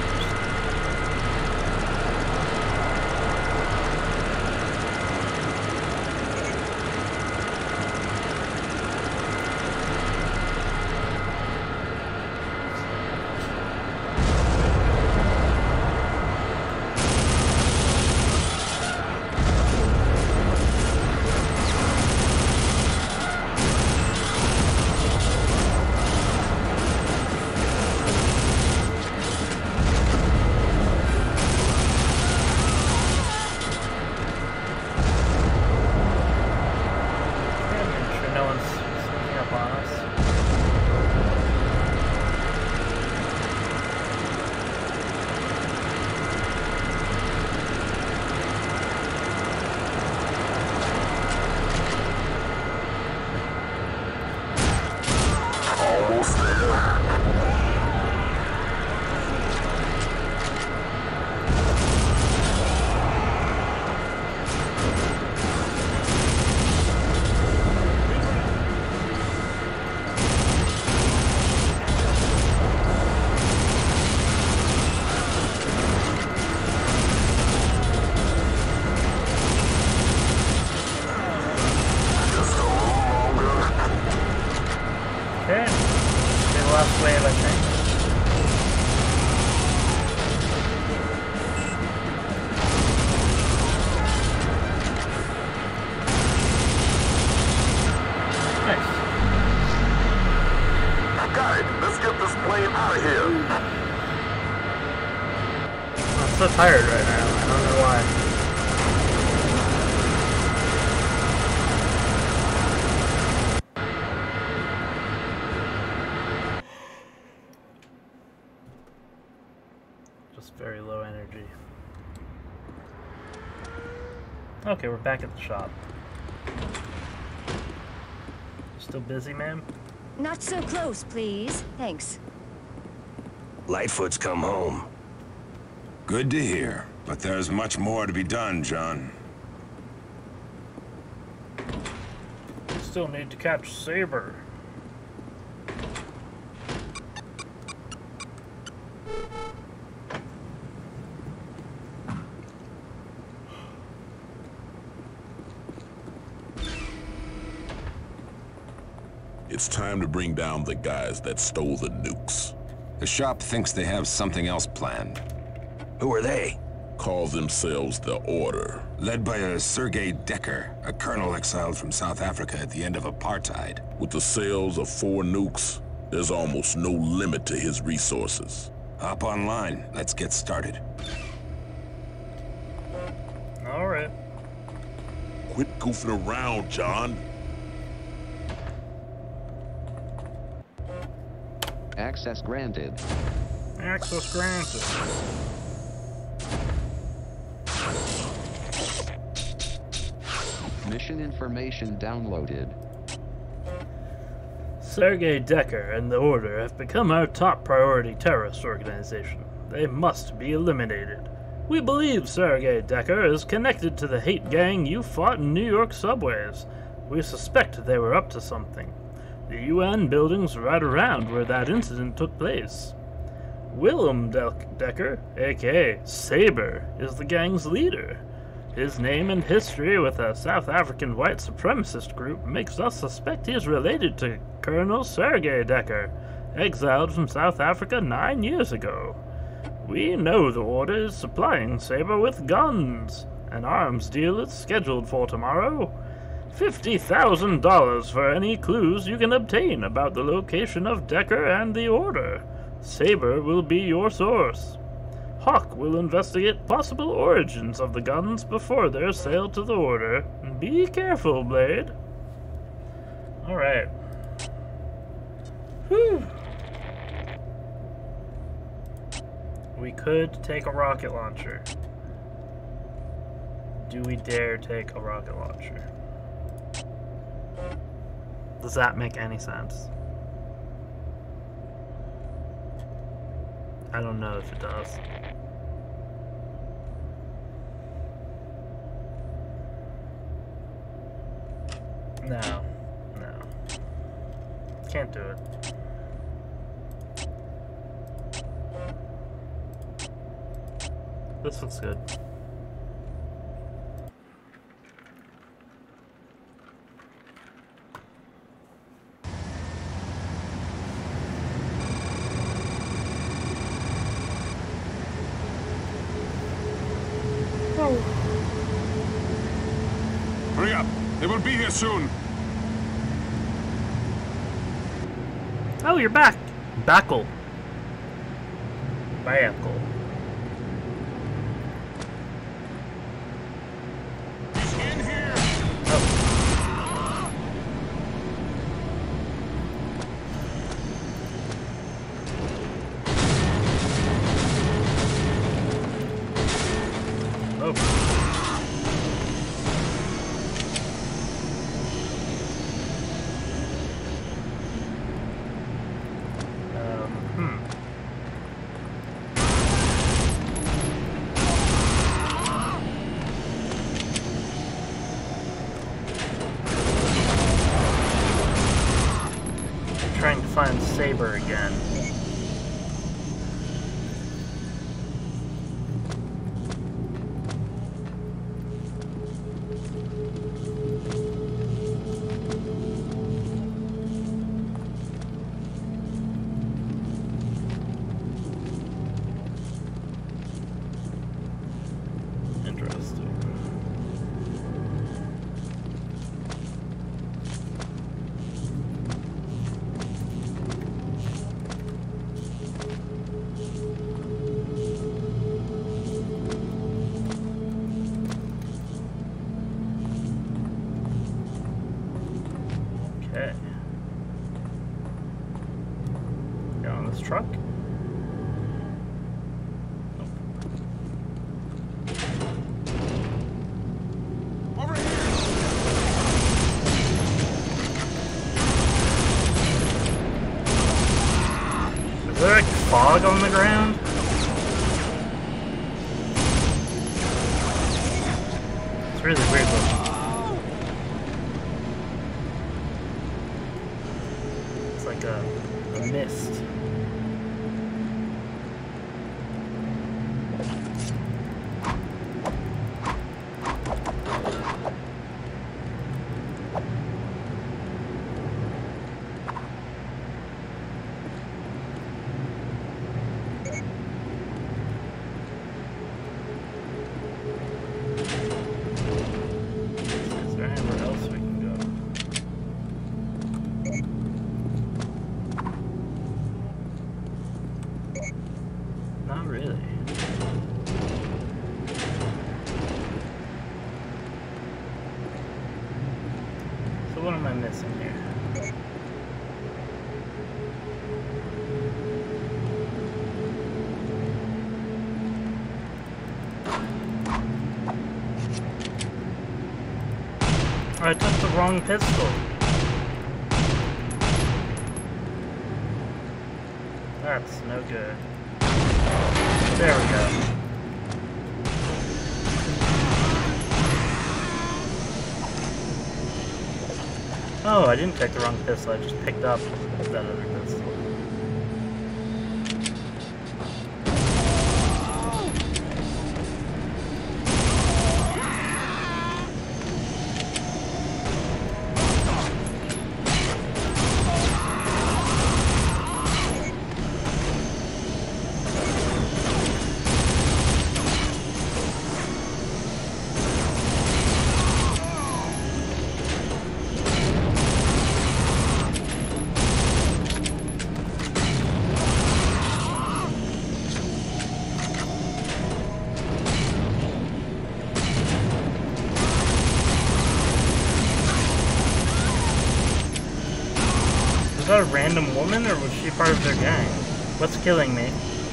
Last wave, I think. Nice. Got it. Let's get this plane out of here. I'm so tired right now. I don't know why. Very low energy. Okay, we're back at the shop. Still busy, ma'am? Not so close, please. Thanks. Lightfoot's come home. Good to hear, but there's much more to be done, John. We still need to catch Saber. It's time to bring down the guys that stole the nukes. The shop thinks they have something else planned. Who are they? Call themselves the Order. Led by a Sergei Dekker, a colonel exiled from South Africa at the end of apartheid. With the sales of four nukes, there's almost no limit to his resources. Hop online. Let's get started. All right. Quit goofing around, John. Access granted. Access granted. Mission information downloaded. Sergei Dekker and the Order have become our top priority terrorist organization. They must be eliminated. We believe Sergei Dekker is connected to the hate gang you fought in New York subways. We suspect they were up to something. The U N building's right around where that incident took place. Willem De Dekker, aka Saber, is the gang's leader. His name and history with a South African white supremacist group makes us suspect he's related to Colonel Sergei Dekker, exiled from South Africa nine years ago. We know the Order is supplying Saber with guns. An arms deal is scheduled for tomorrow. fifty thousand dollars for any clues you can obtain about the location of Dekker and the Order. Saber will be your source. Hawk will investigate possible origins of the guns before their sale to the Order. Be careful, Blade. Alright. Whew. We could take a rocket launcher. Do we dare take a rocket launcher? Does that make any sense? I don't know if it does. No. No. Can't do it. This looks good. Hurry up! They will be here soon! Oh, you're back! Backle. Backle. Trying to find Saber again. Interesting. Okay. Get on this truck. Nope. ground. It's really weird looking. It's like a, a mist. What am I missing here? I took the wrong pistol. That's no good. There we go. Oh, I didn't take the wrong pistol, I just picked up that other pistol. Was that a random woman, or was she part of their gang? What's killing me?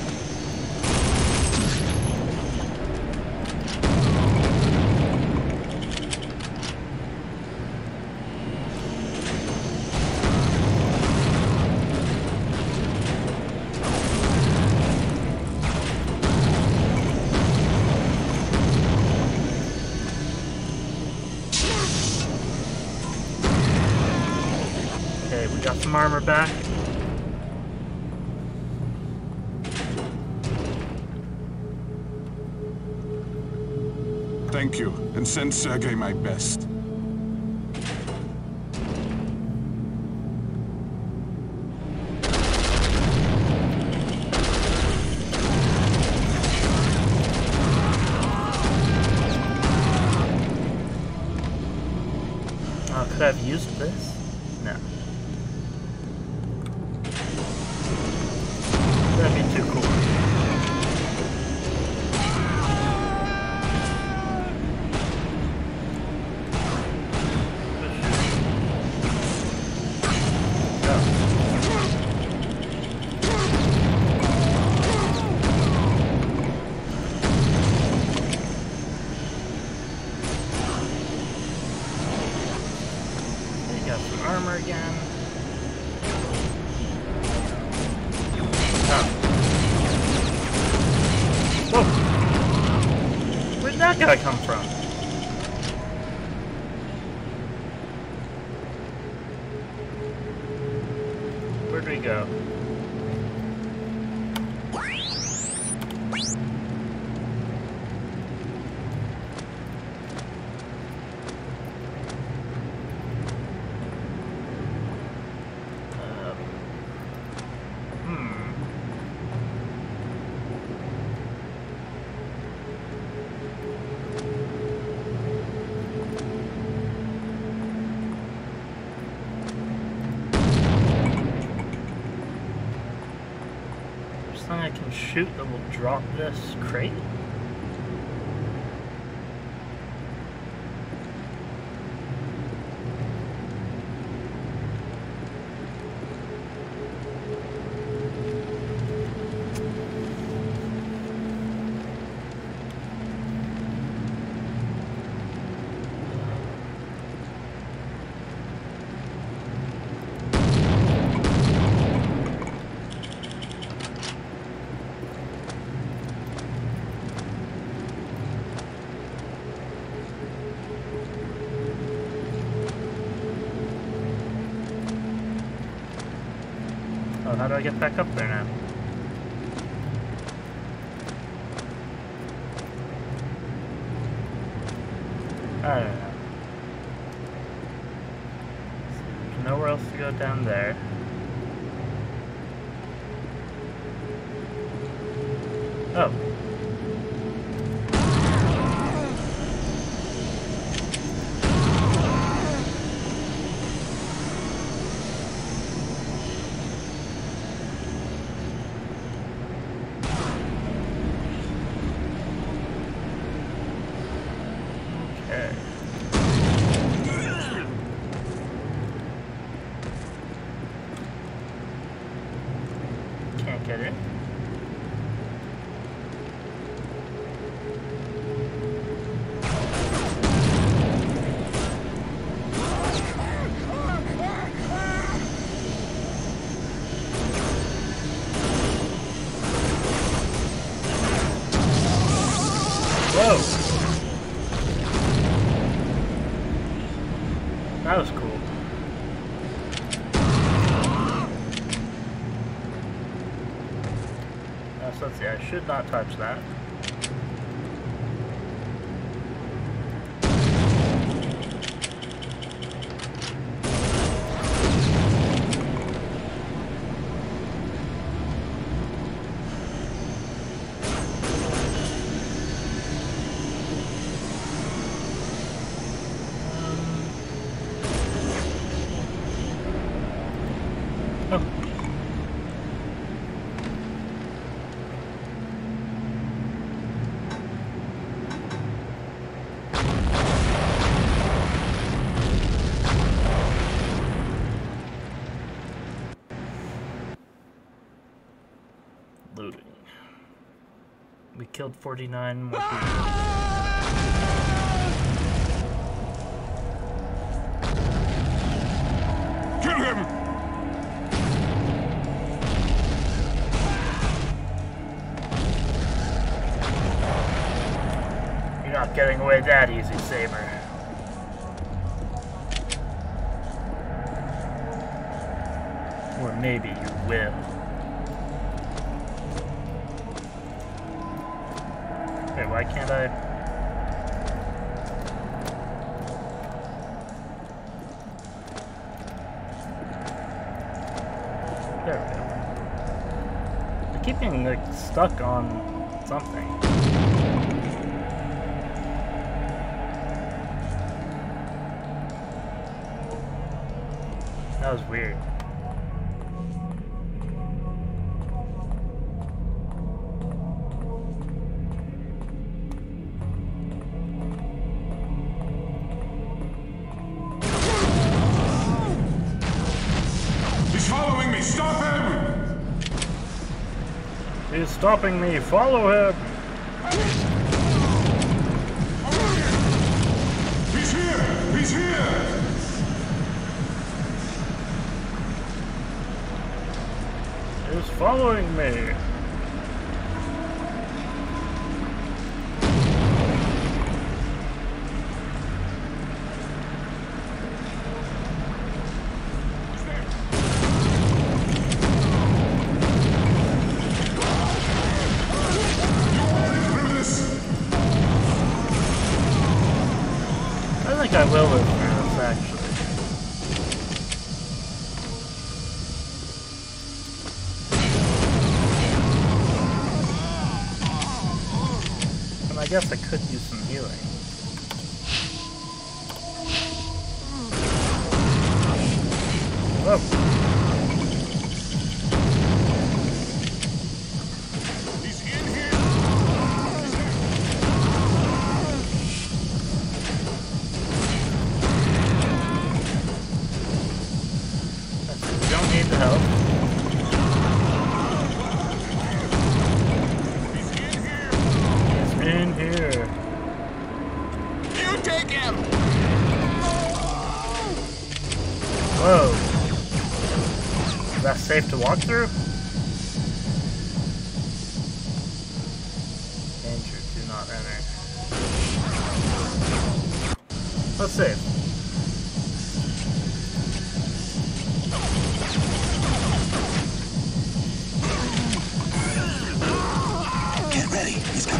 Got some armor back. Thank you, and send Sergei my best. Uh, could I have used this? No. That'd be too cool. Got some armor again. Whoa! Where'd that guy come from? Where'd we go? I can shoot that will drop this crate. how do I get back up there now? I don't know. So there's nowhere else to go down there. Oh. Can't get in. Whoa! That was cool. Uh, so let's see, I should not touch that. Loading. We killed forty-nine more people. Kill him! You're not getting away that easy, Saber. Or maybe you will. Okay, why can't I? There we go. I keep getting like stuck on something. That was weird. He's stopping me. Follow him. He's here. He's here. He's following me. I think I will live through this, actually. And I guess I could use some healing. Whoa. Whoa. Is that safe to walk through? Danger, do not enter. Let's save.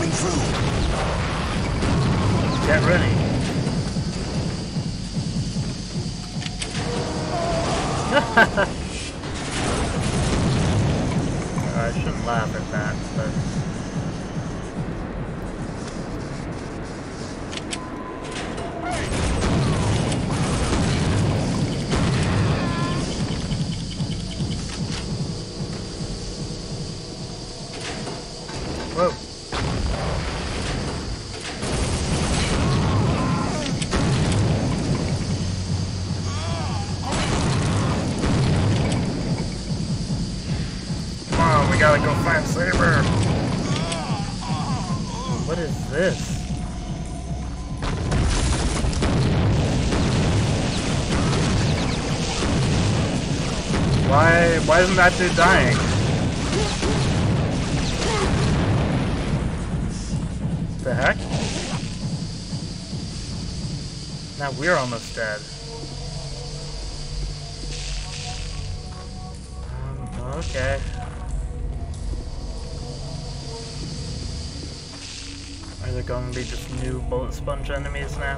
coming through. Get ready. uh, I shouldn't laugh at that, but... Whoa. Come on, we gotta go find Saber. What is this? Why, why isn't that dude dying? The heck? Now we're almost dead. Um, okay. Are there going to be just new bullet sponge enemies now?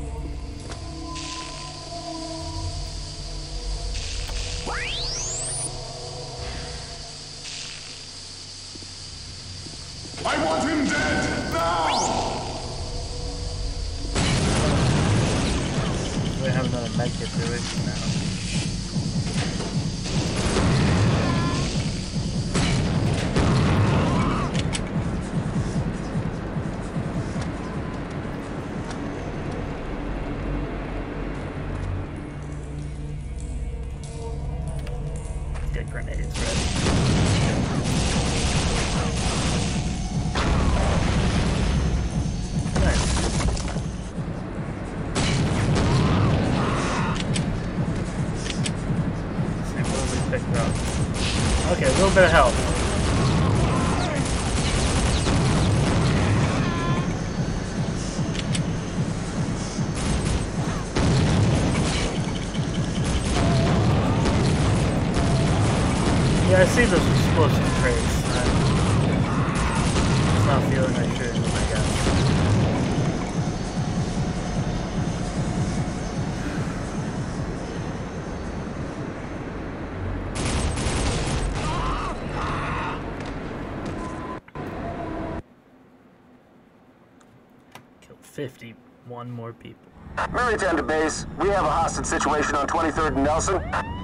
I want him dead now! We have another medkit to it now. Get grenades ready. Okay, a little bit of help. Yeah, I see those explosive traits. I'm not feeling like shooting them, I guess. fifty-one more people. Maritime to base. We have a hostage situation on twenty-third and Nelson.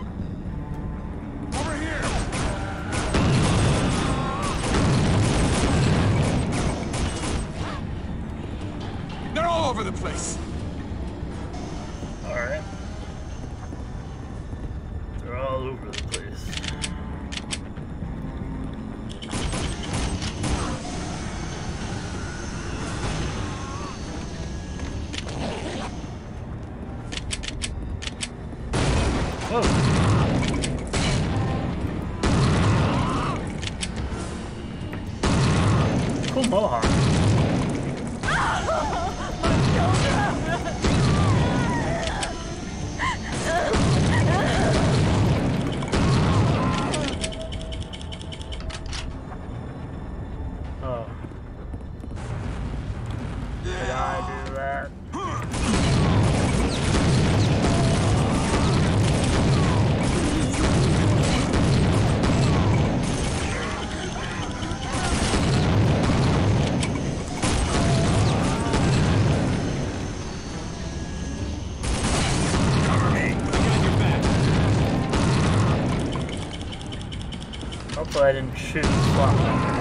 Over here! They're all over the place. Alright. They're all over the place. Whoa. Cool mohawk. Oh. Did I do that? Hopefully I didn't shoot the slot.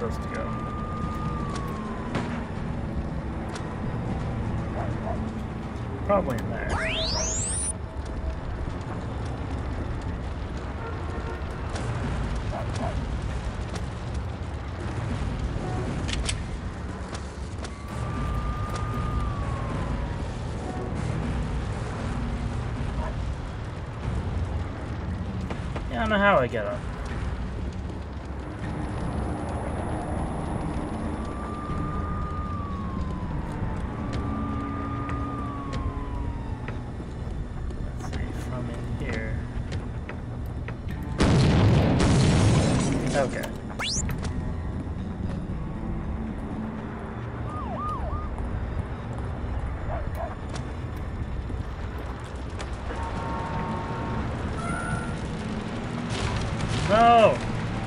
supposed to go? Probably in there. Yeah, I don't know how I get up. Okay. No!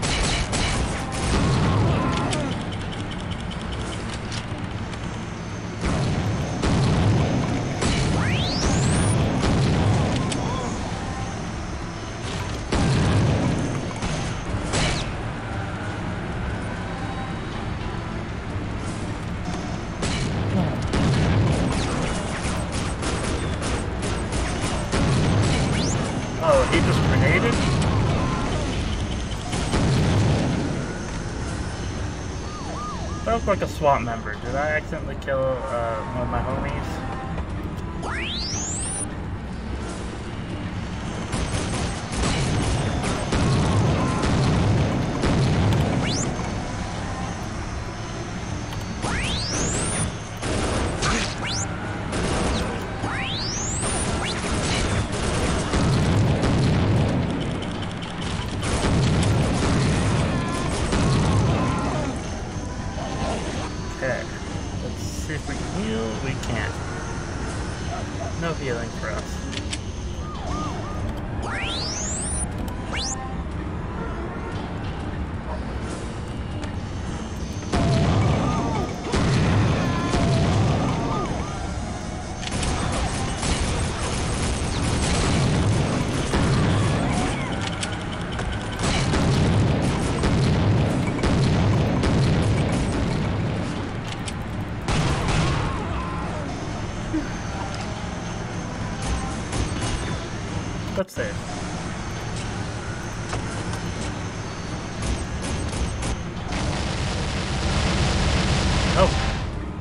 Oh, he just grenaded? That looked like a SWAT member. Did I accidentally kill uh, one of my homies? Okay, let's see if we can heal. We can't. No healing for us. Let's save. Oh.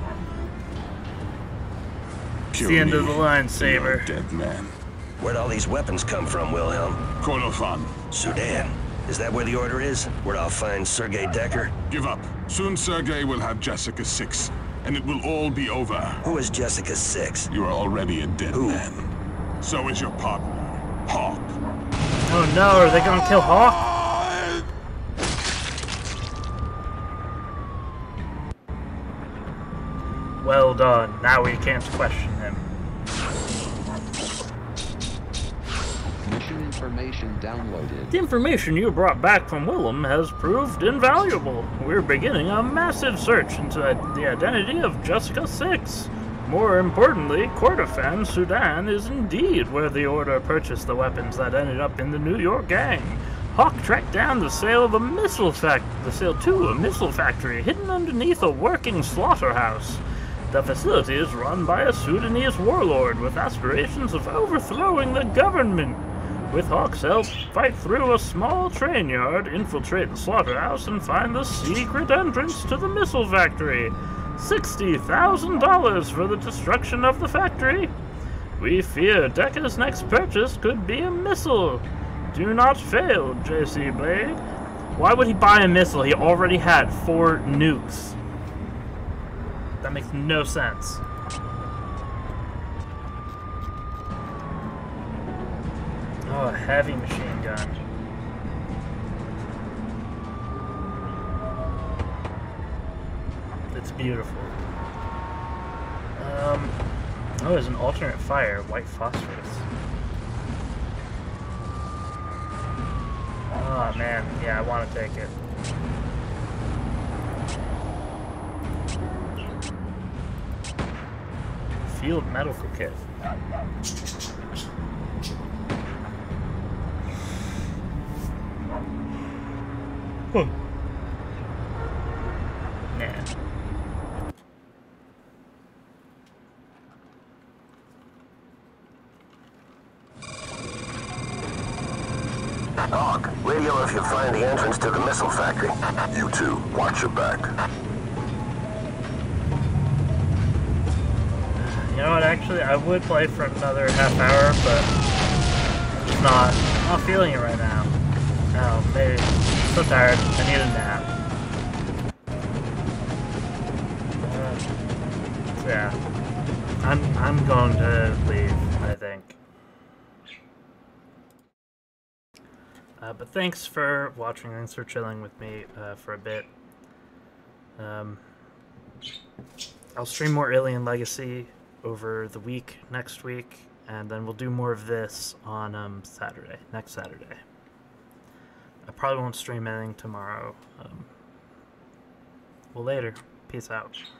It's the end of the line, Saber. Dead man. Where'd all these weapons come from, Wilhelm? Kordofan. Sudan. Is that where the order is? Where I'll find Sergei Decker? Give up. Soon Sergei will have Jessica six, and it will all be over. Who is Jessica six? You are already a dead Who? man. So is your partner, Hawk. Oh no, are they gonna kill Hawk? Well done. Now we can't question him. Mission information downloaded. The information you brought back from Willem has proved invaluable. We're beginning a massive search into the identity of Jessica six. More importantly, Kordofan, Sudan is indeed where the Order purchased the weapons that ended up in the New York gang. Hawk tracked down the sale of a missile fac- the sale to a missile factory hidden underneath a working slaughterhouse. The facility is run by a Sudanese warlord with aspirations of overthrowing the government. With Hawk's help, fight through a small train yard, infiltrate the slaughterhouse, and find the secret entrance to the missile factory. sixty thousand dollars for the destruction of the factory. We fear Decker's next purchase could be a missile. Do not fail, J C Blade. Why would he buy a missile? He already had four nukes. That makes no sense. Oh, a heavy machine gun. It's beautiful. Um, oh, there's an alternate fire, white phosphorus. Oh man, yeah, I want to take it. Field medical kit. Huh. Hawk, radio if you find the entrance to the missile factory. You too. Watch your back. You know what, actually, I would play for another half hour, but it's not, I'm not feeling it right now. No, maybe. I'm so tired. I need a nap. Uh, so yeah. I'm, I'm going to leave, I think. Uh, but thanks for watching. Thanks for chilling with me uh, for a bit. Um, I'll stream more Alien Legacy over the week, next week, and then we'll do more of this on um, Saturday, next Saturday. I probably won't stream anything tomorrow. Um, well, later. Peace out.